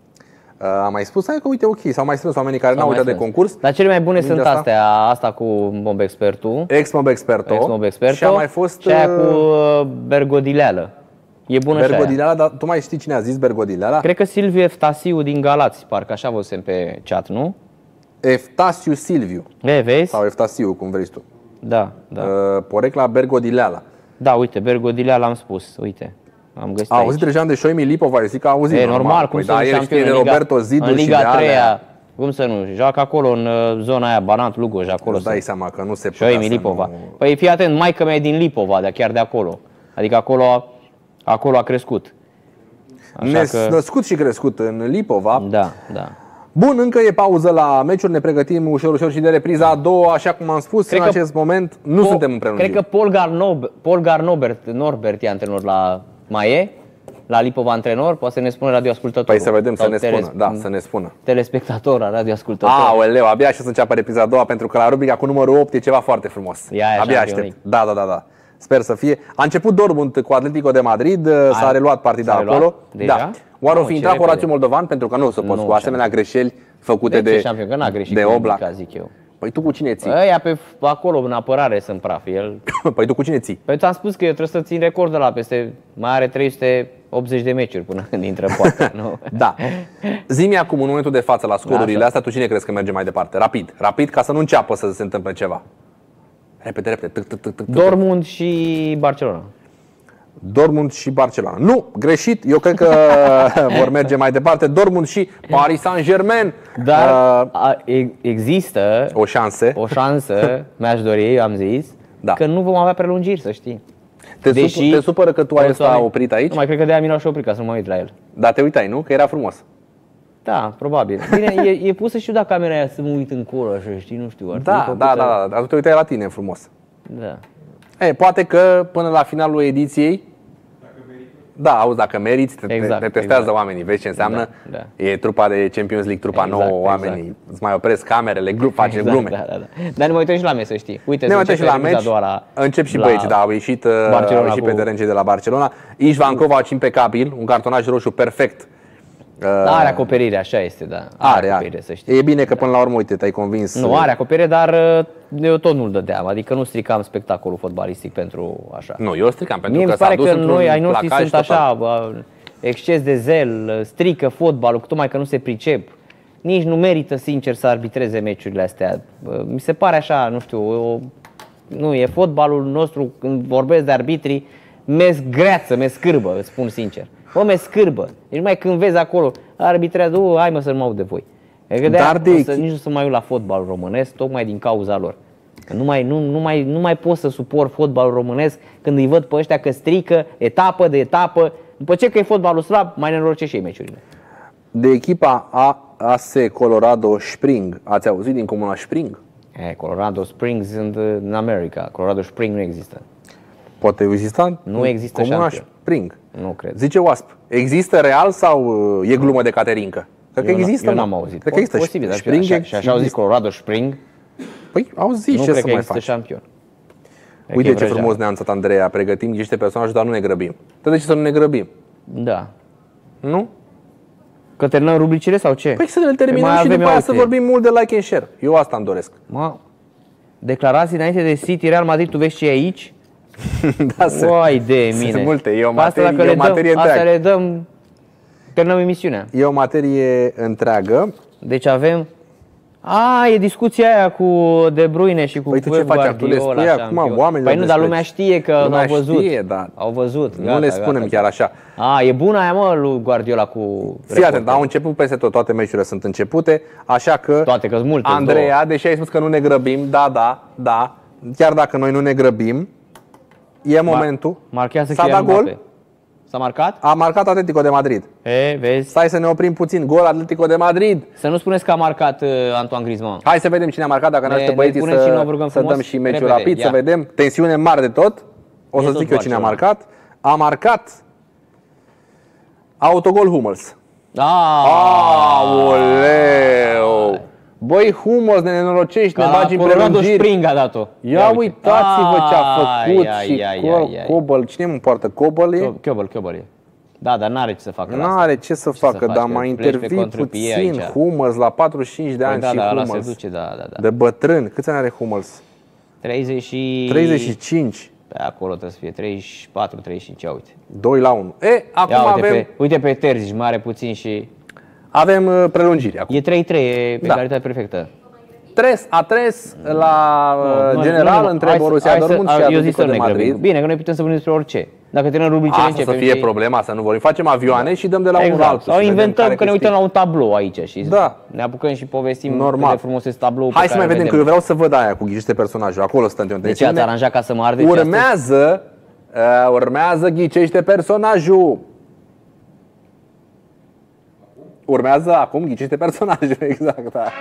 Uh, am mai spus, hai că uite, ok, s-au mai strâns oamenii care n-au uitat de concurs. Dar cele mai bune Mingea sunt asta? astea, asta cu Mob Expertul. Ex-Mob Experto. Ex-Mob Experto. Și a mai fost și aia uh, cu uh, Bergodileală. E bună și aia. Bergodileala, dar tu mai știi cine a zis Bergodileala? Cred că Silviu Eftasiu din Galați, parcă așa văzusem pe chat, nu? Eftasiu Silviu. E, vezi? Sau Eftasiu, cum vrei tu. Da, da. Uh, porecla Bergodileala. Da, uite, Bergodileala am spus, uite. Am găsit A aici. auzit deja de Șoimi Lipova, eu zic că a auzit. E normal, cum păi, să da, nu el șampion știe de în Liga, Roberto Zidu în și Liga de a alea. treia, cum să nu, joacă acolo în uh, zona aia, Banat, Lugoj, acolo. Îți dai sunt. seama că nu se putea Șoimi să Lipova. nu... Păi fii atent, maică mea e din Lipova, de chiar de acolo. Adică acolo, a- acolo a crescut. Așa Nes- că, Născut și crescut în Lipova. da, da. Bun, încă e pauză la meciuri, ne pregătim ușor, ușor și de repriza a doua, așa cum am spus, Cred în că acest moment nu Po- suntem în prelungire. Cred că Paul Garnob, Paul Garnobert, Norbert e antrenor la mai e? La Lipova antrenor? Poate să ne spună radioascultătorul. Păi să vedem, să Sau ne spună, teles- da, să ne spună. Telespectator, radioascultător. Aoleu, abia aștept să înceapă repriza a doua, pentru că la rubrica cu numărul opt e ceva foarte frumos. E aia, abia Champions aștept. Da, da, da, da. Sper să fie. A început Dortmund cu Atletico de Madrid, s-a A- reluat partida s-a reluat? acolo. Deja? Da. Oare o Mamă, fi ce intrat repede. Horațiu Moldovan? Pentru că nu se poți Nu, cu asemenea greșeli făcute de de, ce șampion? Că n-a greșit de cu Oblak. nimica, zic eu. Păi tu cu cine ții? Ăia pe acolo, în apărare, sunt praf. El... Păi tu cu cine ții? Păi ți-am spus că eu trebuie să țin record de la peste... Mai are trei sute optzeci de meciuri până când intră în poartă, nu? Da. Zi-mi acum, în momentul de față, la scorurile așa. astea, tu cine crezi că merge mai departe? Rapid, rapid, ca să nu înceapă să se întâmple ceva. Repede, repede. Tâc, tâc, tâc, tâc, tâc. Dortmund și Barcelona. Dortmund și Barcelona. Nu, greșit. Eu cred că vor merge mai departe. Dortmund și Paris Saint-Germain. Dar Uh, a, e- există o șansă. o șansă, mi-aș dori, eu am zis, Da. că nu vom avea prelungiri, să știi. Te, Deși- sup- te supără că tu ai Mulți ăsta oameni- oprit aici? Nu mai cred că de-aia mi l-au și oprit ca să nu mă uit la el. Dar te uitai, nu? Că era frumos. Da, probabil. Bine, e, e pus să știu dacă camera aia să mă uit încolo, așa, știi, nu știu. ar trebui Da, făcută- da, da, da. Dar tu te uitai la tine frumos. da. E, poate că până la finalul ediției. Da, auzi, dacă meriți, te, Exact, te testează exact. oamenii, vezi ce înseamnă? Da, E trupa de Champions League, trupa Exact, nouă, oamenii exact. îți mai opresc camerele, glu- face Exact, glume. Da, da, da. Dar ne mai uităm și la meci, să știi. Uite, Ne să uităm și începe la repriza meci, a doua la, încep și la băieții, da, au ieșit, uh, Barcelona au ieșit pe cu- teren cei de la Barcelona. Ișvan Kovac impecabil, un cartonaj roșu perfect. Uh, Da, are acoperire, așa este, da. are, acoperire, are. să știi. E bine că până la urmă, uite, te-ai convins. Nu, are acoperire, dar uh, eu tot nu-l dădeam. Adică nu stricam spectacolul fotbalistic pentru așa. Nu, eu stricam, pentru Mie că mi s-a se pare dus că într-un noi, ai noștri, placaj sunt total. așa, bă, exces de zel, strică fotbalul, tocmai că nu se pricep. Nici nu merită, sincer, să arbitreze meciurile astea. Bă, Mi se pare așa, nu știu, o, nu, e fotbalul nostru, când vorbesc de arbitri, me zgreață, me scârbă, îți spun sincer. Bă, me scârbă. Deci mai când vezi acolo, arbitrează, "U, hai mă să nu mă aud de voi. E că de Dar de să, echi- nici nu să mai uit la fotbalul românesc, tocmai din cauza lor. Că nu mai, nu, nu, mai, nu mai pot să suport fotbalul românesc când îi văd pe ăștia că strică etapă de etapă. După ce că e fotbalul slab, mai nenoroce și ei meciurile. De echipa A A S Colorado Spring, ați auzit din comuna Spring? E, Colorado Springs sunt în America. Colorado Spring nu există. Poate exista? Nu există comuna șampion. Spring. Nu cred. Zice Wasp, există real sau uh, e glumă de Caterinca? Cred că Eu n- există, Eu mă. n-am auzit. Cred că există. Posibil, dar Spring așa, și așa au zis există. Colorado Spring. Păi au zis Nu ce cred să că mai există faci. șampion. Cred Uite că e ce vrăjeală. frumos ne-a anunțat Andreea, pregătim niște personaje, dar nu ne grăbim. Dar de ce să nu ne grăbim? Da. Nu? Că terminăm rubricile sau ce? Păi să le terminăm mai și avem, după aia ia să uite. vorbim mult de like and share. Eu asta îmi doresc. Mă, declarații înainte de City, Real Madrid, tu vezi ce e aici? Da, se- Uai de sunt mine. multe, e o Pe asta materie- dacă e o le dăm, materie asta întreagă. le dăm, terminăm emisiunea. E o materie întreagă. Deci avem... A, e discuția aia cu De Bruyne și cu Păi tu ce Pep faci acum? Tu le Guardiola, spui șampion. acum oamenilor Păi nu, dar despre- lumea știe că Lumea au văzut. știe, dar Au văzut, nu gata, le spunem gata, chiar așa. A, e bună aia, mă, lui Guardiola cu Fii reporter. atent, au început peste tot, toate meciurile sunt începute, așa că Toate, că-s multe, Andreea, deși ai spus că nu ne grăbim, da, da, da, chiar dacă noi nu ne grăbim, e momentul. Marchează S-a Kylian dat gol, Mbappé. S-a marcat? a marcat Atletico de Madrid. E, vezi? Stai să ne oprim puțin, gol Atletico de Madrid. Să nu spuneți că a marcat uh, Antoine Griezmann. Hai să vedem cine a marcat, dacă ne Ne- ajută ne băieții punem și noi vă să, rugăm să frumos? dăm și meciul Repede, rapid, ia. să vedem. Tensiune mare de tot. O E să tot zic eu cine a Barcelona. marcat. A marcat autogol Hummels. Ah, Aoleu! Băi, Hummels, ne nenorocești, ne Ca bagi în Colorado prelungiri. Spring a dat-o. Ia uitați-vă ce a Ai, făcut ai, și ai, Co- ai, ai. Cobăl. Cine îmi poartă? Cobăl e? Chiobăl, Chiobăl e. Da, dar n-are ce să facă. N-are ce să ce facă, să dar faci, mai pleci pe intervii contrapied puțin. aici. Hummels la patruzeci și cinci de ani Păi da, și da, ăla se Hummels. duce, da, da, da. De bătrân. Câți ani are Hummels? treizeci și... treizeci și cinci. Pe acolo trebuie să fie treizeci și patru, treizeci și cinci, ia uite. doi la unu. E, acum Ia uite, avem, pe, uite pe Terzic, mare puțin și... avem uh, prelungiri acum. E trei trei, e pe Da. egalitate perfectă. Tres, a tres la uh, Nu, general nu, nu, între hai să- Borussia hai să- Dortmund și eu zic Atletico să nu de ne grăbim. Madrid. Bine, că noi putem să vorbim despre orice. Dacă terminăm rubricile, Asta să începem fie și... problema, să nu vorbim. Facem avioane și dăm de la unul la Exact. altul. Sau și vedem inventăm care că ne câștigă. uităm la un tablou aici și Da. ne apucăm și povestim Normal. cât de frumos este tabloul Hai pe să mai care vedem, îl că eu vreau să văd aia cu ghicește personajul. Acolo stăm de De ce ați aranjat ca să mă arde? Urmează, uh, urmează ghicește personajul. Urmează acum ghicește personajul, exact. Da.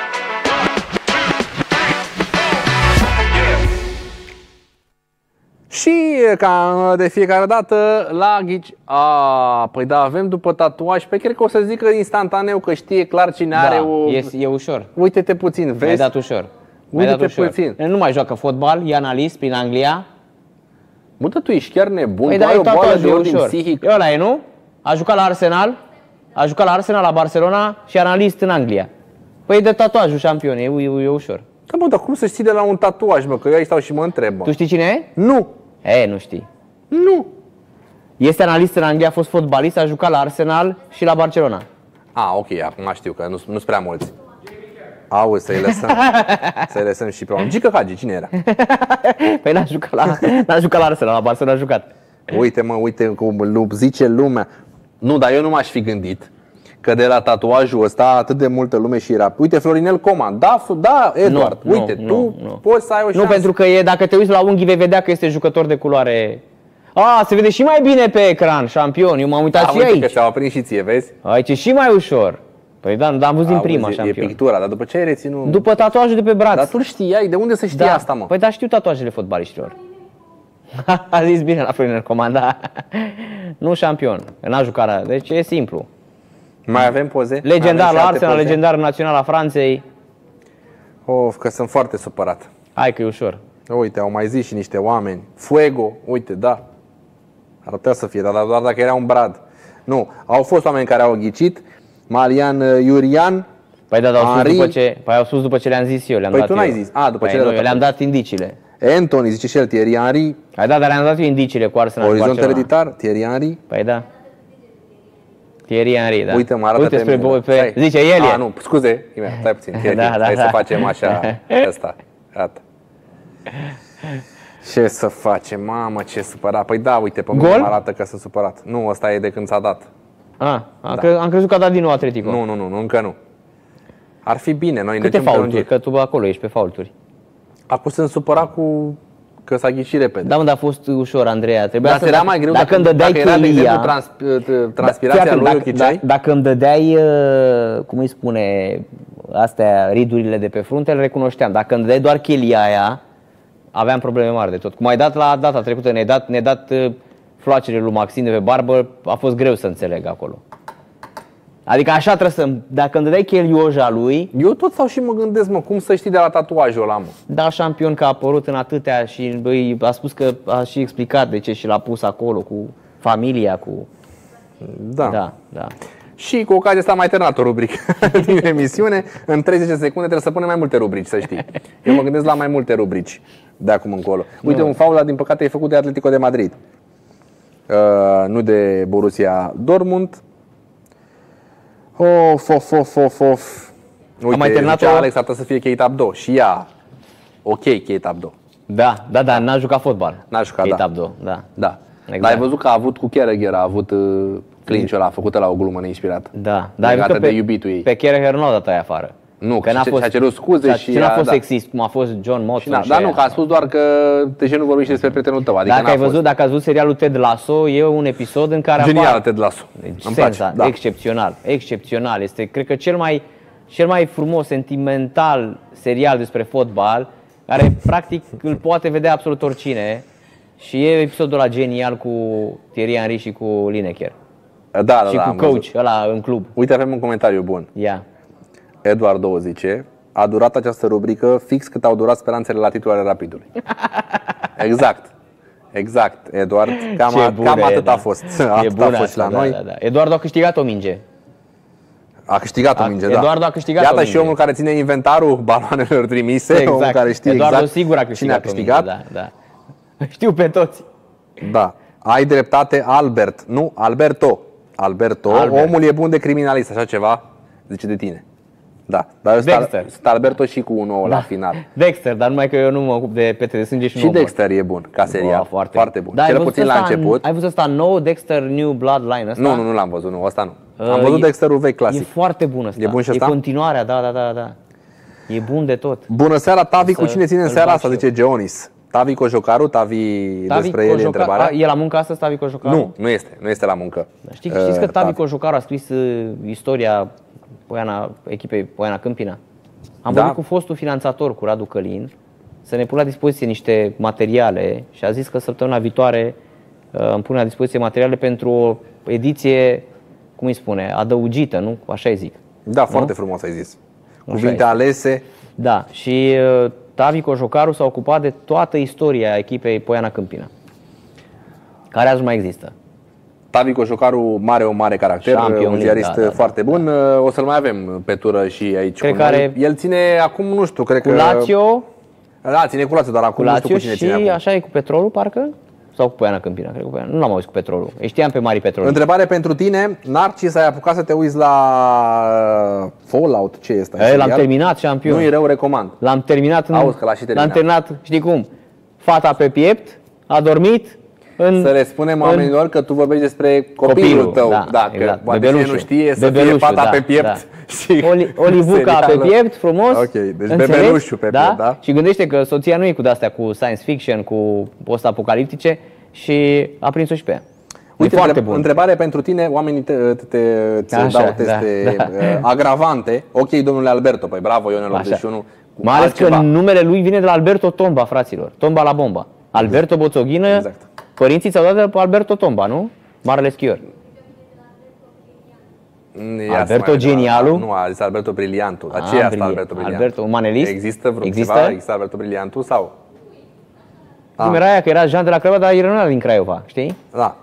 Și ca de fiecare dată la ghici... A, păi da, avem după tatuaj. Pe cred că o să zică instantaneu că știe clar cine are Da, o... e, e ușor. Uite-te puțin, Mi-ai vezi? dat ușor. Mi-ai Uite-te dat ușor. puțin. El nu mai joacă fotbal, e analist prin Anglia. Mă, tu ești chiar nebun, Păi tu da, ai e o boală tatuajul de e ordin ușor. psihic. E ăla e, nu? A jucat la Arsenal, a jucat la Arsenal, la Barcelona și analist în Anglia. Păi e de tatuajul șampion, e, e, e ușor. Da, mă, dar cum să știi de la un tatuaj, mă? Că eu aici stau și mă întreb, mă. Tu știi cine e? Nu, E, nu știi. nu. Este analist în Anglia, a fost fotbalist, a jucat la Arsenal și la Barcelona. A, ok, acum știu că nu sunt prea mulți. Auzi, să-i lăsăm, să-i lăsăm și pe oameni. Gică Hagi, cine era? Păi n-a jucat la, n-a jucat la Arsenal, la Barcelona a jucat. Uite, mă, uite cum lu- zice lumea. Nu, dar eu nu m-aș fi gândit că de la tatuajul ăsta atât de multă lume și era. Uite, Florinel Coman, da, f- da, Eduard, Nu, uite, nu, tu nu, nu. poți să ai o șansă. Nu, pentru că e, dacă te uiți la unghii vei vedea că este jucător de culoare. A, se vede și mai bine pe ecran, șampion. Eu m-am uitat Da, și uite că aici. ți-au aprins și ție, vezi? Aici e și mai ușor. Păi da, dar am văzut din Auzi, prima e, șampion. e pictura, dar după ce ai reținut? După tatuajul de pe braț. Dar tu știai, de unde să știi Da. asta, mă? Păi da, știu tatuajele fotbaliștilor. A zis bine la Florinel Coman, da. Nu șampion, că n-a jucat la... Deci e simplu. Mai avem poze? Legendar Avem la și alte Arsenal, poze? legendar național a Franței. Of, că sunt foarte supărat. Hai că e ușor. Uite, au mai zis și niște oameni. Fuego, uite, da. Ar putea să fie, dar doar dacă era un brad. Nu, au fost oameni care au ghicit. Marian Iurian. Păi da, dar au spus Henri. după ce, păi au spus după ce le-am zis eu, le-am Păi dat tu n-ai eu. zis. A, după păi ce le-ai nu, dat eu le-am dat indiciile. Anthony, zice și el, Thierry Henry. Hai da, dar le-am dat eu indiciile cu Arsenal și Orizont Barcelona. ereditar, Thierry Henry. Păi da. Thierry Henry, da. Uite, mă arată Uite spre termenul. pe, Stai. zice el A, e. nu, scuze, imediat, stai puțin. Fie, Da, fie. da, Hai da. să facem așa, ăsta. Gata. Ce să facem, mamă, ce supărat. Păi da, uite, pe mine Gol? mă arată că sunt supărat. Nu, ăsta e de când s-a dat. A, am, cre- am crezut că a dat din nou Atletico. Nu, nu, nu, nu, încă nu. Ar fi bine, noi Câte ne faulturi? Că tu acolo ești pe faulturi. Acum sunt supărat cu că s-a ghicit repede. Da, mă, dar a fost ușor, Andreea. Trebuia Dar să era mai greu dacă îmi dădeai dacă era, de exemplu, chelia, trans, Da, transpirația fii atent, lui dacă, Ochicei. da, dacă îmi dădeai, uh, cum îi spune, astea, ridurile de pe frunte, le recunoșteam. Dacă îmi dădeai doar chelia aia, aveam probleme mari de tot. Cum ai dat la data trecută, ne-ai dat, ne-ai dat uh, floacele lui Maxim de pe barbă, a fost greu să înțeleg acolo. Adică așa trebuie să, dacă îmi dădeai chelioja lui, Eu tot stau și mă gândesc, mă, cum să știi de la tatuajul ăla, mă? da, șampion că a apărut în atâtea și băi, a spus că a și explicat de ce și l-a pus acolo cu familia, cu... Da. Da, da. Și cu ocazia asta am mai terminat o rubrică din emisiune. În treizeci de secunde trebuie să punem mai multe rubrici, să știi. Eu mă gândesc la mai multe rubrici de acum încolo. Uite, Nu. un faul ăla, din păcate, e făcut de Atletico de Madrid. Uh, nu de Borussia Dortmund. Of, of, of, of, of. Uite, mai terminat zicea o- Alex, ar trebui să fie Keita Abdo. Și ea, ok, Keita Abdo. Da, da, da, n-a jucat fotbal. N-a jucat, Keita da. Abdo, da. Da. Exact. Dar ai văzut că a avut cu Carragher, a avut uh, clinch-ul ăla, a făcut la o glumă neinspirată. Da, dar ai Legată văzut că de pe, iubitul ei. pe Carragher nu l-au dat aia afară. Nu, că și ce- și-a cerut scuze și, și și n-a a- fost da. sexist, cum a fost John Motson. Da, și dar nu, aia. că a spus doar că de ce nu vorbești despre prietenul tău. Adică Dacă n-a ai fost. văzut, dacă ați văzut serialul Ted Lasso, e un episod în care Genial, apar... Ted Lasso. Deci, Îmi senza, place, da. excepțional, excepțional. Este, cred că, cel mai, cel mai frumos, sentimental serial despre fotbal, care practic îl poate vedea absolut oricine. Și e episodul ăla genial cu Thierry Henry și cu Lineker. Da, da, și da, cu am coach văzut. ăla în club. Uite, avem un comentariu bun. Ia. Eduard două zice: a durat această rubrică fix cât au durat speranțele la titlul ale Rapidului. Exact. Exact, Eduard. Cam, Ce a, bună cam e, atât da. a fost. E Atât bună a fost asta, la da, noi. Da, da. Eduard a câștigat o minge. A câștigat A- o minge, da. Eduard a câștigat Iată o minge. și omul care ține inventarul baloanelor trimise, Exact. omul care știe Eduard exact sigur a cine câștigat, a câștigat. o minge, da, da. Știu pe toți. Da. Ai dreptate, Albert. Nu, Alberto. Alberto. Albert. Omul e bun de criminalist, așa ceva zice de tine. Da. Dar ăsta, Dexter. ăsta Alberto și cu un nou la final. Dexter, dar numai că eu nu mă ocup de pete de sânge și, Și nu Dexter e bun ca serial. Bă, foarte, foarte bun. Da, ai Cel văzut puțin la ăsta- început. Ai văzut asta nou, Dexter New Bloodline ăsta? Nu, nu, nu l-am văzut, nu, ăsta nu. Am Uh, văzut e- Dexterul vechi clasic. E foarte bun ăsta. E bun și ăsta? E continuarea, da, da, da, da. E bun de tot. Bună seara, Tavi, Să cu cine ține în îl seara bag asta, și eu. zice Geonis. Tavi Cojocaru, Tavi, Tavi despre el e Cojoca- întrebarea. A, e la muncă astăzi, Tavi Cojocaru? Nu, nu este, nu este la muncă. Știi, știți că Uh, Tavi Cojocaru a scris uh, istoria Poiana, echipei Poiana Câmpina? Am Da. vorbit cu fostul finanțator, cu Radu Călin, să ne pună la dispoziție niște materiale și a zis că săptămâna viitoare uh, îmi pune la dispoziție materiale pentru o ediție, cum îi spune, adăugită, nu? Așa îi zic. Da, foarte frumos ai zis. Cuvinte este. alese. Da, și uh, Tavi Cojocaru s-a ocupat de toată istoria echipei Poiana Câmpina, care azi nu mai există. Tavi Cojocaru, mare, un mare caracter, Champion un League, ziarist da, da, foarte bun. O să-l mai avem pe tură și aici Cred cu că noi. are- El ține acum, nu știu, cred Cu că... Lazio, Da, ține cu Lazio, dar acum cu nu știu Lazio cu cine și ține acum. așa e cu Petrolul, parcă? Sau cu Poiana Câmpina, cred că cu Poiana. Nu l-am auzit cu Petrolul. Îi știam pe Mari Petrol. Întrebare pentru tine, Narcis, ai apucat să te uiți la Fallout? Ce este? E, l-am terminat, șampion. Nu e rău, recomand. L-am terminat. în- Auzi că l-a și terminat. L-am terminat, știi cum? Fata pe piept, a dormit. În, Să le spunem în- oamenilor că tu vorbești despre copilul, Copilul, tău. da, Da, că exact. poate Bebelușul. cine nu știe să fie Bebelușul, fata da, pe piept. da. Și Oli, Olivuca pe serialul. piept, frumos. Ok, deci înțelegi? bebelușul pe piept, da? Și gândește că soția nu e cu de-astea cu science fiction, cu post-apocaliptice și a prins-o și pe ea. Uite, e foarte întreb- bun. întrebare pentru tine, oamenii te, te, te, îți Așa, dau teste da, da. uh, agravante. Ok, domnule Alberto, păi bravo, Ionel Așa. optzeci și unu. Mai ales altceva. că numele lui vine de la Alberto Tomba, fraților. Tomba la bomba. Alberto Boțoghină, Exact. părinții ți-au dat de pe Alberto Tomba, nu? Marele schior. Mm, ia să Alberto mai vedem. Genialu? Nu, a zis Alberto Briliantu. Dar Ah, ce e asta, Briliant. Alberto Briliantu? Alberto, un manelist? Există vreo Există? ceva? Există Alberto Briliantu sau? Ah. Cum era aia că era Jean de la Craiova, dar el nu era din Craiova, știi? Da.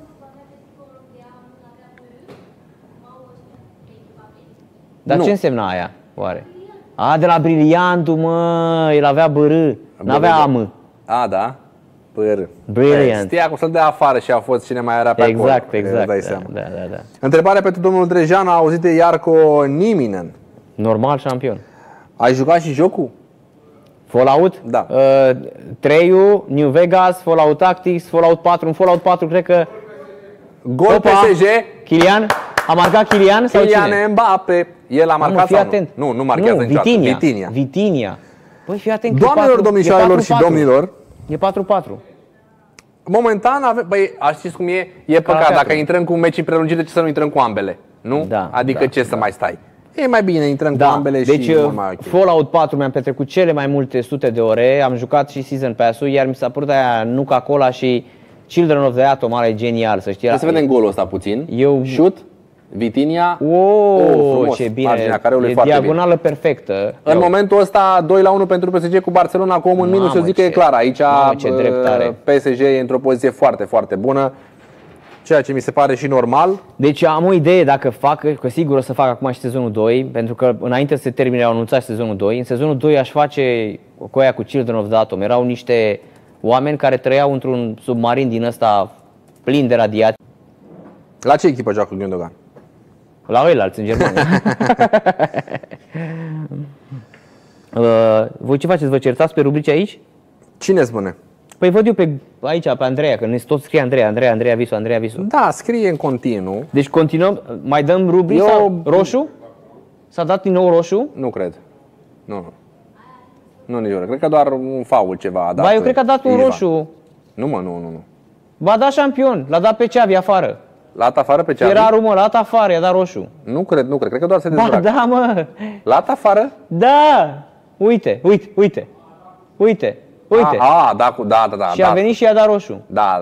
Dar Nu. ce însemna aia, oare? A, de la Briliantul, mă, el avea bărâ, n-avea amă. A, da? Păr. Brilliant. Știa cum să-l dea afară și a fost cine mai era pe acolo. Exact, Îți exact. dai Da, seama. da, da, da. Întrebare pentru domnul Drejan, a auzit de Iarco Niminen. Normal șampion. Ai jucat și jocul? Fallout? Da. Uh, trei, New Vegas, Fallout Tactics, Fallout patru. În Fallout patru cred că Gol Opa! P S G, Kylian, a marcat Kylian sau Kylian cine? Mbappe. El a Mamă, marcat fii sau atent. nu? Nu, nu marchează nu, niciodată. Vitinia. Vitinia. Vitinia. Păi fii atent că e Doamnelor, patru- domnișoarelor e și patru patru. domnilor, E patru patru. momentan avem, băi, știți cum e? E păcat, teatru. dacă intrăm cu meciuri prelungite, ce să nu intrăm cu ambele, nu? Da, Adică da, ce să mai stai? E mai bine intrăm Da, cu ambele deci și mult mai ok. Fallout patru mi-am petrecut cele mai multe sute de ore, am jucat și Season Pass-ul, iar mi s-a părut aia Nuka-Cola și Children of the Atom, are genial, să știi. Trebuie să vedem golul ăsta puțin. Eu- Shoot, Vitinia. Oh, frumos. ce bine, Marginea careului e foarte diagonală perfectă. În Eu- momentul ăsta doi la unu pentru P S G cu Barcelona cu omul în minus, Mamă, eu zic că e ce- clar. Aici mamă, ce drept are. P S G e într-o poziție foarte, foarte bună, ceea ce mi se pare și normal. Deci am o idee dacă fac, că sigur o să fac acum și sezonul doi, pentru că înainte să se termine au anunțat și sezonul doi. În sezonul doi aș face cu aia cu Children of the Atom. Erau niște oameni care trăiau într-un submarin din ăsta plin de radiații. La ce echipă joacă Gündogan? La ăilalți în Germania. uh, voi ce faceți? Vă certați pe rubrici aici? Cine spune? Păi văd eu pe aici, pe Andreea, că ne tot scrie Andreea, Andreea, Andreea Visu, Andreea Visu. Da, scrie în continuu. Deci continuăm, mai dăm rubrici Eu- sau roșu? S-a dat din nou roșu? Nu cred. Nu, nu. Nu, nici eu. Cred că doar un faul ceva a dat. Ba, eu cred că a dat un Ivan. roșu. Nu, mă, nu, nu, nu. Ba da șampion, l-a dat pe Ceavi afară. L-a dat afară pe Ceavi? Era mă, l-a dat afară, i-a dat roșu. Nu cred, nu cred. Cred că doar se Ba dezbracă. da, mă. L-a dat afară? Da. Uite, uite, uite. Uite, uite. A, a, da, cu, da, da, da. și da. a venit și i-a dat roșu. Da, da.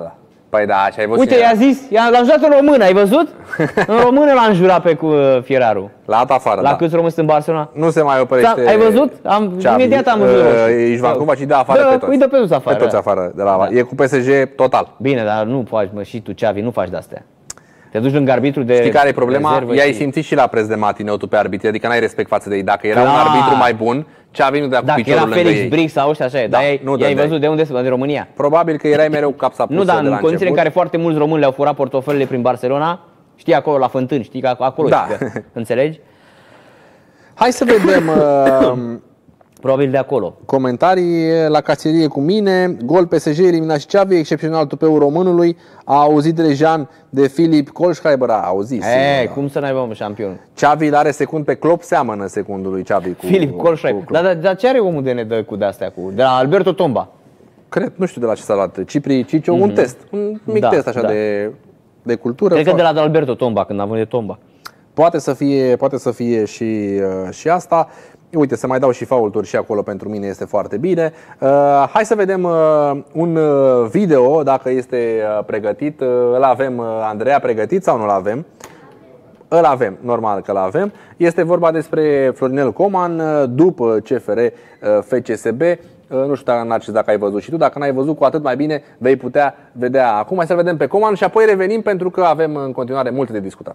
Păi da, așa ai văzut. Uite, i-a zis, l-am jurat în română, ai văzut? În română l-am jurat pe cu Fieraru. La dat afară, La da. câți români sunt în Barcelona? Nu se mai oprește. Ai văzut? Am, imediat am văzut roșu. Ești Vancouva și dă afară pe toți. Îi dă pe toți afară. Pe toți afară. De la, da. E cu P S G total. Bine, dar nu faci, mă, și tu, Xavi, nu faci de-astea. Te duci lângă arbitru de Știi care e problema? I-ai și... simțit și la preț de matineu tu pe arbitri, adică n-ai respect față de ei. Dacă era Clar. un arbitru mai bun, Xavi nu dea cu Dacă piciorul era lângă Felix ei. Brix sau ăștia așa e, Da, dar nu i-ai dădeai. văzut de unde sunt, din România. Probabil că erai mereu capsa pusă Nu, dar de la în condiții în început. care foarte mulți români le-au furat portofelele prin Barcelona, știi, acolo la Fântâni, știi, că acolo, Da. știi că, înțelegi? Hai să vedem uh, Probabil de acolo. comentarii la caserie cu mine. Gol P S G, eliminat și Xavi, excepțional tupeu românului. A auzit Rejan de Filip Kohlschreiber, a auzit. E, cum să n-ai un șampion? Xavi îl are secund pe Klopp, seamănă secundul lui Xavi cu Filip Kohlschreiber. cu Dar da, da, ce are omul de ne dă cu de-astea? Cu? De la Alberto Tomba. Cred, nu știu de la ce s-a luat. Cipri Cicio, mm-hmm. un test. Un mic Da, test așa da. de, de cultură. Cred că de Foarte- la Alberto Tomba, când am venit de Tomba. Poate să fie, poate să fie și, uh, și asta. Uite, să mai dau și faulturi și acolo, pentru mine este foarte bine. Uh, hai să vedem uh, un uh, video, dacă este uh, pregătit. Uh, îl avem, uh, Andreea, pregătit sau nu îl avem? Îl avem, normal că îl avem. Este vorba despre Florinel Coman uh, după C F R uh, F C S B. Uh, Nu știu, Narcis, dacă ai văzut și tu. Dacă n-ai văzut, cu atât mai bine vei putea vedea acum. Hai să vedem pe Coman și apoi revenim, pentru că avem în continuare multe de discutat.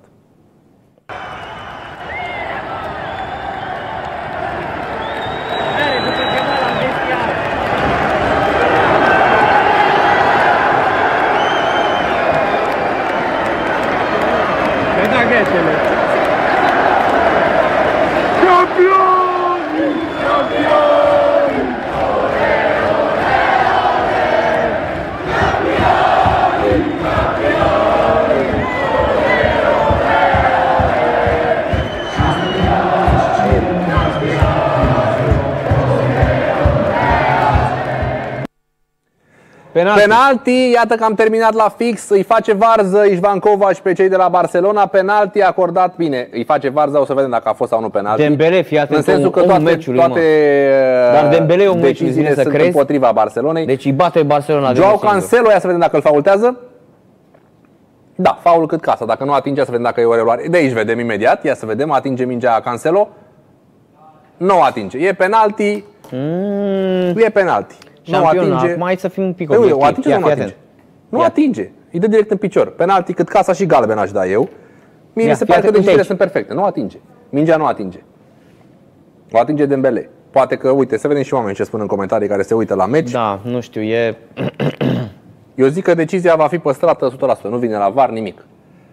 Penalti. Penalti, iată că am terminat la fix. Îi face varză Ișvan Kovac pe cei de la Barcelona. Penalti acordat, bine, îi face varză, o să vedem dacă a fost sau nu penalti. Dembele, fii atent, în sensul că omul toate, meciului, toate Dar Dembele e omul meciului, deciziile zine să sunt crezi? împotriva Barcelonei. Deci îi bate Barcelona de Joao unul singur. Cancelo, ia să vedem dacă îl faultează. Da, faul cât casa. Dacă nu atinge, să vedem dacă e o reluare. De aici vedem imediat. Ia să vedem, atinge mingea Cancelo. Nu atinge. E penalti. Mm, E penalti. Nu Șampion, atinge. acum hai să fim un pic Păi, uite, o obiectivi. atinge Ia, sau nu fii atinge? atent. Nu Ia. atinge. Îi dă direct în picior. Penalti cât casa și galben aș da eu. Mie Ia, mi se fii pare că atent, deciziile uite sunt perfecte. Nu atinge. Mingea nu atinge. O atinge Dembele. Poate că, uite, să vedem și oameni ce spun în comentarii care se uită la meci. Da, nu știu, e... Eu zic că decizia va fi păstrată o sută la sută. Nu vine la V A R nimic.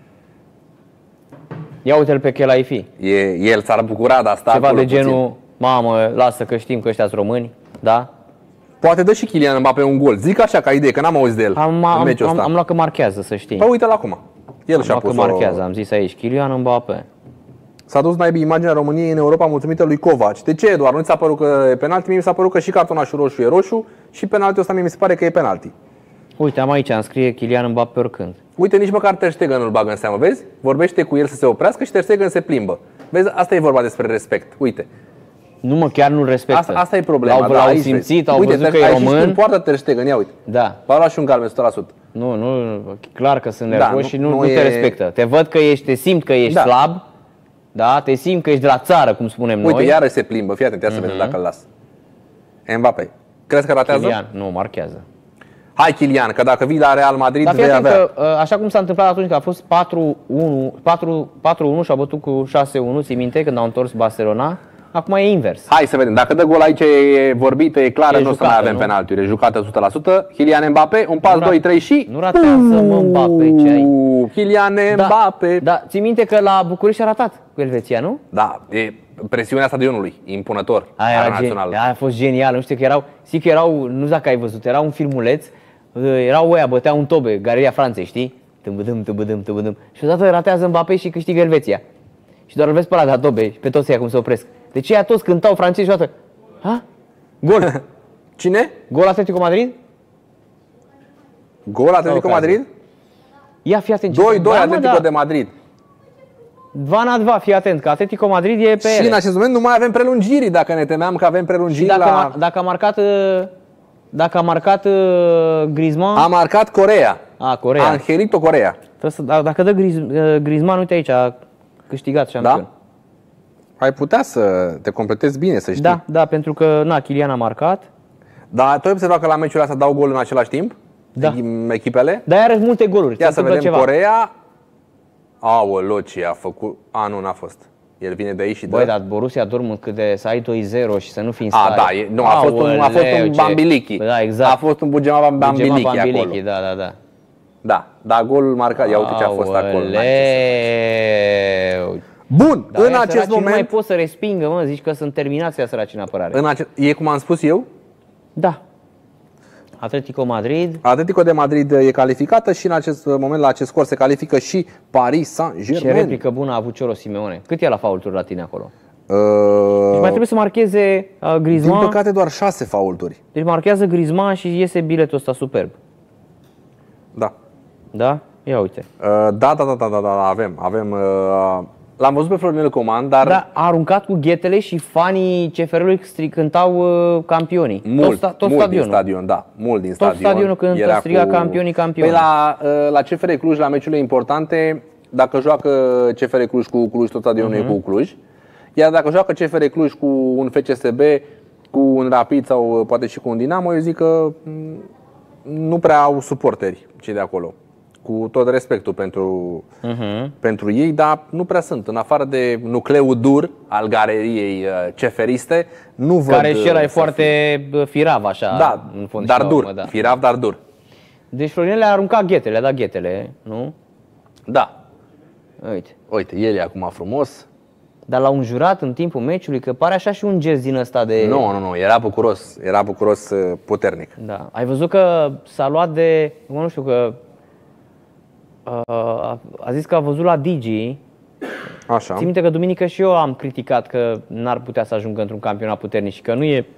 Ia uite-l pe Chelaifi. E, el s-ar bucura, dar sta Ceva acolo de genul, puțin. mamă, lasă că știm că ăștia sunt români, da? Poate dă și Kylian Mbappé un gol. Zic așa ca idee, că n-am auzit de el Am, în am, meciul am, ăsta. am luat că marchează, să știi. Păi uite-l acum. El Am și-a luat că pus marchează, o... am zis aici, Kylian Mbappé. S-a dus naibii imaginea României în Europa mulțumită lui Kovac. De ce, Eduard? Nu ți s-a părut că e penalti? Mie mi s-a părut că și cartonașul roșu e roșu și penaltiul ăsta mie mi se pare că e penalti. Uite, am aici, îmi scrie Kylian Mbappé oricând. Uite, nici măcar Ter Stegen nu-l bagă în seamă, vezi? Vorbește cu el să se oprească și Ter Stegen se plimbă. Vezi, asta e vorba despre respect. Uite. Nu mă, chiar nu-l respectă. Asta, asta e problema. L-au, da, l-au aici simțit, vezi. au Uite, văzut Ter- că e ai și român. în poartă Ter Stegen, ia uite. Da. Va lua și un galben o sută la sută. Nu, nu, clar că sunt Da, nervos nu- și nu, nu nu e- te respectă. Te văd că ești, te simt că ești Da. slab, da? Te simt că ești de la țară, cum spunem Uite, noi. iarăși se plimbă. Fii atent, ia să vedem dacă îl las. Mbappé. Crezi că ratează? Kylian, nu, marchează. Hai, Kylian, că dacă vii la Real Madrid Dar fii vei atent avea... că, așa cum s-a întâmplat atunci că a fost patru unu, patru unu și a bătut cu șase unu, ții minte, când au întors Barcelona, acum e invers. Hai să vedem. Dacă dă gol aici e vorbită, e clară, E nu o să jucată, mai avem nu? penaltiuri. E jucată o sută la sută. Kylian Mbappé, un pas Nu ra- doi trei și... nu ratează, mă, Mbappé, ce ai? Uuu, Kylian Mbappé. Da. Da, ții minte că la București a ratat cu Elveția, nu? da, e presiunea stadionului, impunător. Aia, era gen, național. aia a fost genial, nu știu că erau, zic că erau, nu știu dacă ai văzut, era un filmuleț, erau oia, băteau un tobe, Galeria Franței, știi? Tâmbădâm, tâmbădâm, tâmbădâm. Și odată ratează Mbappé și câștigă Elveția. Și doar îl vezi pe ăla de tobe și pe toți ăia cum se opresc. Deci ăia toți cântau francezi și odată, ha? Gol! Cine? Gol Atletico Madrid? Gol Atletico Ocazie. Madrid? Ia, fii atent. doi doi Da, mă, Atletico da. de Madrid. Dva na dva, fii atent, că Atletico Madrid e pe Și ele. în acest moment nu mai avem prelungiri, dacă ne temeam că avem Și prelungiri dacă, la... a, dacă a marcat, uh, dacă a marcat uh, Griezmann, A marcat Coreea. A, Coreea. Angelito Correa. Să, dacă dă Griz, Griezmann, uite aici, a câștigat șampion. Da? Ai putea să te completezi bine, să știi. Da, da, pentru că, na, Kylian a marcat. Dar tu ai observat că la meciurile astea dau gol în același timp? Da. Echipele? Dar iarăși multe goluri. Ia să vedem ceva. Coreea. Aoleo, ce a făcut. A, nu, n-a fost. El vine de aici și dă. Băi, dar Borussia Dortmund cât de să ai doi zero și să nu fii în stare. A, da, e, nu, a fost un, a fost un Bambilichi. Da, exact. A fost un Bugema Bambilichi acolo. Da, da, da. Da, da, golul marcat. Ia uite ce a fost acolo. Bun, dar în acest moment... Nu mai poți să respingă, mă, zici că sunt terminați ea săraci în apărare. În ace... E cum am spus eu? Da. Atletico Madrid. Atletico de Madrid e calificată și în acest moment, la acest scor, se califică și Paris Saint-Germain. Ce replică bună a avut Cioro Simeone. Cât e la faulturi la tine acolo? Uh... Deci mai trebuie să marcheze uh, Griezmann. Din păcate doar șase faulturi. Deci marchează Griezmann și iese biletul ăsta superb. Da. Da? Ia uite. Uh, da, da, da, da, da, da, avem. avem uh... L-am văzut pe Florinel Coman, dar... Da, a aruncat cu ghetele și fanii C F R-ului cântau uh, campionii. Mult, tot, tot mult stadionul. din stadion, da. Mult din tot stadion. stadionul când era striga cu... campionii, campionii. Păi la, la C F R Cluj, la meciurile importante, dacă joacă C F R Cluj cu Cluj, tot stadionul uh-huh. e cu Cluj. Iar dacă joacă C F R Cluj cu un F C S B, cu un Rapid sau poate și cu un Dinamo, eu zic că nu prea au suporteri cei de acolo. Cu tot respectul pentru, uh-huh. pentru ei, dar nu prea sunt. În afară de nucleul dur al galeriei ceferiste, nu văd. Care și ăla e foarte fie. firav, așa. Da, în fond dar și dur. urmă, da. Firav, dar dur. Deci Florinel le-a aruncat ghetele, le-a dat ghetele, nu? Da. Uite. Uite, el e acum frumos. Dar l-au înjurat în timpul meciului, că pare așa și un gest din ăsta de... Nu, nu, nu, era bucuros, era bucuros puternic. Da. Ai văzut că s-a luat de, nu știu, că uh, a zis că a văzut la Digi. Așa. Țin minte că duminică și eu am criticat că n-ar putea să ajungă într-un campionat puternic și că nu e...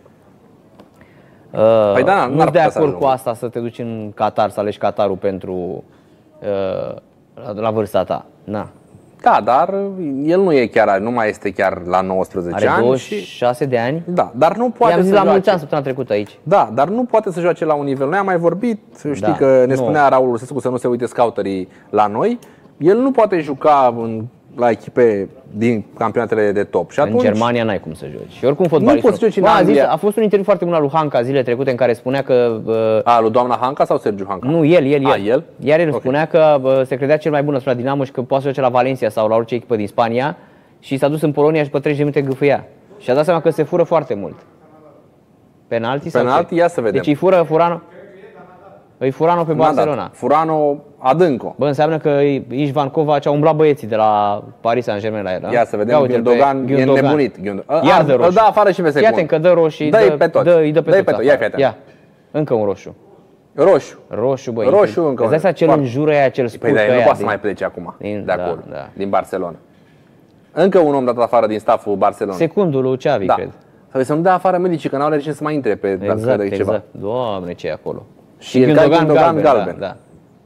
Uh, păi da, nu-s de acord cu asta să te duci în Qatar, să alegi Qatarul pentru uh, la, la vârsta ta. Na. Da, dar el nu e chiar, nu mai este chiar la nouăsprezece Are ani. douăzeci și șase și... de ani. Da, dar nu poate I-am zis să la joace. mulți ani săptămâna trecută aici. Da, dar nu poate să joace la un nivel. Noi am mai vorbit, știi Da, că ne nu. spunea Raul Rusescu să nu se uite scouterii la noi. El nu poate juca în, la echipe din campionatele de top. Și atunci, În Germania n-ai cum să joci. Și oricum fotbalistul. poți să joci în Bă, a, zis, Anglia. a fost un interviu foarte bun al lui Hanca zile trecute în care spunea că uh, A, lui doamna Hanca sau Sergiu Hanca? nu, el, el, el. A, el? Iar el Ok. spunea că uh, se credea cel mai bun la Dinamo și că poate să joace la Valencia sau la orice echipă din Spania și s-a dus în Polonia și pe treizeci de minute gâfâia. Și a dat seama că se fură foarte mult. Penalti sau Penalti, ce? ia să vedem. Deci îi fură Furano. Îi Furano pe N-a dat. Barcelona. Furano adânco. Bă, înseamnă că Ișvan Kovac a umblat băieții de la Paris Saint-Germain la el, da? Ia să vedem, Ia uite-l pe Gundogan e nebunit. Ia dă roșu. Îl dă afară și pe secundă. Fii atent că dă roșii, Dă-i dă, pe toți. dă, îi dă pe Dă-i toți pe toți. Ia afară. fii atent. Ia, încă un roșu. Roșu. Roșu, băi. Roșu încă Îți unul. dai seama ce îl Foarte. înjură ea, ce-l spurcă Păi da, el nu ea poate să din- mai plece acum din- de da, acolo, da. din Barcelona. Încă un om dat afară din stafful Barcelona. Secundul lui Xavi, Da. cred. Sau să nu dea afară medicii, că n-au reușit să mai intre pe Exact, transfer de ceva. exact. Doamne, ce e acolo. Și el ca Gundogan galben. Da, da.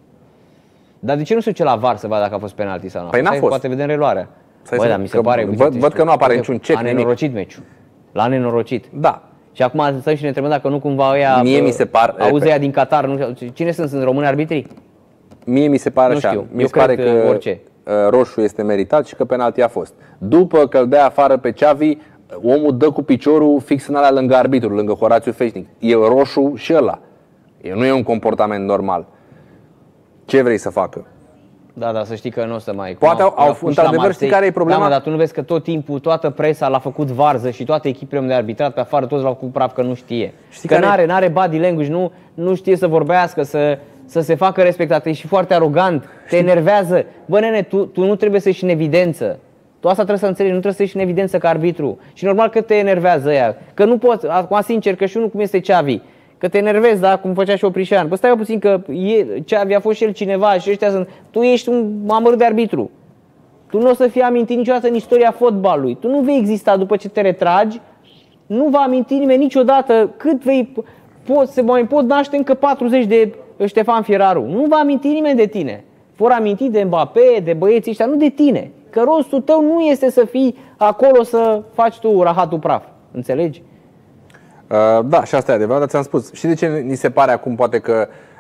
Dar de ce nu se duce la V A R să vadă dacă a fost penalti sau nu? Păi n-a Stai, fost. Poate vedem reluarea. Stai Băi, să- dar mi se că pare... văd- uite, văd că nu apare uite, niciun cec, A nimic. nenorocit meciul. L-a nenorocit. Da. Și acum stăm și ne întrebăm dacă nu cumva ăia... Mie bă, mi se par- Auzi repet. ăia din Qatar, nu știu, cine sunt? Sunt români arbitrii? Mie mi se pare Nu așa. știu, Mi eu se pare cred că că orice. uh, roșu este meritat și că penalti a fost. După că îl dea afară pe Xavi, omul dă cu piciorul fix în alea lângă arbitru, lângă Horațiu Feșnic. E roșu și ăla. E, nu e un comportament normal. Ce vrei să facă? Da, da, să știi că nu o să mai... Poate au- cum au- făcut și într-adevăr, la Marseille. știi care e problema? Da, mă, dar tu nu vezi că tot timpul, toată presa l-a făcut varză și toate echipele de arbitrat pe afară, toți l-au făcut praf că nu știe. Știi că care- n-are, n-are body language, nu, nu știe să vorbească, să, să se facă respectat, e și foarte arogant, te enervează. Bă, nene, tu, tu nu trebuie să ieși în evidență. Tu asta trebuie să înțelegi, nu trebuie să ieși în evidență ca arbitru. Și normal că te enervează ăia. Că nu poți, acum sincer, că și unul cum este Xavi, că te enervezi, da, cum făcea și Oprișan. Bă, stai puțin că e, Xavi a fost și el cineva și ăștia sunt... Tu ești un amărât de arbitru. Tu nu o să fii amintit niciodată în istoria fotbalului. Tu nu vei exista după ce te retragi. Nu va aminti nimeni niciodată cât vei... Pot, se mai pot naște încă patruzeci de Ștefan Fieraru. Nu va aminti nimeni de tine. Vor aminti de Mbappé, de băieții ăștia, nu de tine. Că rostul tău nu este să fii acolo să faci tu rahatul praf. Înțelegi? Uh, da, și asta e adevărat, dar ți-am spus. Și de ce ni se pare acum poate că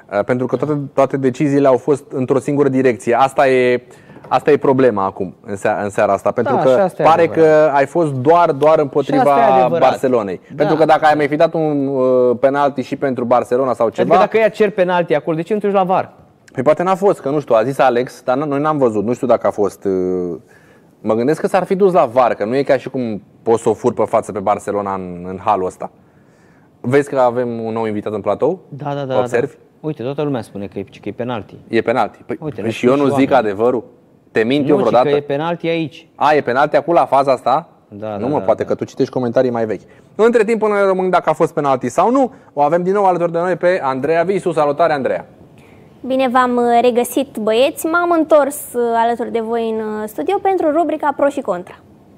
Pentru că toate, toate deciziile au fost într-o singură direcție. Asta e, asta e problema acum, în seara, în seara asta. Pentru Da, că și asta e pare adevărat. că ai fost doar, doar împotriva Și asta e adevărat. Barcelonei. Da. Pentru că dacă ai mai fi dat un uh, penalti și pentru Barcelona sau ceva... Adică dacă ea cer penalti acolo, de ce nu treci la V A R? Păi poate n-a fost, că nu știu, a zis Alex, dar noi n-am văzut, nu știu dacă a fost... Uh, mă gândesc că s-ar fi dus la V A R, că nu e ca și cum poți să o furi pe față pe Barcelona în, în halul ăsta. Vezi că avem un nou invitat în platou? Da, da, da. Observi? Da. Uite, toată lumea spune că e, că e penalti. E penalti. Păi, Uite, păi ne și eu spun nu și zic oamenii. adevărul? Te mint Nu, eu ci vreodată? că e penalti aici. A, e penalti acum la faza asta? Da, nu da, mă, da, poate da. că tu citești comentarii mai vechi. Între timp, până ne rămân dacă a fost penalti sau nu, o avem din nou alături de noi pe Andreea Visu. Salutare, Andreea! Bine v-am regăsit, băieți. M-am întors uh, alături de voi în uh, studio pentru rubrica Pro și Contra.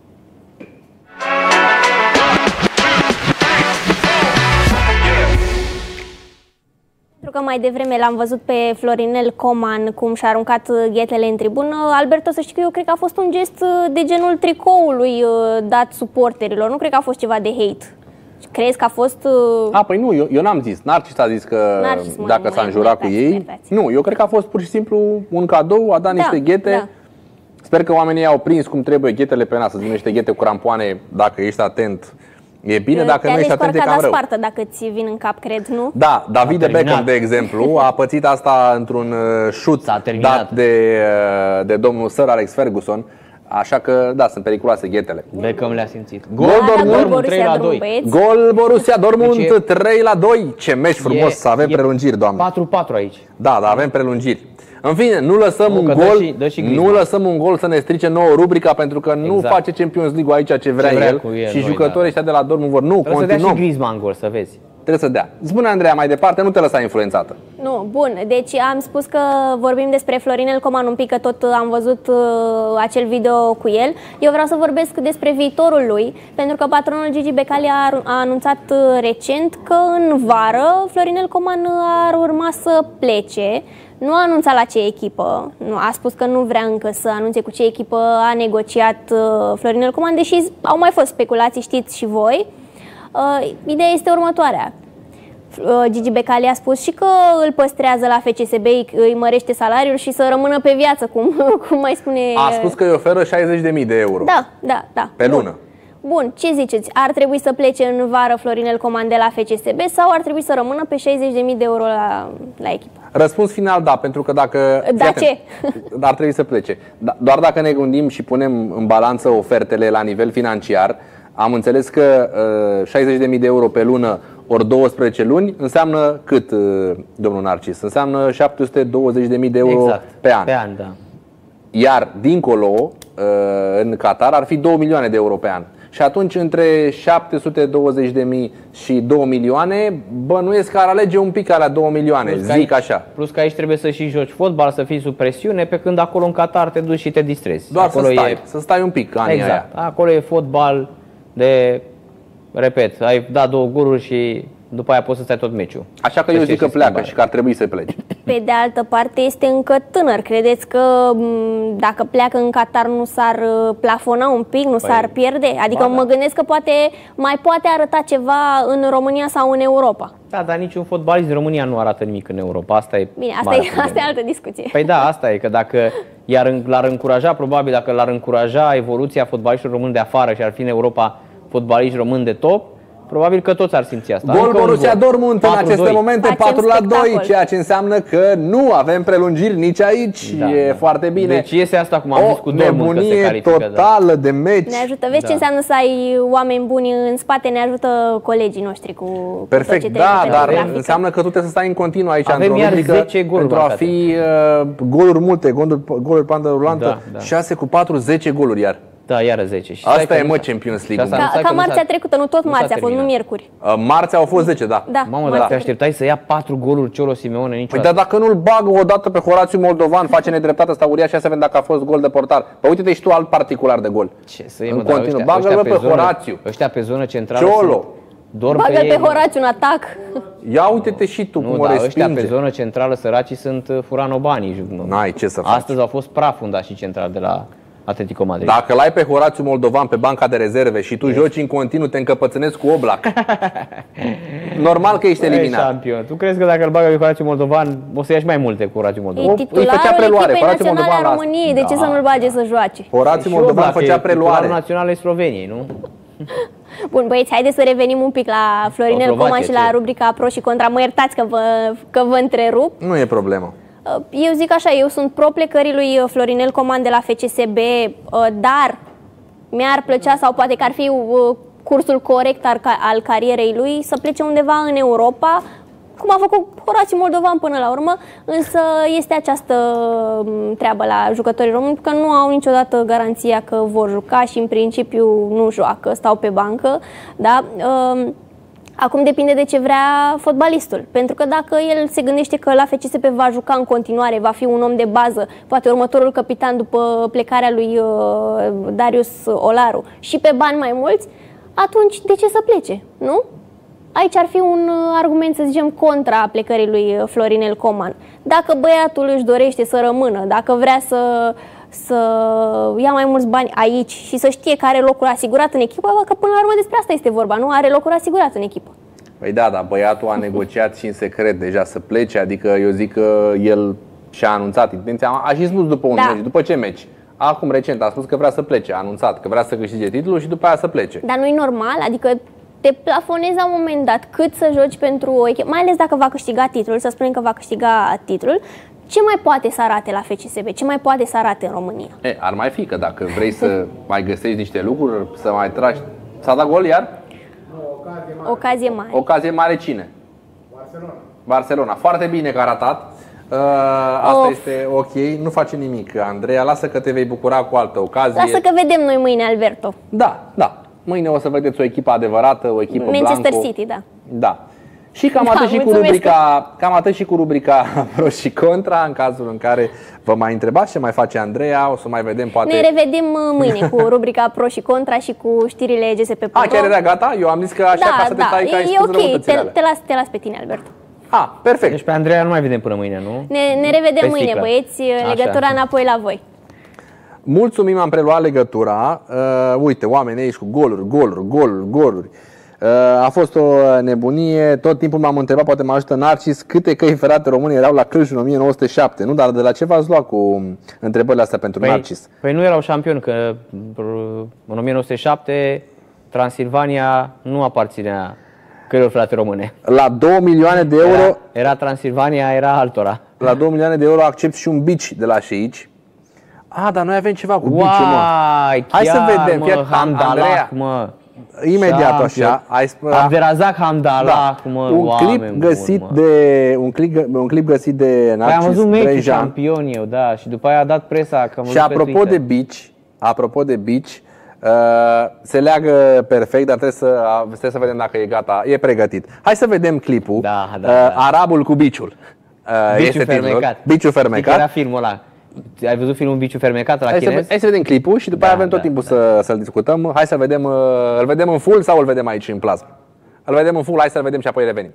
Pentru că mai devreme l-am văzut pe Florinel Coman cum și-a aruncat ghetele în tribună, Alberto, să știi că eu cred că a fost un gest de genul tricoului uh, dat suporterilor. Nu cred că a fost ceva de hate. Crezi că a fost... Uh... A, păi nu, eu, eu n-am zis. Narcis a zis că Narcis, mă, dacă mă, s-a mă, înjurat cu iertați, ei... iertați. Nu, eu cred că a fost pur și simplu un cadou, a dat Da, niște ghete. da. Sper că oamenii au prins cum trebuie ghetele pe nas, să zic niște ghete cu crampoane, dacă ești atent. E bine, dacă nu ești atent, e cam rău. Spartă dacă ți vin în cap, cred, nu? Da, David de terminat. Beckham, de exemplu, a pățit asta într-un uh, șut S-a terminat. dat de, uh, de domnul Sir Alex Ferguson. Așa că, da, sunt periculoase ghetele. Beckham le-a simțit. Gol Da, da, Dortmund, gol trei la Borussia doi. Dortmund, băieți. Gol Borussia Dortmund, Deci e- trei la doi. Ce meci frumos, să avem prelungiri, doamne. patru patru aici. Da, da, avem prelungiri. În fine, nu lăsăm Nu, un că dă gol, și- dă și nu Griezmann. lăsăm un gol să ne strice nouă rubrica, pentru că nu Exact. face Champions League aici ce vrea, Ce vrea el, cu el, și noi, jucătorii da. ăștia de la Dortmund vor. Nu, Trebuie să dea și continuăm. Griezmann gol, să vezi. Trebuie să dea. Spune, Andreea, mai departe, nu te lăsa influențată. Nu, bun. Deci am spus că vorbim despre Florinel Coman un pic, că tot am văzut uh, acel video cu el. Eu vreau să vorbesc despre viitorul lui, pentru că patronul Gigi Becali a, a anunțat uh, recent că în vară Florinel Coman ar urma să plece. Nu a anunțat la ce echipă, nu, a spus că nu vrea încă să anunțe cu ce echipă a negociat uh, Florinel Coman, deși au mai fost speculații, știți și voi. Uh, ideea este următoarea. Uh, Gigi Becali a spus și că îl păstrează la F C S B, îi, îi mărește salariul și să rămână pe viață, cum, cum mai spune... A spus că îi oferă șaizeci de mii de euro Da, da, da. pe Bun. lună. Bun, ce ziceți? Ar trebui să plece în vară Florinel Coman de la F C S B sau ar trebui să rămână pe șaizeci de mii de euro la, la echipă? Răspuns final, da, pentru că dacă... Da, fii atent, ce? Ar trebui să plece. Da, doar dacă ne gândim și punem în balanță ofertele la nivel financiar, am înțeles că uh, șaizeci de mii de euro pe lună ori douăsprezece luni înseamnă cât, uh, domnul Narcis? Înseamnă șapte sute douăzeci de mii de euro Exact. pe an. Pe an, da. Iar dincolo, uh, în Qatar, ar fi două milioane de euro pe an. Și atunci, între șapte sute douăzeci de mii și două milioane, bănuiesc că ar alege un pic alea două milioane, Plus că zic aici- așa. Plus că aici trebuie să și joci fotbal, să fii sub presiune, pe când acolo în Qatar te duci și te distrezi. Doar acolo să stai, e... să stai un pic anii Exact. aia. Acolo e fotbal de, repet, ai dat două goluri și după aia poți să stai tot meciul. Așa că Să eu știi zic că și pleacă schimbare. și că ar trebui să plece. Pe de altă parte este încă tânăr. Credeți că m, dacă pleacă în Qatar nu s-ar uh, plafona un pic, nu s-ar pierde? Adică ba, mă da. gândesc că poate mai poate arăta ceva în România sau în Europa. Da, dar niciun fotbalist din România nu arată nimic în Europa. Asta e Bine, asta marea e, problemă. asta e altă discuție. Păi da, asta e, că dacă iar l-ar încuraja, probabil dacă l-ar încuraja evoluția fotbaliștilor români de afară și ar fi în Europa fotbaliști români de top, probabil că toți ar simți asta. Gol Încă un Borussia gol. Dortmund în patru doi. aceste momente Facem patru la doi, spectacol. ceea ce înseamnă că nu avem prelungiri nici aici. Da, e da. foarte bine. Deci iese asta, cum am zis, o cu Dortmund, că se nebunie califică. Da. totală de meci. Ne ajută, vezi Da. ce înseamnă să ai oameni buni în spate, ne ajută colegii noștri cu, cu Perfect, tot ce da, te- dar te grafică. înseamnă că tu trebuie să stai în continuu aici Avem într-o iar rubrică zece goluri pentru a marcate. fi uh, goluri multe, goluri, goluri pe bandă rulantă, Da, da. șase cu patru, zece goluri iar. Da, iară zece. Și Asta stai e, că mă, nu s-a- Champions și League-ul. asta Ca, stai ca că nu s-a- marțea trecută, nu tot nu s-a marțea, a fost, nu terminat. miercuri. Uh, marți au fost zece, da. Da, Mamă, dar marțea te așteptai să ia patru goluri Ciolo Simeone Păi niciodată. dar dacă nu-l bagă odată pe Horațiu Moldovan, face nedreptate asta uriașă, să vedem dacă a fost gol de portar. Păi uite-te și tu alt particular de gol. Ce să iei, În mă, dar continuu, ăștia- bagă-l ăștia pe zonă- Horațiu. Ăștia pe zonă centrală Ciolo. sunt- dorm Bagă pe ei. pe mă. Horațiu în atac. Ia uite-te și tu Nu, cum o dar ăștia respinge. pe zonă centrală săracii sunt uh, furanobanii. N-ai ce să faci. Astăzi au fost praf fundașii central de la Atletico Madrid. Dacă l-ai pe Horațiu Moldovan pe banca de rezerve și tu yes. joci în continuu, te încăpățânezi cu Oblak. Normal că ești eliminat. Șampion. Tu crezi că dacă îl bagă pe Horațiu Moldovan, o să ieși mai multe cu Horațiu Moldovan? E titularul echipei naționale a României, de ce să nu-l bage să joace? Horațiu Moldovan făcea preluare. Titularul național al Sloveniei, nu? Bun, băieți, haideți să revenim un pic la Florinel Coman și la rubrica pro și contra. Mă iertați că vă, că vă întrerup. Nu e problemă. Eu zic așa, eu sunt pro plecării lui Florinel Coman de la F C S B, dar mi-ar plăcea, sau poate că ar fi cursul corect al carierei lui, să plece undeva în Europa, cum a făcut Horațiu Moldovan până la urmă, însă este această treabă la jucătorii români, că nu au niciodată garanția că vor juca și în principiu nu joacă, stau pe bancă, da? Acum depinde de ce vrea fotbalistul, pentru că dacă el se gândește că la F C S B va juca în continuare, va fi un om de bază, poate următorul capitan după plecarea lui Darius Olaru și pe bani mai mulți, atunci de ce să plece, nu? Aici ar fi un argument, să zicem, contra plecării lui Florinel Coman. Dacă băiatul își dorește să rămână, dacă vrea să, să ia mai mulți bani aici și să știe că are locul asigurat în echipă, că până la urmă despre asta este vorba, nu? Are locul asigurat în echipă. Păi da, dar băiatul a negociat și în secret deja să plece, adică eu zic că el și-a anunțat intenția, a și spus după un da. meci, după ce meci? Acum recent a spus că vrea să plece, a anunțat că vrea să câștige titlul și după aia să plece. Dar nu e normal? Adică te plafonezi la un moment dat cât să joci pentru o echipă, mai ales dacă va câștiga titlul, să spunem că va câștiga titlul, ce mai poate să arate la F C S B? Ce mai poate să arate în România? E, ar mai fi că dacă vrei să mai găsești niște lucruri, să mai tragi... S-a dat gol iar? Ocazie mare. Ocazie mare. Ocazie mare cine? Barcelona. Barcelona. Foarte bine că a ratat. Uh, asta of. Este ok, nu face nimic, Andreea, lasă că te vei bucura cu altă ocazie. Lasă că vedem noi mâine, Alberto. Da, da. Mâine o să vedeți o echipă adevărată, o echipă Manchester blanco. City, da. Da. Și cam atât, da, și cu rubrica, cam atât și cu rubrica pro și contra, în cazul în care vă mai întrebați ce mai face Andreea, o să mai vedem poate... Ne revedem mâine cu rubrica pro și contra și cu știrile G S P. A, chiar era gata? Eu am zis că așa, da, ca să te da, tai, că ai e spus ok, te, te, las, te las pe tine, Alberto. A, perfect. Deci pe Andreea nu mai vedem până mâine, nu? Ne, ne revedem pe mâine, sticlă. Băieți, legătura așa. Înapoi la voi. Mulțumim, am preluat legătura. Uh, uite, oamenii aici cu goluri, goluri, goluri, goluri. Uh, a fost o nebunie. Tot timpul m-am întrebat, poate mă ajută Narcis, câte căi ferate române erau la Cluj în o mie nouă sute șapte. Nu, dar de la ce v-ați luat cu întrebările astea pentru păi, Narcis? Păi nu erau șampioni, că în o mie nouă sute șapte Transilvania nu aparținea căilor ferate române. La două milioane de euro... Era, era Transilvania, era altora. La două milioane de euro accept și un bici de la Șeici. Ah, dar noi avem ceva cu biciul, mă. Hai să vedem, mă, Hamdallah, mă. Imediat așa. Abderazak Hamdallah, da. Mă, un clip oameni găsit buni, de un clip, un clip găsit de Narcis păi am văzut meciul Brejan. Șampion eu, da, și după aia a dat presa că am și apropo de bici, apropo de bici, uh, se leagă perfect, dar trebuie să trebuie să vedem dacă e gata, e pregătit. Hai să vedem clipul. Da, da, uh, da. Arabul cu biciul. Uh, biciul fermecat. Biciul fermecat. Era filmul ăla. Ai văzut filmul Biciul fermecat la hai chinez? Să, hai să vedem clipul și după da, aia avem tot da, timpul da. să, să-l discutăm. Hai să vedem, îl vedem în full sau îl vedem aici în plasmă? Îl vedem în full, hai să-l vedem și apoi revenim.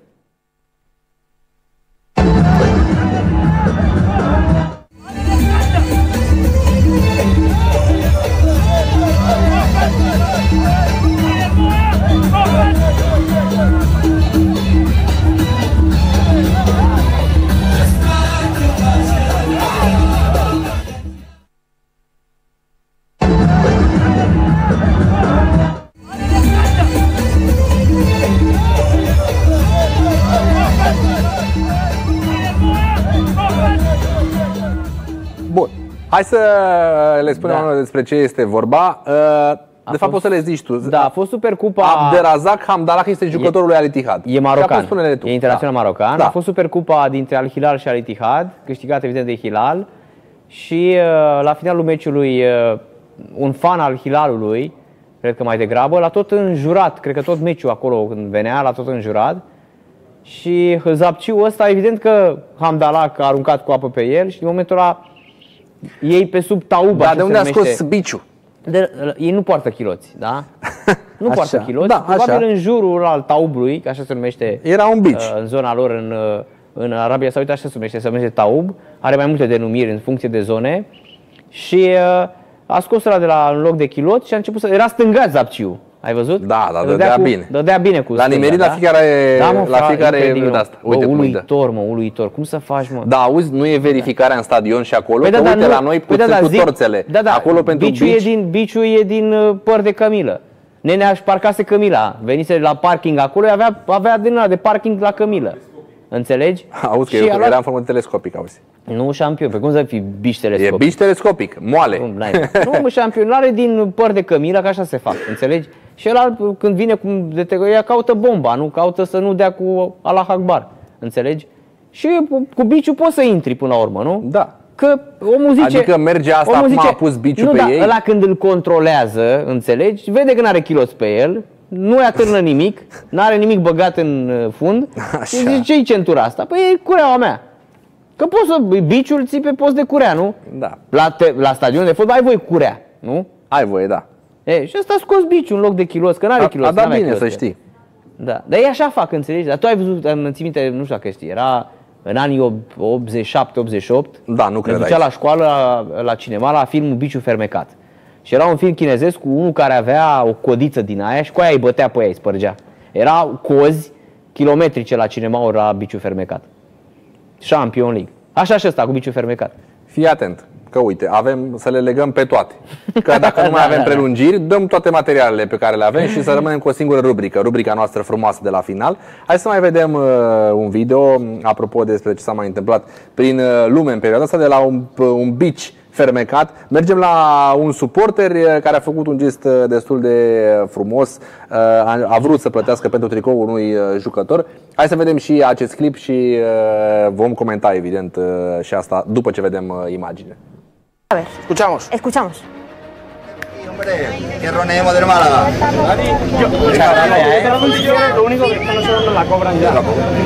Bun. Hai să le spunem da. despre ce este vorba. De a fapt, fost, o să le zici tu. Da, a fost Supercupa... Abderazak Hamdallah este jucătorul lui Al Ittihad. E marocan, e internațional da. marocan. Da. A fost Supercupa dintre Al Hilal și Al Ittihad, câștigat evident de Hilal. Și la finalul meciului, un fan al Hilalului, cred că mai degrabă, l-a tot înjurat. Cred că tot meciul acolo când venea, l-a tot înjurat. Și zapciul ăsta, evident că Hamdallah a aruncat cu apă pe el și în momentul ăla ei pe sub taub. Dar de unde a scos biciul? De, ei nu poartă chiloți, da? Nu așa. poartă chiloți. Da, probabil în jurul al taubului, că așa se numește. Era un bici. În zona lor, în, în Arabia Saudită, așa se numește, se numește taub. Are mai multe denumiri în funcție de zone. Și a scos ăla de la un loc de chilot și a început să... Era stângat Zapciu. Ai văzut? Da, da, dădea bine. Dădea bine cu la nimerit la fiecare, da, mă, la fiecare de asta. Uite, bă, uluitor, mă, uluitor. Cum să faci, mă? Da, auzi, nu e verificarea în stadion și acolo, păi că da, uite nu, la noi păi puțin da, cu zic, torțele. Da, da, acolo pentru biciul e din, biciul e din uh, păr de cămilă. Nenea își parcase cămila. Venise la parking acolo, avea, avea din ăla de parking la cămilă. Înțelegi? Auzi că eu, era în formă telescopic, auzi. Nu șampion, pe cum să fii bici telescopic? E bici telescopic, moale. Nu, nu mă, șampion, are din păr de cămilă, că așa se fac, înțelegi? Și ăla, când vine cu ea caută bomba, nu caută să nu dea cu Allah Akbar, înțelegi? Și cu biciul poți să intri până la urmă, nu? Da. Că omul zice... Adică merge asta, acum a pus biciul nu, pe da, ei? Ăla când îl controlează, înțelegi? Vede că n-are chiloți pe el, nu îi atârnă nimic, n-are nimic băgat în fund. Așa. Și zice, ce-i centura asta? Păi e cureaua mea. Că poți să, biciul ții pe post de curea, nu? Da. La, te, la stadion de fotbal ai voie curea, nu? Ai voie, da. E, și ăsta a scos biciul în loc de chiloți, că n-are chiloți. A dat bine să știi. Da, dar ei așa fac, înțelegi? Dar tu ai văzut, îmi ții minte, nu știu dacă știi, era în anii optzeci și șapte optzeci și opt. Da, nu cred. Ne ducea la școală, la, la cinema, la filmul Biciul Fermecat. Și era un film chinezesc cu unul care avea o codiță din aia și cu aia îi bătea pe ea, îi spărgea. Erau cozi kilometrice la cinema la Biciul Fermecat. Champions League. Așa și ăsta cu Biciul Fermecat. Fii atent, că uite, avem să le legăm pe toate. Că dacă nu mai avem prelungiri, dăm toate materialele pe care le avem și să rămânem cu o singură rubrică, rubrica noastră frumoasă de la final. Hai să mai vedem uh, un video, apropo despre ce s-a mai întâmplat prin uh, lume în perioada asta, de la un, un bici fermecat. Mergem la un suporter care a făcut un gest destul de frumos, a vrut să plătească pentru tricoul unui jucător. Hai să vedem și acest clip și vom comenta evident și asta după ce vedem imaginea. A ver, escuchamos. Escuchamos. Hombre, que roneemos del Málaga. Lo único que es que nosotros nos la cobran ya.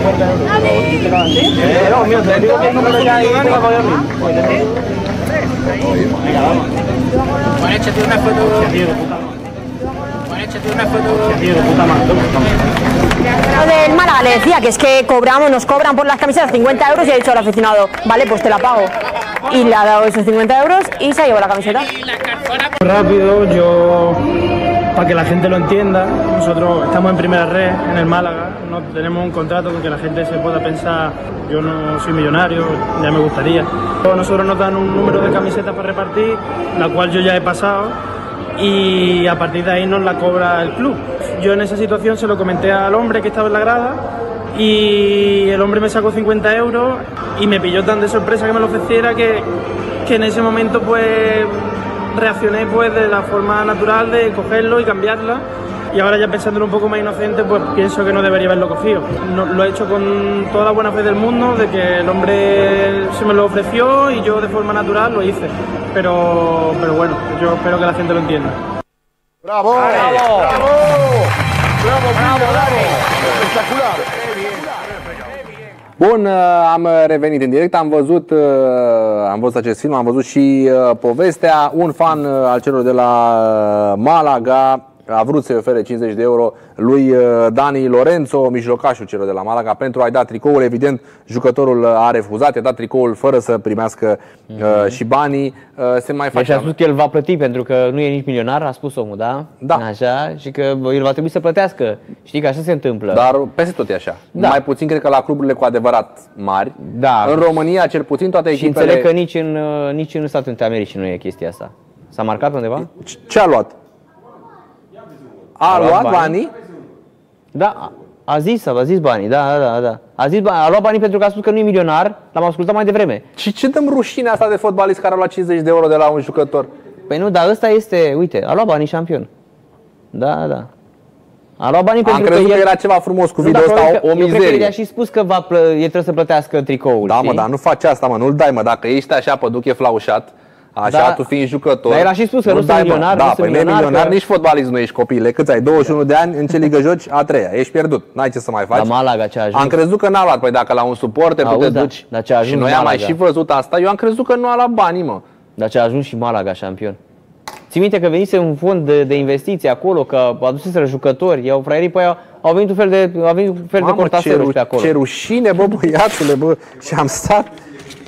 No, mío, te digo que el número ya y te la voy a abrir. Venga, vamos. Bueno, échate una foto. Bueno, échate una foto. Tío, de puta madre. Lo del Málaga le decía que es que cobramos, nos cobran por las camisetas cincuenta euros y ha dicho al aficionado, vale, pues te la pago. Y le ha dado esos cincuenta euros y se ha llevado la camiseta. Rápido, yo, para que la gente lo entienda, nosotros estamos en primera red en el Málaga, no tenemos un contrato con que la gente se pueda pensar, yo no soy millonario, ya me gustaría. Nosotros nos dan un número de camisetas para repartir, la cual yo ya he pasado, y a partir de ahí nos la cobra el club. Yo en esa situación se lo comenté al hombre que estaba en la grada y el hombre me sacó cincuenta euros y me pilló tan de sorpresa que me lo ofreciera que, que en ese momento pues reaccioné pues de la forma natural de cogerlo y cambiarla, y ahora ya pensándolo un poco más inocente pues pienso que no debería haberlo cogido. No, lo he hecho con toda la buena fe del mundo de que el hombre se me lo ofreció y yo de forma natural lo hice, pero, pero bueno, yo espero que la gente lo entienda. ¡Bravo! ¡Bravo! ¡Bravo! ¡Bravo, bravo, bravo! ¡Espectacular! Bun, am revenit în direct, am văzut, am văzut acest film, am văzut și povestea. Un fan al celor de la Malaga a vrut să-i ofere cincizeci de euro lui Dani Lorenzo, mijlocașul celor de la Malaga, pentru a-i da tricoul. Evident, jucătorul a refuzat, i-a dat tricoul fără să primească mm-hmm. uh, și banii. Uh, se mai face. Deci a spus că el va plăti pentru că nu e nici milionar, a spus omul, da? Da. Așa, și că el va trebui să plătească. Știi că așa se întâmplă. Dar peste tot e așa. Da. Mai puțin cred că la cluburile cu adevărat mari. Da. În România, cel puțin, toate și echipele... Și înțeleg că nici în, nici în Statele Unite ale Americii nu e chestia asta. S-a marcat undeva? Ce a luat? A, a luat, luat banii? banii? Da, a zis, a zis banii, da, da, da. A zis banii, a luat banii pentru că a spus că nu e milionar, l-am ascultat mai devreme. Și ce dăm rușine asta de fotbalist care a luat cincizeci de euro de la un jucător? Păi nu, dar ăsta este, uite, a luat banii șampion. Da, da. A luat banii pentru că, că el... el... era ceva frumos cu video ăsta, o, o mizerie. Eu cred că i-a și spus că va plă... e trebuie să plătească tricoul. Da, știi? mă, dar nu faci asta, mă, nu-l dai, mă, dacă ești așa păduc, e flaușat. Așa, da, tu fiind jucător. Dar el a și spus că nu sunt milionar, da, nu sunt milionar, milionar, că... nici fotbalist nu ești, copile. Câți ai? douăzeci și unu de ani, în ce ligă joci? A treia. Ești pierdut. N-ai ce să mai faci. La Malaga ce a ajuns. Am crezut că n-a luat. Păi dacă la un suporter tu te duci. Da, ce a ajuns și noi am mai și văzut asta. Eu am crezut că nu a luat banii, mă. Dar ce a ajuns și Malaga șampion. Ții minte că venise un fond de, de investiții acolo, că aduseseră jucători, iau fraierii pe aia, au venit un fel de, au venit un fel Mamă, de cortaseruri pe acolo. Ce rușine, bă, băiatule, bă. Și am stat.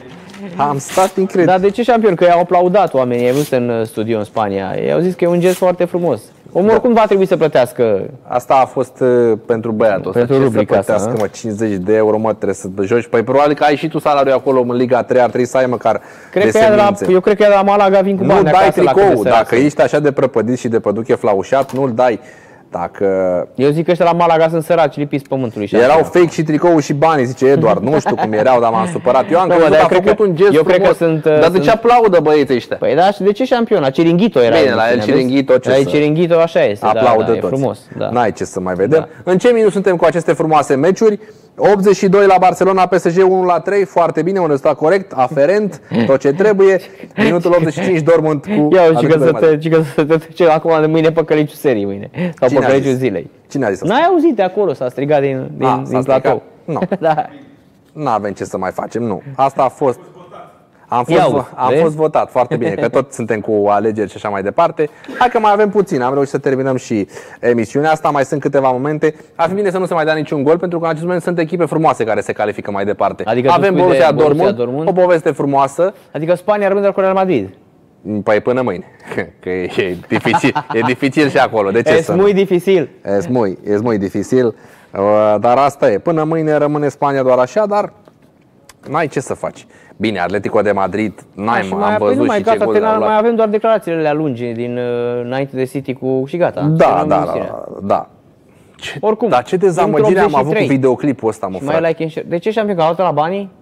Am stat incredibil. Dar de ce șampion? Că i-au aplaudat oamenii, ai văzut în studio în Spania. Ei au zis că e un gest foarte frumos. Omul da. Oricum va trebui să plătească. Asta a fost uh, pentru băiatul ăsta. Pentru ce rubrica să plătească, asta, mă, cincizeci de euro, mă, trebuie să joci. Păi probabil că ai și tu salariul acolo în Liga trei, ar trebui să ai măcar cred că de la, eu cred că de la Malaga vin cu bani. Nu dai tricou, dacă la ești așa de prăpădit și de păduche flaușat, nu-l dai. Dacă... Eu zic că ăștia la Malaga sunt săraci, lipiți pământului. Erau fake și tricou și banii, zice Eduard. Nu știu cum erau, dar m-am supărat. Eu am no, crezut că a făcut că, un gest eu frumos. Cred că sunt, dar sunt... de ce aplaudă băieții ăștia? Păi da, și de ce șampion? La Chiringhito era. Bine, la el Chiringhito ce la să... Chiringhito așa este, aplaudă da, da, toți. E frumos. Da. N-ai ce să mai vedem. Da. În ce minut suntem cu aceste frumoase meciuri? optzeci și doi la Barcelona, P S G unu la trei, foarte bine, un rezultat corect, aferent, tot ce trebuie. Minutul optzeci și cinci, Dortmund cu... Ia uite că să te, că să te duce acum de mâine pe căliciul serii mâine. Sau Cine pe căliciul zilei. Cine a zis asta? N-ai auzit de acolo, s-a strigat din, din, a, din platou. Nu. Da. N-avem ce să mai facem, nu. Asta a fost... Am fost, Iau, am fost votat foarte bine, că tot suntem cu alegeri și așa mai departe. Hai că mai avem puțin, am reușit să terminăm și emisiunea asta, mai sunt câteva momente. Ar fi bine să nu se mai dea niciun gol, pentru că în acest moment sunt echipe frumoase care se califică mai departe. Adică avem Borussia Dortmund, Dortmund, o poveste frumoasă. Adică Spania rămâne cu Real Madrid. Păi până mâine, că e dificil, e dificil și acolo. De ce Es să muy dificil. Es muy, es muy dificil, dar asta e. Până mâine rămâne Spania doar așa, dar n-ai ce să faci. Bine, Atletico de Madrid, n-ai, da, am mai, văzut păi nu, și mai ce gol au mai avem doar declarațiile lungi din uh, înainte de City cu și gata. Da, da, da, da. Ce, Oricum. Dar ce dezamăgire am avut cu videoclipul ăsta, mă, frate. Mai like and share. De ce șampion? Că a luat la banii?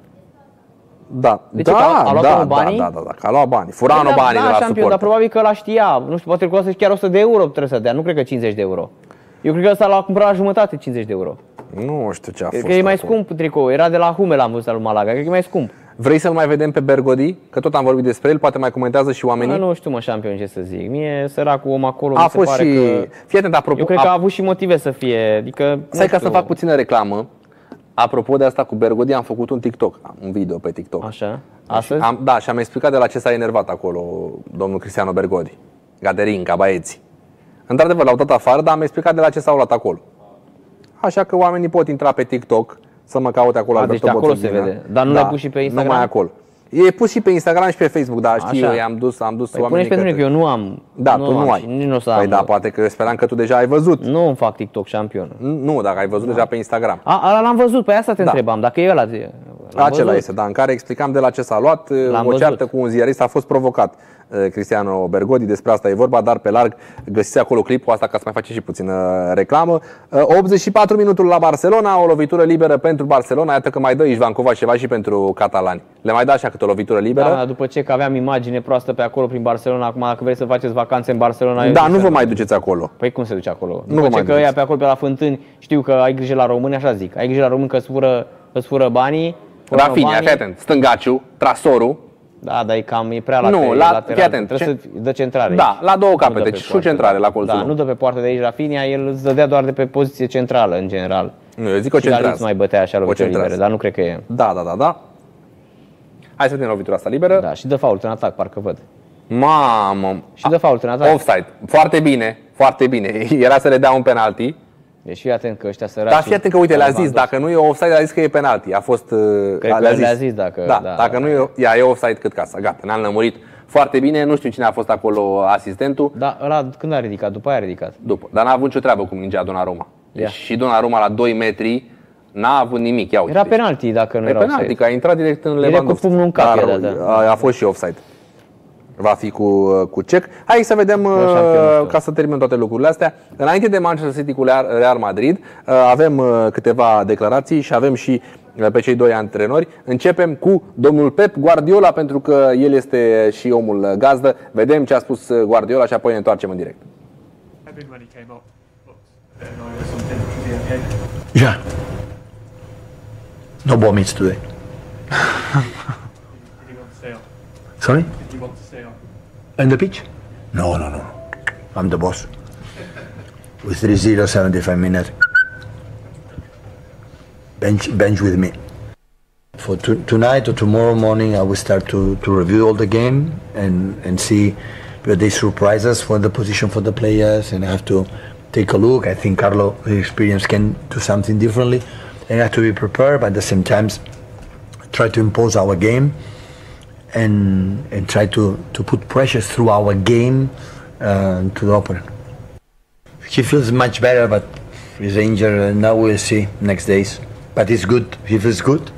Da, de da, ce, a, a luat da, banii? da, da, da, că a luat banii. Furano da, banii da, de la șampion, suport. Dar probabil că ăla știa. Nu știu, poate că costă chiar o sută de euro trebuie să dea. Nu cred că cincizeci de euro. Eu cred că ăsta l-a cumpărat la jumătate cincizeci de euro. Nu știu ce a cred fost. că e mai acolo. scump tricou. Era de la Hume, l-am văzut al Malaga. Cred că e mai scump. Vrei să-l mai vedem pe Bergodi? Că tot am vorbit despre el, poate mai comentează și oamenii. Nu, nu știu, mă, șampion, ce să zic. Mie, săracul om acolo, a mi se fost pare și... că... Fii atent, apropo... Eu cred că a avut și motive să fie, adică... Stai ca să fac puțină reclamă. Apropo de asta cu Bergodi, am făcut un TikTok, un video pe TikTok. Așa? Astăzi? Am, da, și am explicat de la ce s-a enervat acolo domnul Cristiano Bergodi. Gaderin, Cabaeți. Într-adevăr, l-au dat afară, dar am explicat de la ce s-au luat acolo. Așa că oamenii pot intra pe TikTok să mă caute acolo. A, deci acolo se vede. Dar nu da, l-ai pus și pe Instagram? Numai acolo. E pus și pe Instagram și pe Facebook, dar știu, eu i-am dus, am dus păi oamenii pune și pentru că eu nu am. Da, nu tu nu am ai. Și nici nu o să păi am. da, poate că eu speram că tu deja ai văzut. Nu îmi fac TikTok șampion. Nu, dacă ai văzut da. deja pe Instagram. A, ăla l-am văzut, pe asta te da. întrebam, dacă e ăla. Acela văzut. Este, da, în care explicam de la ce s-a luat, o ceartă cu un ziarist a fost provocat. Cristiano Bergodi, despre asta e vorba, dar pe larg găsiți acolo clipul asta ca să mai faceți și puțină reclamă. optzeci și patru minutul la Barcelona, o lovitură liberă pentru Barcelona, iată că mai dă Ișvan Covașeva și pentru catalani. Le mai da așa câte o lovitură liberă. Da, după ce că aveam imagine proastă pe acolo prin Barcelona, acum dacă vreți să faceți vacanțe în Barcelona... Da, nu vă mai duceți acolo. Păi cum se duce acolo? Nu după ce că ăia pe acolo pe la Fântâni știu că ai grijă la români, așa zic. Ai grijă la români că îți fură, îți fură banii. Rafinha, fii atent, stângaciu, trasorul. Da, dar e cam e prea nu, lateral. Fii atent, trebuie ce? să dă centrare. Da, aici. la două capete, și centrare la colțul. Da, nu dă pe poartă de aici Rafinha, el îți dădea doar de pe poziție centrală în general. Nu, eu zic o centrează. Și mai bătea așa lovitură liberă, dar nu cred că e. Da, da, da, da. Hai să vedem lovitura asta liberă. Da, și dă fault în atac, parcă văd. Mamă. Și dă fault în atac. Offside. Foarte bine, foarte bine. Era să le dea un penalti. Deci fii atent că ăștia săraci. Dar fii atent că, uite, le-a zis, dacă nu e offside, a zis că e penalti. A fost... Cred că le-a zis dacă... Da, da dacă da, nu e, ia, e offside cât casa. Gata, ne-am lămurit foarte bine. Nu știu cine a fost acolo asistentul. Da, ăla când a ridicat? După aia a ridicat. După. Dar n-a avut nicio treabă cu mingea Donnarumma. Deci și Donnarumma la doi metri n-a avut nimic. Ia uite. Era penalti dacă nu era offside. Penalti, că a intrat direct în Lewandowski. Direct cu pumnul în cap. Dar, da, da. A, a fost și offside. Va fi cu, cu cec. Hai să vedem, ca să terminăm toate lucrurile astea. Înainte de Manchester City cu Real Madrid, avem câteva declarații și avem și pe cei doi antrenori. Începem cu domnul Pep Guardiola, pentru că el este și omul gazdă. Vedem ce a spus Guardiola și apoi ne întoarcem în direct. Yeah. No vomits today. Sorry? Did you want to stay on? On the pitch? No, no, no. I'm the boss. With three zero, seventy-five minutes. Bench, bench with me. For to, tonight or tomorrow morning, I will start to, to review all the game and, and see where they surprise us for the position for the players, and I have to take a look. I think Carlo, the experience, can do something differently, and I have to be prepared, but at the same time, try to impose our game. and and try to to put pressure through our game uh, to the opponent. He feels much better, but he's injured, and now we'll see next days. But it's good. He feels good.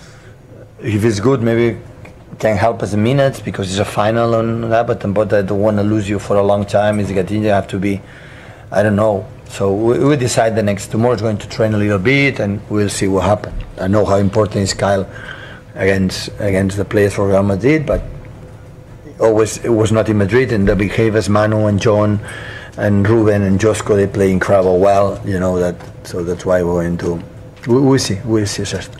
If it's good, maybe can help us in minutes because it's a final on Everton. But I don't want to lose you for a long time. It's getting you have to be, I don't know. So we we decide the next tomorrow is going to train a little bit, and we'll see what happens. I know how important is Kyle against against the players for Real Madrid, but always it was not in Madrid, and the behaviors Manu and John and Ruben and Josko, they play incredible well, you know that. So that's why we're going to. We, we'll see. We'll see just.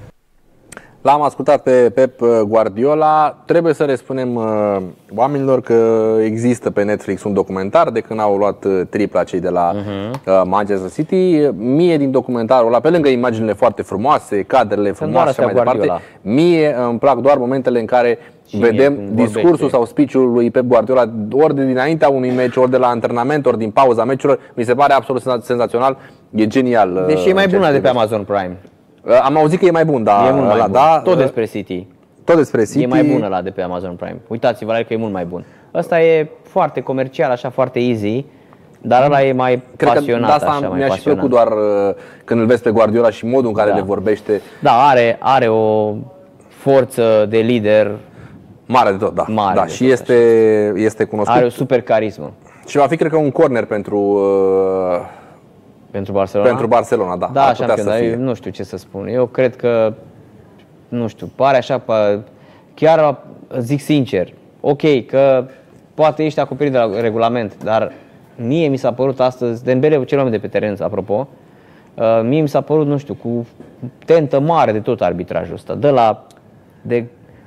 L-am ascultat pe Pep Guardiola. Trebuie să le spunem uh, oamenilor că există pe Netflix un documentar de când au luat uh, tripla cei de la uh, Manchester City. Mie din documentarul ăla, pe lângă imaginile foarte frumoase, cadrele frumoase și mai departe, mie îmi plac doar momentele în care și vedem discursul vorbește. Sau speech-ul lui Pep Guardiola ori de dinaintea unui meci, ori de la antrenament, ori din pauza meciurilor. Mi se pare absolut senzațional. E genial. Deși e mai bună de pe Amazon Prime. Am auzit că e mai bun, dar e mult mai ăla, bun. Da, tot despre City. Tot despre City. E mai bun ăla de pe Amazon Prime. Uitați-vă, că e mult mai bun. Ăsta e foarte comercial, așa foarte easy, dar ăla e mai Cred pasionat, că de asta așa, mai mi-a pasionat. și plăcut doar uh, când îl vezi pe Guardiola și modul în care da. le vorbește. Da, are are o forță de lider mare de tot, da. Mare da de și tot, este este cunoscut. Are o super carismă. Și va fi cred că un corner pentru uh, Pentru Barcelona? Pentru Barcelona, da. Da, așa că, dar nu știu ce să spun. Eu cred că, nu știu, pare așa, chiar zic sincer, ok, că poate ești acoperit de la regulament, dar mie mi s-a părut astăzi, Dembele cel mai de pe teren, apropo, mie mi s-a părut, nu știu, cu tentă mare de tot arbitrajul ăsta, de la, de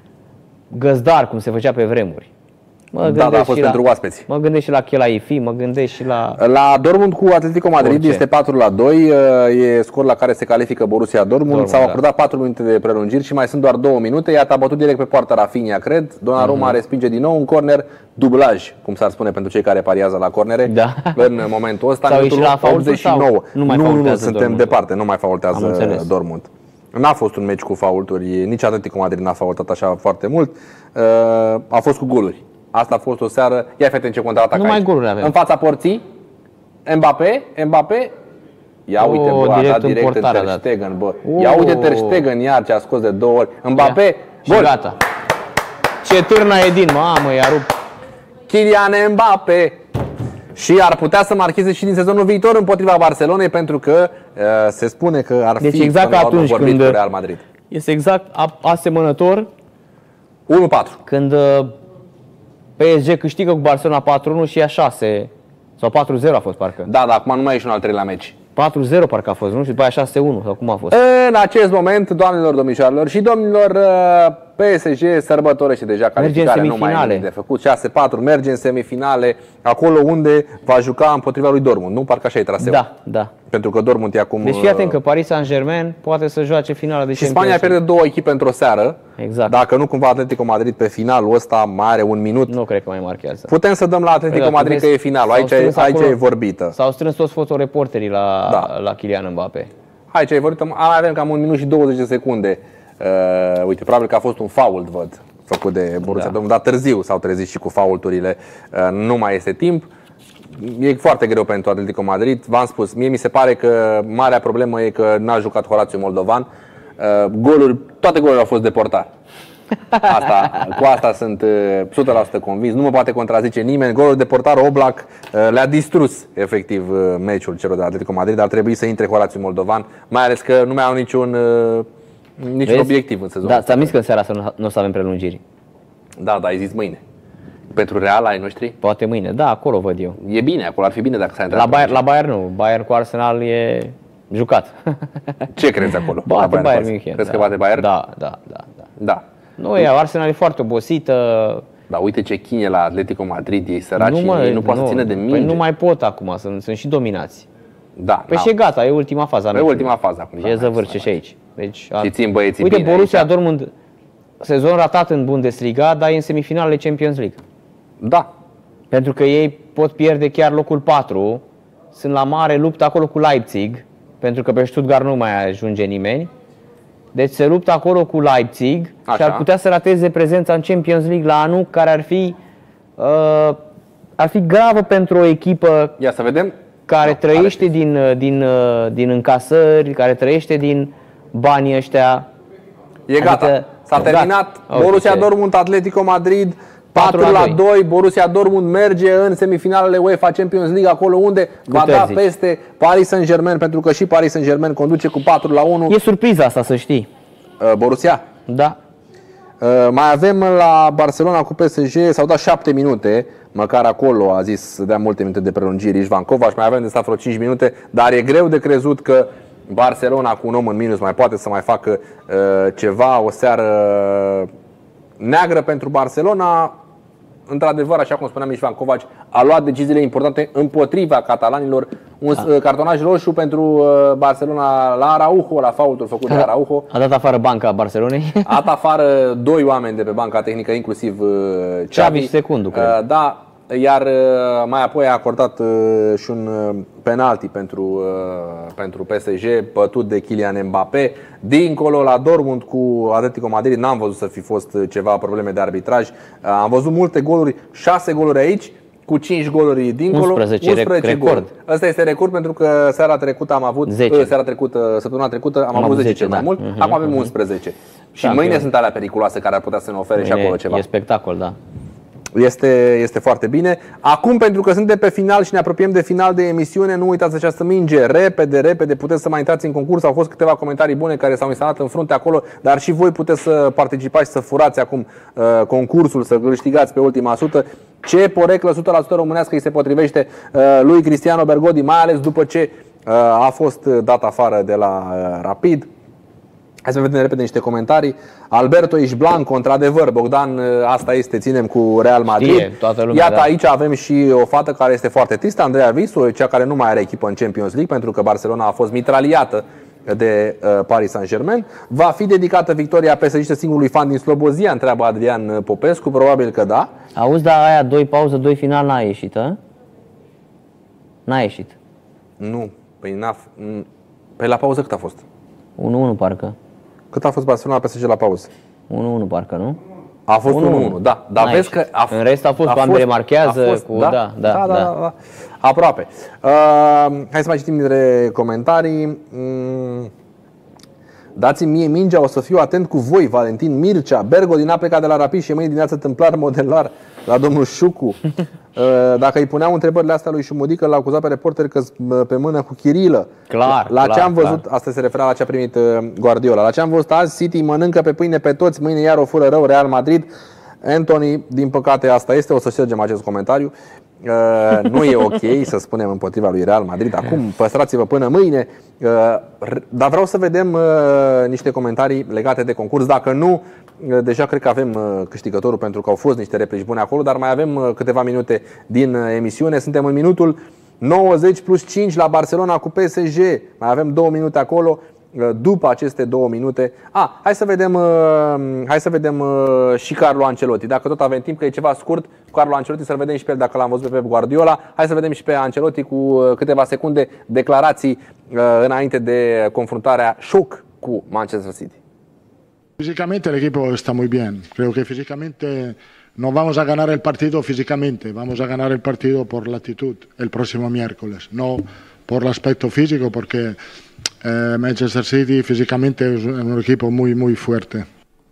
găzdar, cum se făcea pe vremuri. Mă da, da, a fost pentru la, oaspeți. Mă gândesc și la Chelaifi, mă gândesc și la... La Dortmund cu Atletico Madrid orice. Este patru la doi, e scor la care se califică Borussia Dortmund. Dortmund S-au acordat da. patru minute de prelungiri și mai sunt doar două minute. Iată, a bătut direct pe poarta Rafinha, cred. Donnarumma uh-huh. respinge din nou un corner, dublaj, cum s-ar spune pentru cei care pariază la cornere. Da. În momentul ăsta, sau minutul la optzeci și nouă. Nu, mai nu, nu, suntem Dortmund. departe, nu mai faultează Dortmund. N-a fost un meci cu faulturi, nici Atletico Madrid n-a faultat așa foarte mult. A fost cu goluri. Asta a fost o seară. Ia fete în ce contraatac aici. Avem. În fața porții, Mbappé, Mbappé. Ia o, uite, bă, a dat direct în Ter Stegen, bă. Ia uite Ter Stegen iar ce a scos de două ori. Mbappé, gol. Gata. Ce târna e din, mamă, i-a rupt. Kylian Mbappé. Și ar putea să marcheze și din sezonul viitor împotriva Barcelonei, pentru că uh, se spune că ar deci fi exact ca atunci când cu Real Madrid. Este exact asemănător unu patru. Când uh, P S G câștigă cu Barcelona patru unu și ia șase sau patru zero a fost parcă. Da, da, acum nu mai ești un al treilea meci. patru zero parcă a fost, nu? Și după aia șase unu sau cum a fost? În acest moment, doamnelor, domnișoarelor și domnilor, P S G sărbătorește deja calificarea, nu mai e de făcut. șase patru, merge în semifinale, acolo unde va juca împotriva lui Dortmund, nu? Parcă așa e traseul. Da, da. Pentru că Dortmund e acum... Deci fii atent că Paris Saint-Germain poate să joace finala de și Spania pierde două echipe într-o seară. Exact. Dacă nu cumva Atletico Madrid pe finalul ăsta mai are un minut. Nu cred că mai marchează. Putem să dăm la Atletico păi, Madrid că e finalul. Aici, aici e vorbită. S-au strâns toți fotoreporterii la, da. la Kylian Mbappé. Aici e vorbită. Avem cam un minut și douăzeci de secunde. Uh, uite, probabil că a fost un fault, văd, făcut de Borussia da. Dortmund, dar târziu s-au trezit și cu faulturile. Uh, nu mai este timp. E foarte greu pentru Atletico Madrid. V-am spus, mie mi se pare că marea problemă e că n-a jucat Horațiu Moldovan. Uh, goluri, toate golurile au fost de portar. Asta, cu asta sunt uh, o sută la sută convins. Nu mă poate contrazice nimeni. Golul de portar Oblak uh, le-a distrus efectiv uh, meciul celor de Atletico Madrid. Ar trebui să intre Horațiu Moldovan, mai ales că nu mai au niciun, uh, niciun obiectiv în sezonul. Da, ți-am zis că în seara asta nu o să avem prelungiri. Da, da, ai zis mâine. Pentru Real ai noștri? Poate mâine, da, acolo văd eu. E bine, acolo ar fi bine dacă s-a intrat. La Bayern, la Bayern nu, Bayern cu Arsenal e jucat. Ce crezi acolo? Bate Bayern, Bayern München. Crezi da. că bate Bayern? Da, da, da, da. Da. Nu, e, Arsenal e foarte obosită. Da, uite ce chine la Atletico Madrid, ei săraci, nu, mă, ei nu poate să țină de minge. Păi nu mai pot acum, sunt, sunt și dominați. Da. Păi și e gata, e ultima fază. E ultima fază acum. Și e zăvârce și aici. Deci, și țin băieții uite, bine Borussia aici. Dortmund, sezon ratat în Bundesliga, dar e în semifinalele Champions League. Da. Pentru că ei pot pierde chiar locul patru, sunt la mare luptă acolo cu Leipzig, pentru că pe Stuttgart nu mai ajunge nimeni. Deci se luptă acolo cu Leipzig. Așa. Și ar putea să rateze prezența în Champions League la anul, care ar fi uh, ar fi gravă pentru o echipă. Ia să vedem. Care no, trăiește din, din, din încasări, care trăiește din banii ăștia. E gata. Adică, s-a terminat. Gata. Borussia okay. Dortmund, Atletico Madrid, patru la doi. Borussia Dortmund merge în semifinalele UEFA Champions League, acolo unde cu va da zici. peste Paris Saint-Germain, pentru că și Paris Saint-Germain conduce cu patru la unu. E surpriza asta, să știi. Uh, Borussia? Da. Uh, mai avem la Barcelona cu P S G, s-au dat șapte minute, măcar acolo a zis să dea multe minute de prelungiri Ișvan Covaș, mai avem de stat vreo cinci minute, dar e greu de crezut că Barcelona cu un om în minus mai poate să mai facă uh, ceva, o seară neagră pentru Barcelona. Într-adevăr, așa cum spuneam, Ișvan Covaci a luat deciziile importante împotriva catalanilor. Un a. cartonaj roșu pentru Barcelona la Araujo, la faultul făcut de Araujo. A dat afară banca Barcelonei. A dat afară doi oameni de pe banca tehnică, inclusiv Xavi și Secundu, cred. Da, iar mai apoi a acordat și un penalti pentru, pentru P S G, bătut de Kylian Mbappé. Dincolo, la Dortmund cu Atletico Madrid, n-am văzut să fi fost ceva probleme de arbitraj. Am văzut multe goluri, șase goluri aici, cu cinci goluri dincolo, unsprezece, unsprezece record. Goluri. Asta este record pentru că seara trecută am avut zece. Seara trecută, săptămâna trecută am, am avut zece cel mai da. mult, uh-huh, acum avem uh-huh. unsprezece. Și da, mâine eu. sunt alea periculoase care ar putea să ne ofere mâine și acolo ceva. E spectacol, da. Este, este foarte bine. Acum, pentru că suntem pe final și ne apropiem de final de emisiune, nu uitați această minge, repede, repede, puteți să mai intrați în concurs. Au fost câteva comentarii bune care s-au instalat în frunte acolo, dar și voi puteți să participați și să furați acum uh, concursul, să câștigați pe ultima sută. Ce poreclă o sută la sută românească îi se potrivește uh, lui Cristiano Bergodi, mai ales după ce uh, a fost dat afară de la uh, Rapid. Hai să vedem repede niște comentarii. Alberto Ișblanco, într-adevăr, Bogdan, asta este, ținem cu Real Madrid. Știe, toată lumea, Iată, da. aici avem și o fată care este foarte tristă, Andreea Visu, cea care nu mai are echipă în Champions League, pentru că Barcelona a fost mitraliată de uh, Paris Saint-Germain. Va fi dedicată victoria P S G singurului fan din Slobozia, întreabă Adrian Popescu, probabil că da. Auzi, dar aia doi pauză, doi final n-a ieșit, a? N-a ieșit. Nu, păi n-a... Păi la pauză cât a fost? unu unu parcă. Cât a fost Barcelona P S G la pauză? unu unu parcă, nu? A fost unu unu, da. Dar vezi că a f- în rest a fost cu Andrei marchează, a fost, cu da, da, da, da, da, da. da. Aproape. Uh, hai să mai citim dintre comentarii. Mm. Dați-mi mie mingea, o să fiu atent cu voi. Valentin Mircea, Bergo din a plecat de la Rapid și mâine dimineață tâmplar modelar la domnul Șucu. Dacă îi puneau întrebările astea lui Șumodică, l-a acuzat pe reporter că pe mână cu Chirilă. Clar, la clar, ce am văzut, clar. asta se referă la ce a primit Guardiola. La ce am văzut azi, City mănâncă pe pâine pe toți, mâine iar o fură rău Real Madrid. Anthony, din păcate asta este, o să ștergem acest comentariu. Uh, nu e ok să spunem împotriva lui Real Madrid. Acum păstrați-vă până mâine. uh, Dar vreau să vedem uh, niște comentarii legate de concurs. Dacă nu, uh, deja cred că avem uh, câștigătorul, pentru că au fost niște replici bune acolo. Dar mai avem uh, câteva minute din uh, emisiune. Suntem în minutul nouăzeci plus cinci la Barcelona cu P S G. Mai avem două minute acolo. După aceste două minute, a, hai să vedem, uh, hai să vedem uh, și Carlo Ancelotti. Dacă tot avem timp, că e ceva scurt, Carlo Ancelotti, să-l vedem și pe el dacă l-am văzut pe Pep Guardiola. Hai să vedem și pe Ancelotti cu uh, câteva secunde declarații uh, înainte de confruntarea șoc cu Manchester City. Físicamente el equipo está muy bien. Creo que físicamente no vamos a ganar el partido físicamente, vamos a ganar el partido por la actitud el próximo miércoles, no por el aspecto físico, porque eh, Manchester City físicamente es un equipo muy, muy fuerte.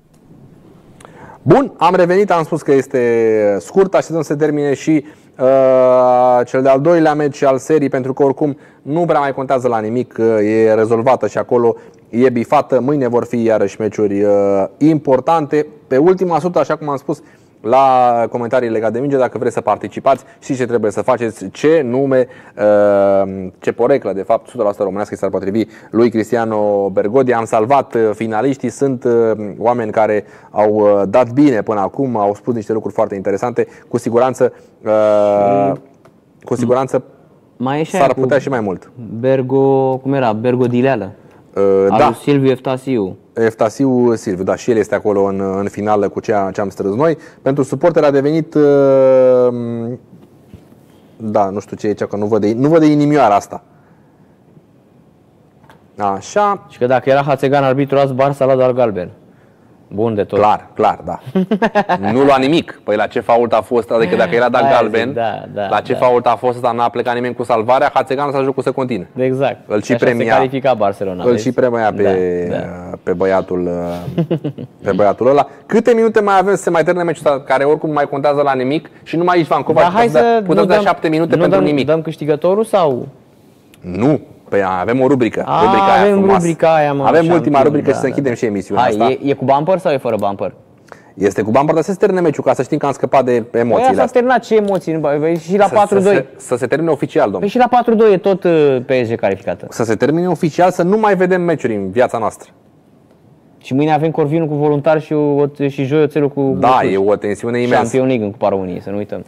Bun, am revenit, am spus că este scurt, așteptăm să se termine și uh, cel de-al doilea meci al serii, pentru că oricum nu prea mai contează la nimic, e rezolvată și acolo e bifată. Mâine vor fi iarăși meciuri uh, importante. Pe ultima sută, așa cum am spus la comentarii legate de minge, dacă vreți să participați, știți ce trebuie să faceți, ce nume, ce poreclă, de fapt, o sută la sută românească s-ar potrivi lui Cristiano Bergodi. Am salvat finaliștii, sunt oameni care au dat bine până acum, au spus niște lucruri foarte interesante, cu siguranță, cu siguranță mai s-ar putea și mai mult. Bergo, cum era? Bergo Dileală. Uh, da. Silviu Eftasiu. Eftasiu Silviu, da, și el este acolo în, în finală cu ceea ce am strâns noi. Pentru suporteri a devenit uh, da, nu știu ce e, că nu văd de, nu văd de inimioara asta. Așa. Și că dacă era Hațegan arbitru azi, Barça l-a dat galben. Bun de tot. Clar, clar, da. Nu lua nimic. Păi la ce fault a fost, adică dacă era dat Aia galben, zic, da, da, la ce da. fault a fost ăsta, n-a plecat nimeni cu salvarea, Hațegan s-a jocul să continue. Exact. Îl și, și așa premia, se califica Barcelona. îl vezi? și premia pe, Da, da. pe, băiatul, pe băiatul ăla. Câte minute mai avem să se mai termine meciul ăsta, care oricum mai contează la nimic și numai aici Vancova Dar hai să puteți da șapte minute nu pentru dăm, nimic. dăm câștigătorul sau? Nu. Păi avem o rubrică. A, rubrica aia avem frumoasă. rubrica aia, mă, avem șampion, ultima rubrică da, și să închidem da. și emisiunea Hai, asta. e, e cu bumper sau e fără bumper? Este cu bumper, dar să se termine meciul, ca să știm că am scăpat de emoțiile Păi s-a astea. terminat, ce emoții? Și la Să- patru doi. Să, să, să se termine oficial, domnule. Păi și la patru doi e tot uh, P S G calificată. Să se termine oficial, să nu mai vedem meciuri în viața noastră. Și mâine avem Corvinul cu Voluntari și, o, și joi Oțelul cu Da, Cluj. e o tensiune imensă. Champion League în Cupa României, să nu uităm.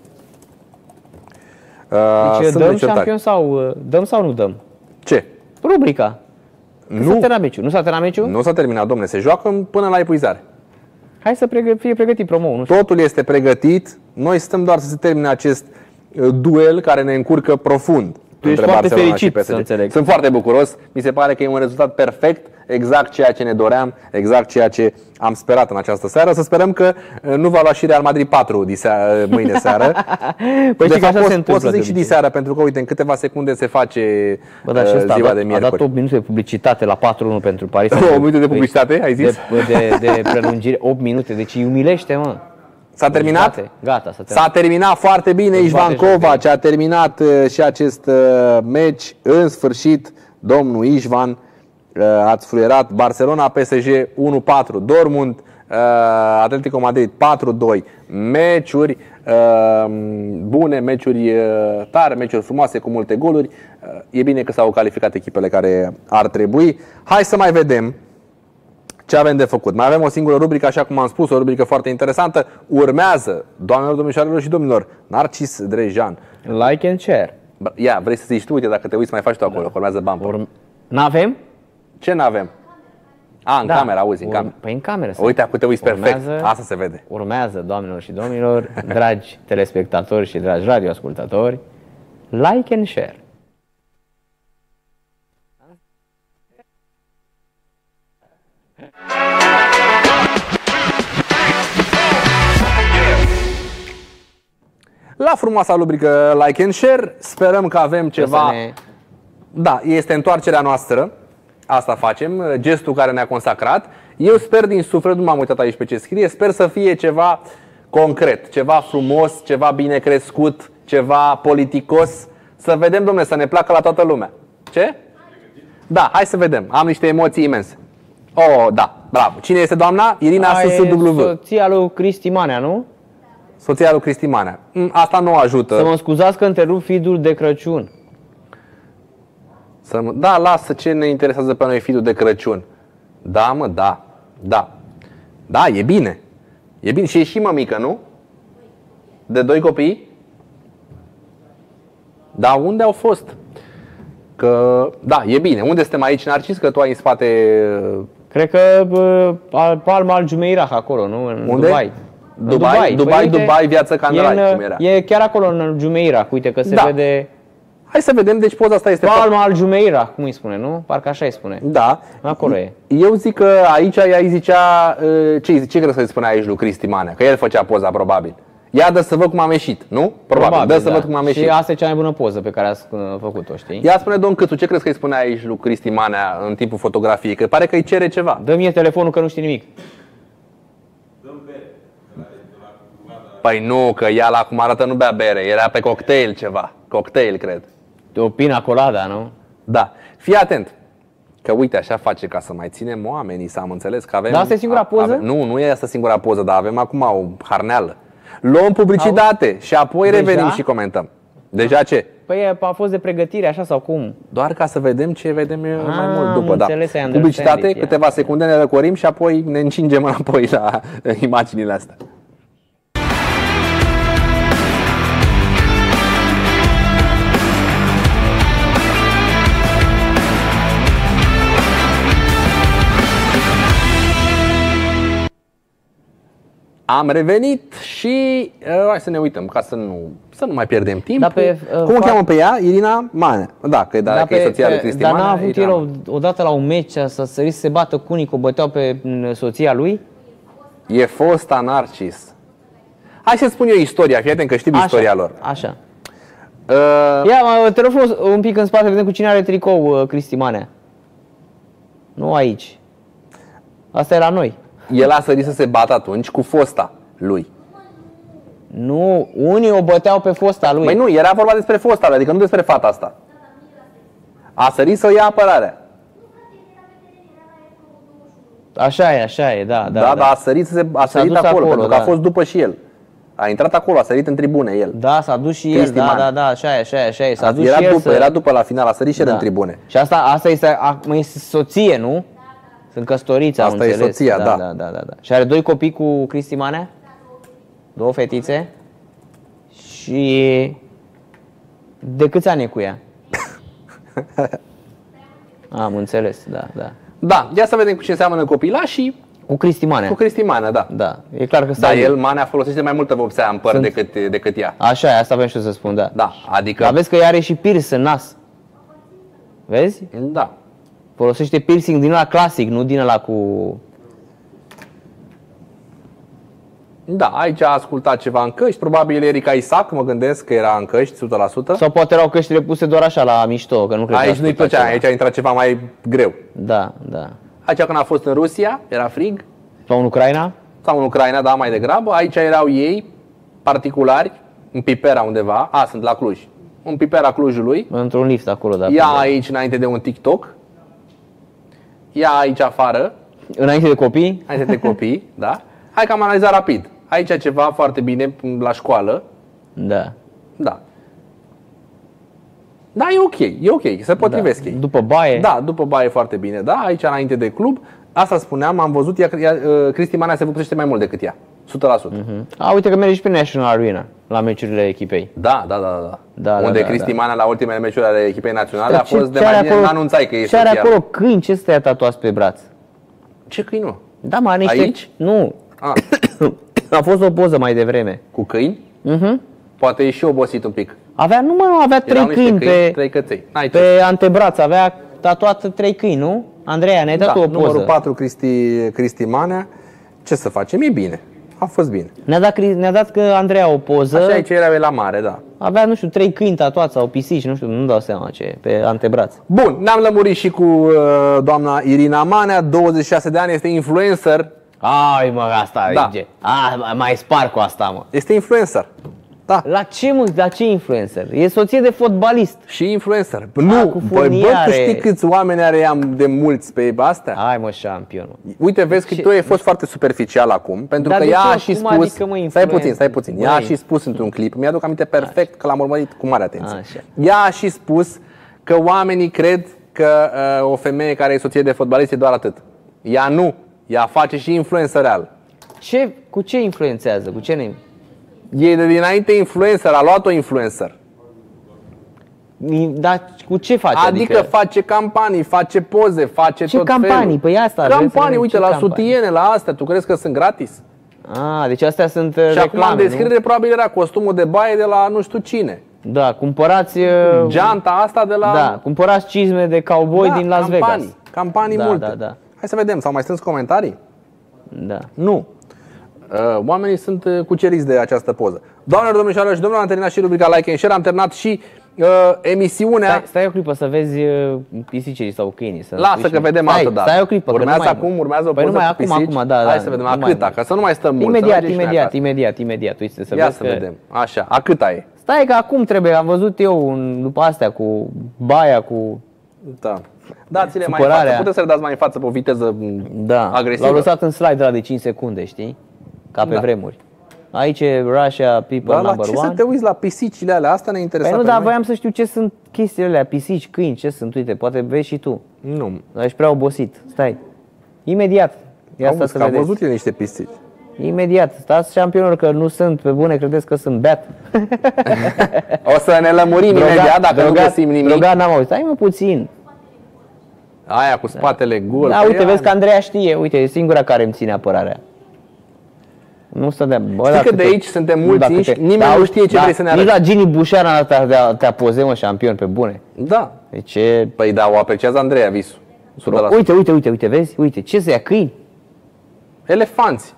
Uh, Deci sunt dăm meciuri tari. champion sau, uh, dăm sau nu dăm? Ce? Rubrica. Că Nu. s-a terminat meciul. Nu s-a terminat meciul? Nu s-a terminat, domnule, se joacă până la epuizare. Hai să pregă- fie pregătit promo, nu știu. Totul este pregătit, noi stăm doar să se termine acest uh, duel care ne încurcă profund. Tu ești între foarte Barcelona și fericit, P S G. să înțeleg. Sunt foarte bucuros, mi se pare că e un rezultat perfect, exact ceea ce ne doream, exact ceea ce am sperat în această seară. Să sperăm că uh, nu va lua și Real Madrid patru diseară, mâine seară. Păi de știi că fapt, așa pot, se pot să întâmplă zic de și obicei. diseară, pentru că uite, în câteva secunde se face Bă, dar și uh, ăsta a ziua dat, de a dat miercuri. opt minute de publicitate la patru unu pentru Paris. opt minute de publicitate, ai zis? De, de, de prelungire, opt minute, deci îi umilește, mă. S-a terminat? Gata, gata, s-a S-a terminat. terminat foarte bine, Îți Ișvan bate joc Kovac a terminat uh, și acest uh, meci. În sfârșit, domnul Ișvan, uh, ați fluierat Barcelona, P S G unu patru, Dortmund, uh, Atletico Madrid patru doi. Meciuri uh, bune, meciuri uh, tari, meciuri frumoase cu multe goluri. Uh, e bine că s-au calificat echipele care ar trebui. Hai să mai vedem ce avem de făcut. Mai avem o singură rubrică, așa cum am spus, o rubrică foarte interesantă. Urmează, doamnelor, domnișoarelor și domnilor, Narcis Drejan. Like and share. Ia, vrei să zici tu? Uite, dacă te uiți, mai faci tu acolo, că urmează bumper. Urm- N-avem? Ce n-avem? A, în Da. camera, auzi, în Urm- cameră. Păi în cameră. Uite, acum te uiți perfect. Urmează- Asta se vede. Urmează, doamnelor și domnilor, dragi telespectatori și dragi radioascultători, like and share. La frumoasa rubrică Like and Share, sperăm că avem ceva... ne- Da, este întoarcerea noastră. Asta facem, gestul care ne-a consacrat. Eu sper din suflet, nu m-am uitat aici pe ce scrie, sper să fie ceva concret, ceva frumos, ceva bine crescut, ceva politicos. Să vedem, domnule, să ne placă la toată lumea. Ce? Da, hai să vedem. Am niște emoții imense. Oh, da, bravo. Cine este doamna? Irina Aia S S e W. soția lui Cristi Manea, nu? Soția lui Cristi Manea. Mm, Asta nu ajută. Să mă scuzați că întrerup feed-ul de Crăciun. Să mă... Da, lasă, ce ne interesează pe noi feed-ul de Crăciun. Da, mă, da. Da. Da, e bine. E bine și e și mămică, nu? De doi copii? Da, unde au fost? Că, da, e bine. Unde suntem aici, Narcis? Că tu ai în spate... Cred că uh, Palma al Jumeirah acolo, nu? În Unde? Dubai. În Dubai, Dubai, Păi, uite, Dubai, viață ca în e, rai, în, cum era. e chiar acolo în Jumeirah, uite că se Da. vede Hai să vedem, deci poza asta este... Palma al Jumeirah, cum îi spune, nu? Parcă așa îi spune. Da. Acolo e. Eu zic că aici ea îi zicea... uh, Ce, ce crezi că îi spunea aici lui Cristi Manea? Că el făcea poza, probabil. Ia dă să văd cum am ieșit, nu? Probabil, dă să da. văd cum am ieșit. Și asta e cea mai bună poză pe care ați uh, făcut-o, știi? Ia spune, domn Câțu, ce crezi că îi spunea aici lui Cristi Manea în timpul fotografiei? Că pare că îi cere ceva. Dă mie telefonul că nu știi nimic. Păi nu, că ea la cum arată nu bea bere, era pe cocktail ceva. Cocktail, cred. O pina colada, nu? Da. Fii atent. Că uite, așa face ca să mai ținem oamenii, să am înțeles că avem... Dar asta e singura poză? Avem, nu, nu e asta singura poză, dar avem acum o harneală. Luăm publicitate Au? și apoi Deja? revenim și comentăm. Deja ce? Păi a fost de pregătire, așa sau cum? Doar ca să vedem ce vedem eu mai Ah, mult după. am Da. înțeles, I understand Publicitate, it, câteva secunde ne răcorim și apoi ne încingem înapoi la imaginile astea. Am revenit și uh, hai să ne uităm ca să nu, să nu mai pierdem timp. Da, pe, uh, Cum o cheamă pe ea? Irina Manea. Da, că, da, da, că e soția lui Cristi Dar Manea. n-a avut Irina el odată la un meci să sări să se bată cu unii, că o băteau pe soția lui? E fosta Narcis. Hai să spun eu istoria, fii atent că știu Așa, istoria lor. Așa. Uh, Ia, mă, te rog frumos un pic în spate, vedem cu cine are tricou uh, Cristi Manea. Nu aici. Asta e la noi. El a sărit să se bată atunci cu fosta lui. Nu, unii o băteau pe fosta lui. Păi nu, era vorba despre fosta lui, adică nu despre fata asta. A sărit să o ia apărarea. Așa e, așa e, da, da. Da, dar a sărit, să se, a sărit dus acolo, acolo, pentru că da. a fost după și el. A intrat acolo, a sărit în tribune el. Da, s-a dus și Cristi el, da, Manea. da, da, așa e, așa e, așa e. S-a dus Era și el după, să... era după la final, a sărit și el Da. în tribune. Și asta, asta este, acum este soție, nu? Sunt căsătoriți, am Asta e înțeles. soția, da. da, da, da, da. Și are doi copii cu Cristi Manea? Două fetițe? Și... De câți ani e cu ea? Am înțeles, da, da. Da, ia să vedem cu ce seamănă copilașii. Cu Cristi Manea. Cu Cristi Manea, da. Da, e clar că Dar s-a el, Manea, folosește mai multă vopsea în păr Sunt- decât, decât ea. Așa e, asta vreau și eu să spun, da. Da, adică... Dar vezi că ea are și piercing în nas. Vezi? Da. Folosește piercing din ăla clasic, nu din ăla cu... Da, aici a ascultat ceva în căști, probabil Erika Isaac, mă gândesc că era în căști, o sută la sută. Sau poate erau căștile puse doar așa la mișto, că nu cred că Aici nu-i asculta plăcea, ceva. aici a intrat ceva mai greu. Da, da. Aici când a fost în Rusia, era frig. Sau în Ucraina? Sau în Ucraina, da, mai degrabă. Aici erau ei, particulari, în Pipera undeva. A, sunt la Cluj. În Pipera Clujului. Într-un lift acolo, da. Ea aici înainte de un TikTok. Ea aici afară. Înainte de copii? Înainte de copii, da. Hai că am analizat rapid. Aici ceva foarte bine la școală. Da. Da. Da, e ok, e ok, se potrivesc Da. ei. După baie? Da, după baie foarte bine, da, aici înainte de club. Asta spuneam, am văzut, ea, ea, Cristi Manea se vopsește mai mult decât ea, o sută la sută. Uh-huh. A, uite că merge și pe National Arena, la meciurile echipei. Da, da, da, da. Da, Unde da, da, Cristi da. Manea la ultimele meciuri ale echipei naționale Dar a fost ce- de ce are mai bine, acolo- n-anunțai că e Ce are soția. acolo câini? Ce stă tatuați pe braț? Ce câini, nu? Da, mă, are niște... Aici? Nu. A, A fost o poză mai devreme. cu câini? Uh-huh. Poate e și obosit un pic. Avea, nu mă, nu, avea trei Erau niște câini, câini, pe, trei căței. N-ai ce. pe antebraț, avea tatuat trei câini, nu? Andreea, ne-ai dat Da, tu o poză. numărul patru, Cristi, Cristi Manea. Ce să facem? E bine. A fost bine. Ne-a dat, Cri- ne-a dat că Andreea o poză. Așa aici era la mare, da. Avea, nu știu, trei câini tatuați sau pisici, nu știu, nu dau seama ce, pe antebraț. Bun, ne-am lămurit și cu uh, doamna Irina Manea, douăzeci și șase de ani, este influencer. Ai, mă, asta Da. e. A, mai spar cu asta, mă. Este influencer. Da. La ce, mă, la ce influencer? E soție de fotbalist. Și influencer. Nu, cu bă, bă, tu furniare. știi câți oameni are ea de mulți pe astea? Hai, mă, șampion, mă. Uite, vezi că Ce- tu ai fost foarte superficial acum, pentru Dar că de ea ce? a și Cum spus, adică, mă, stai influencer? puțin, stai puțin, ea a Băi. și spus într-un clip, mi-aduc aminte perfect că l-am urmărit cu mare atenție. Așa. Ea a și spus că oamenii cred că uh, o femeie care e soție de fotbalist e doar atât. Ea nu, ea face și influencer real. Ce, cu ce influențează? Cu ce ne... E de dinainte influencer, a luat-o influencer. Dar cu ce face? Adică, adică face campanii, face poze, face Ce tot campanii? felul. Păi asta, vreți să campanii, vedem uite, ce la campanii. sutiene, la astea, tu crezi că sunt gratis? A, deci astea sunt Și acum în reclame, descriere nu? probabil era costumul de baie de la nu știu cine. Da, cumpărați... uh, Geanta asta de la... Da, cumpărați cizme de cowboy Da, din Las campanii, Vegas. Campanii Da, multe. da, da. Hai să vedem, s-au mai strâns comentarii? Da. Nu. Uh, Oamenii sunt uh, cuceriți de această poză. Doamnelor, domnișoarelor și domnilor, am terminat și rubrica Like and Share, am terminat și uh, emisiunea. Stai, stai o clipă să vezi uh, pisicii sau câinii. Să Lasă spui că și- vedem stai, altă dată. Stai o clipă. că Urmează nu mai- acum, urmează o păi poză numai cu acum, pisici. acum, da, da. Hai să vedem, nu a mai- câta, ca să nu mai stăm mult. să Imediat, mergem și noi imediat, acasă. imediat, imediat. Uite, să Ia vezi să că... vedem. Așa, a câta e? Stai că acum trebuie, am văzut eu un, după astea cu baia, cu... Da. Dați-le mai în Supărarea. față. Puteți să le dați mai în față pe o viteză Da, agresivă. l-au lăsat în slide ăla de cinci secunde, știi? Ca pe Da. vremuri. Aici e Russia, people Dar la number ce one. să te uiți la pisicile alea? Asta ne interesa Păi nu, pe dar noi. voiam să știu ce sunt chestiile alea, pisici, câini, ce sunt, uite, poate vezi și tu. Nu. Dar ești prea obosit, stai. Imediat. Ia Auzi, stați să că am vedeți. văzut eu niște pisici. Imediat. Stați șampionilor că nu sunt pe bune, credeți că sunt beat. O să ne lămurim imediat dacă nu găsim nimic. Drogat n-am auzit. Stai mă puțin. Aia cu spatele gol. Da, Păi uite, ea- vezi că Andreea știe. Uite, e singura care îmi ține apărarea. Nu stă de... Bă, știi că de aici suntem mulți inși, nimeni da, nu știe ce da, vrei să ne arăți. Nici la Gini Bușeara te, te apoze, mă, șampion, pe bune. Da. Deci, păi da, o apreciază Andreea Visu. Uite, uite, uite, uite, vezi? Uite, ce să ia câini? Elefanți.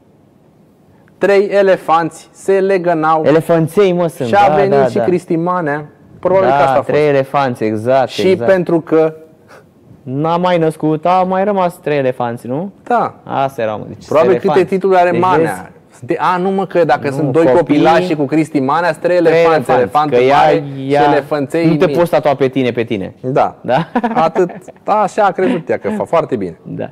Trei elefanți se legănau. Elefanței, mă, sunt. Și a da, venit da, și da. Cristi Manea. Probabil da, că asta a trei fost. elefanți, exact. Și exact. pentru că n-a mai născut, au mai rămas trei elefanți, nu? Da. Asta erau, deci probabil câte titluri are deci Manea. De, a, nu mă, că dacă nu, sunt doi copii, copilași și cu Cristi Manea, sunt trei elefanți. Elefantul mare și elefanței nu te mici. poți tatua pe tine, pe tine. Da. Da? Atât. Așa a crezut ea, că fa foarte bine. Da.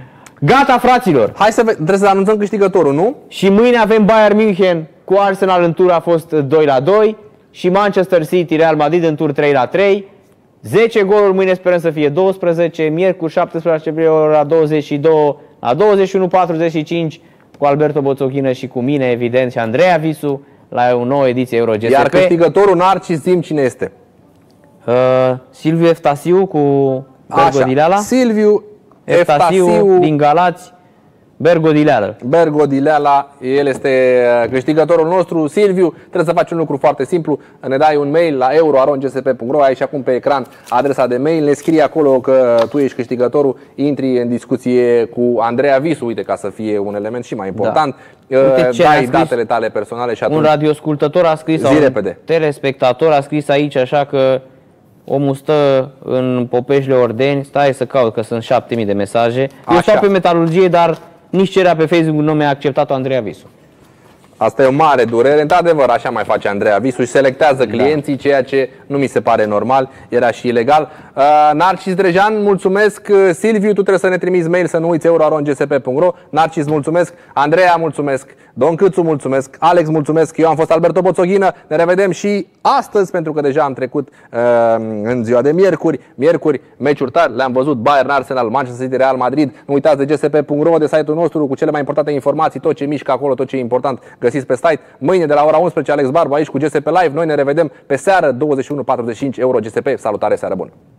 Gata, fraților! Hai să trebuie să anunțăm câștigătorul, nu? Și mâine avem Bayern München cu Arsenal în tur, a fost doi la doi. Și Manchester City, Real Madrid în tur trei la trei. zece goluri, mâine sperăm să fie doisprezece. Miercuri șaptesprezece aprilie la douăzeci și doi, la douăzeci și unu patruzeci și cinci cu Alberto Boțochină și cu mine, evident, și Andreea Visu la o nouă ediție Euro G S P. Iar câștigătorul Narcis, zi cine este? Uh, Silviu Eftasiu cu Bergo Dileala. Silviu Eftasiu, Eftasiu din Galați. Bergo Dileala. Bergo Dileala, el este câștigătorul nostru. Silviu, trebuie să faci un lucru foarte simplu. Ne dai un mail la euro arond g s p punct ro, ai și acum pe ecran adresa de mail. Ne scrii acolo că tu ești câștigătorul, intri în discuție cu Andreea Visu, uite, ca să fie un element și mai important. Da. Uite, dai datele tale personale și atunci... Un radioscultător a scris, zi repede. telespectator a scris aici, așa că omul stă în Popeșle Ordeni. Stai să caut, că sunt șapte mii de mesaje. Eu stau pe metalurgie, dar nici cerea pe Facebook nu mi-a acceptat-o Andreea Visu. Asta e o mare durere. Într-adevăr, așa mai face Andreea Visu și selectează clienții, da. Ceea ce nu mi se pare normal, era și ilegal. Uh, Narcis Drejan, mulțumesc. Silviu, tu trebuie să ne trimiți mail, să nu uiți euro arond g s p punct ro. Narcis, mulțumesc. Andreea, mulțumesc. Don Câțu, mulțumesc. Alex, mulțumesc. Eu am fost Alberto Boțoghină. Ne revedem și astăzi, pentru că deja am trecut uh, în ziua de miercuri. Miercuri, meciuri tari, le-am văzut: Bayern, Arsenal, Manchester City, Real Madrid. Nu uitați de g s p punct ro, de site-ul nostru cu cele mai importante informații, tot ce mișcă acolo, tot ce e important găsiți pe site. Mâine de la ora unsprezece, Alex Barbu aici cu G S P Live. Noi ne revedem pe seară, douăzeci și unu patruzeci și cinci Euro G S P. Salutare, seară bună!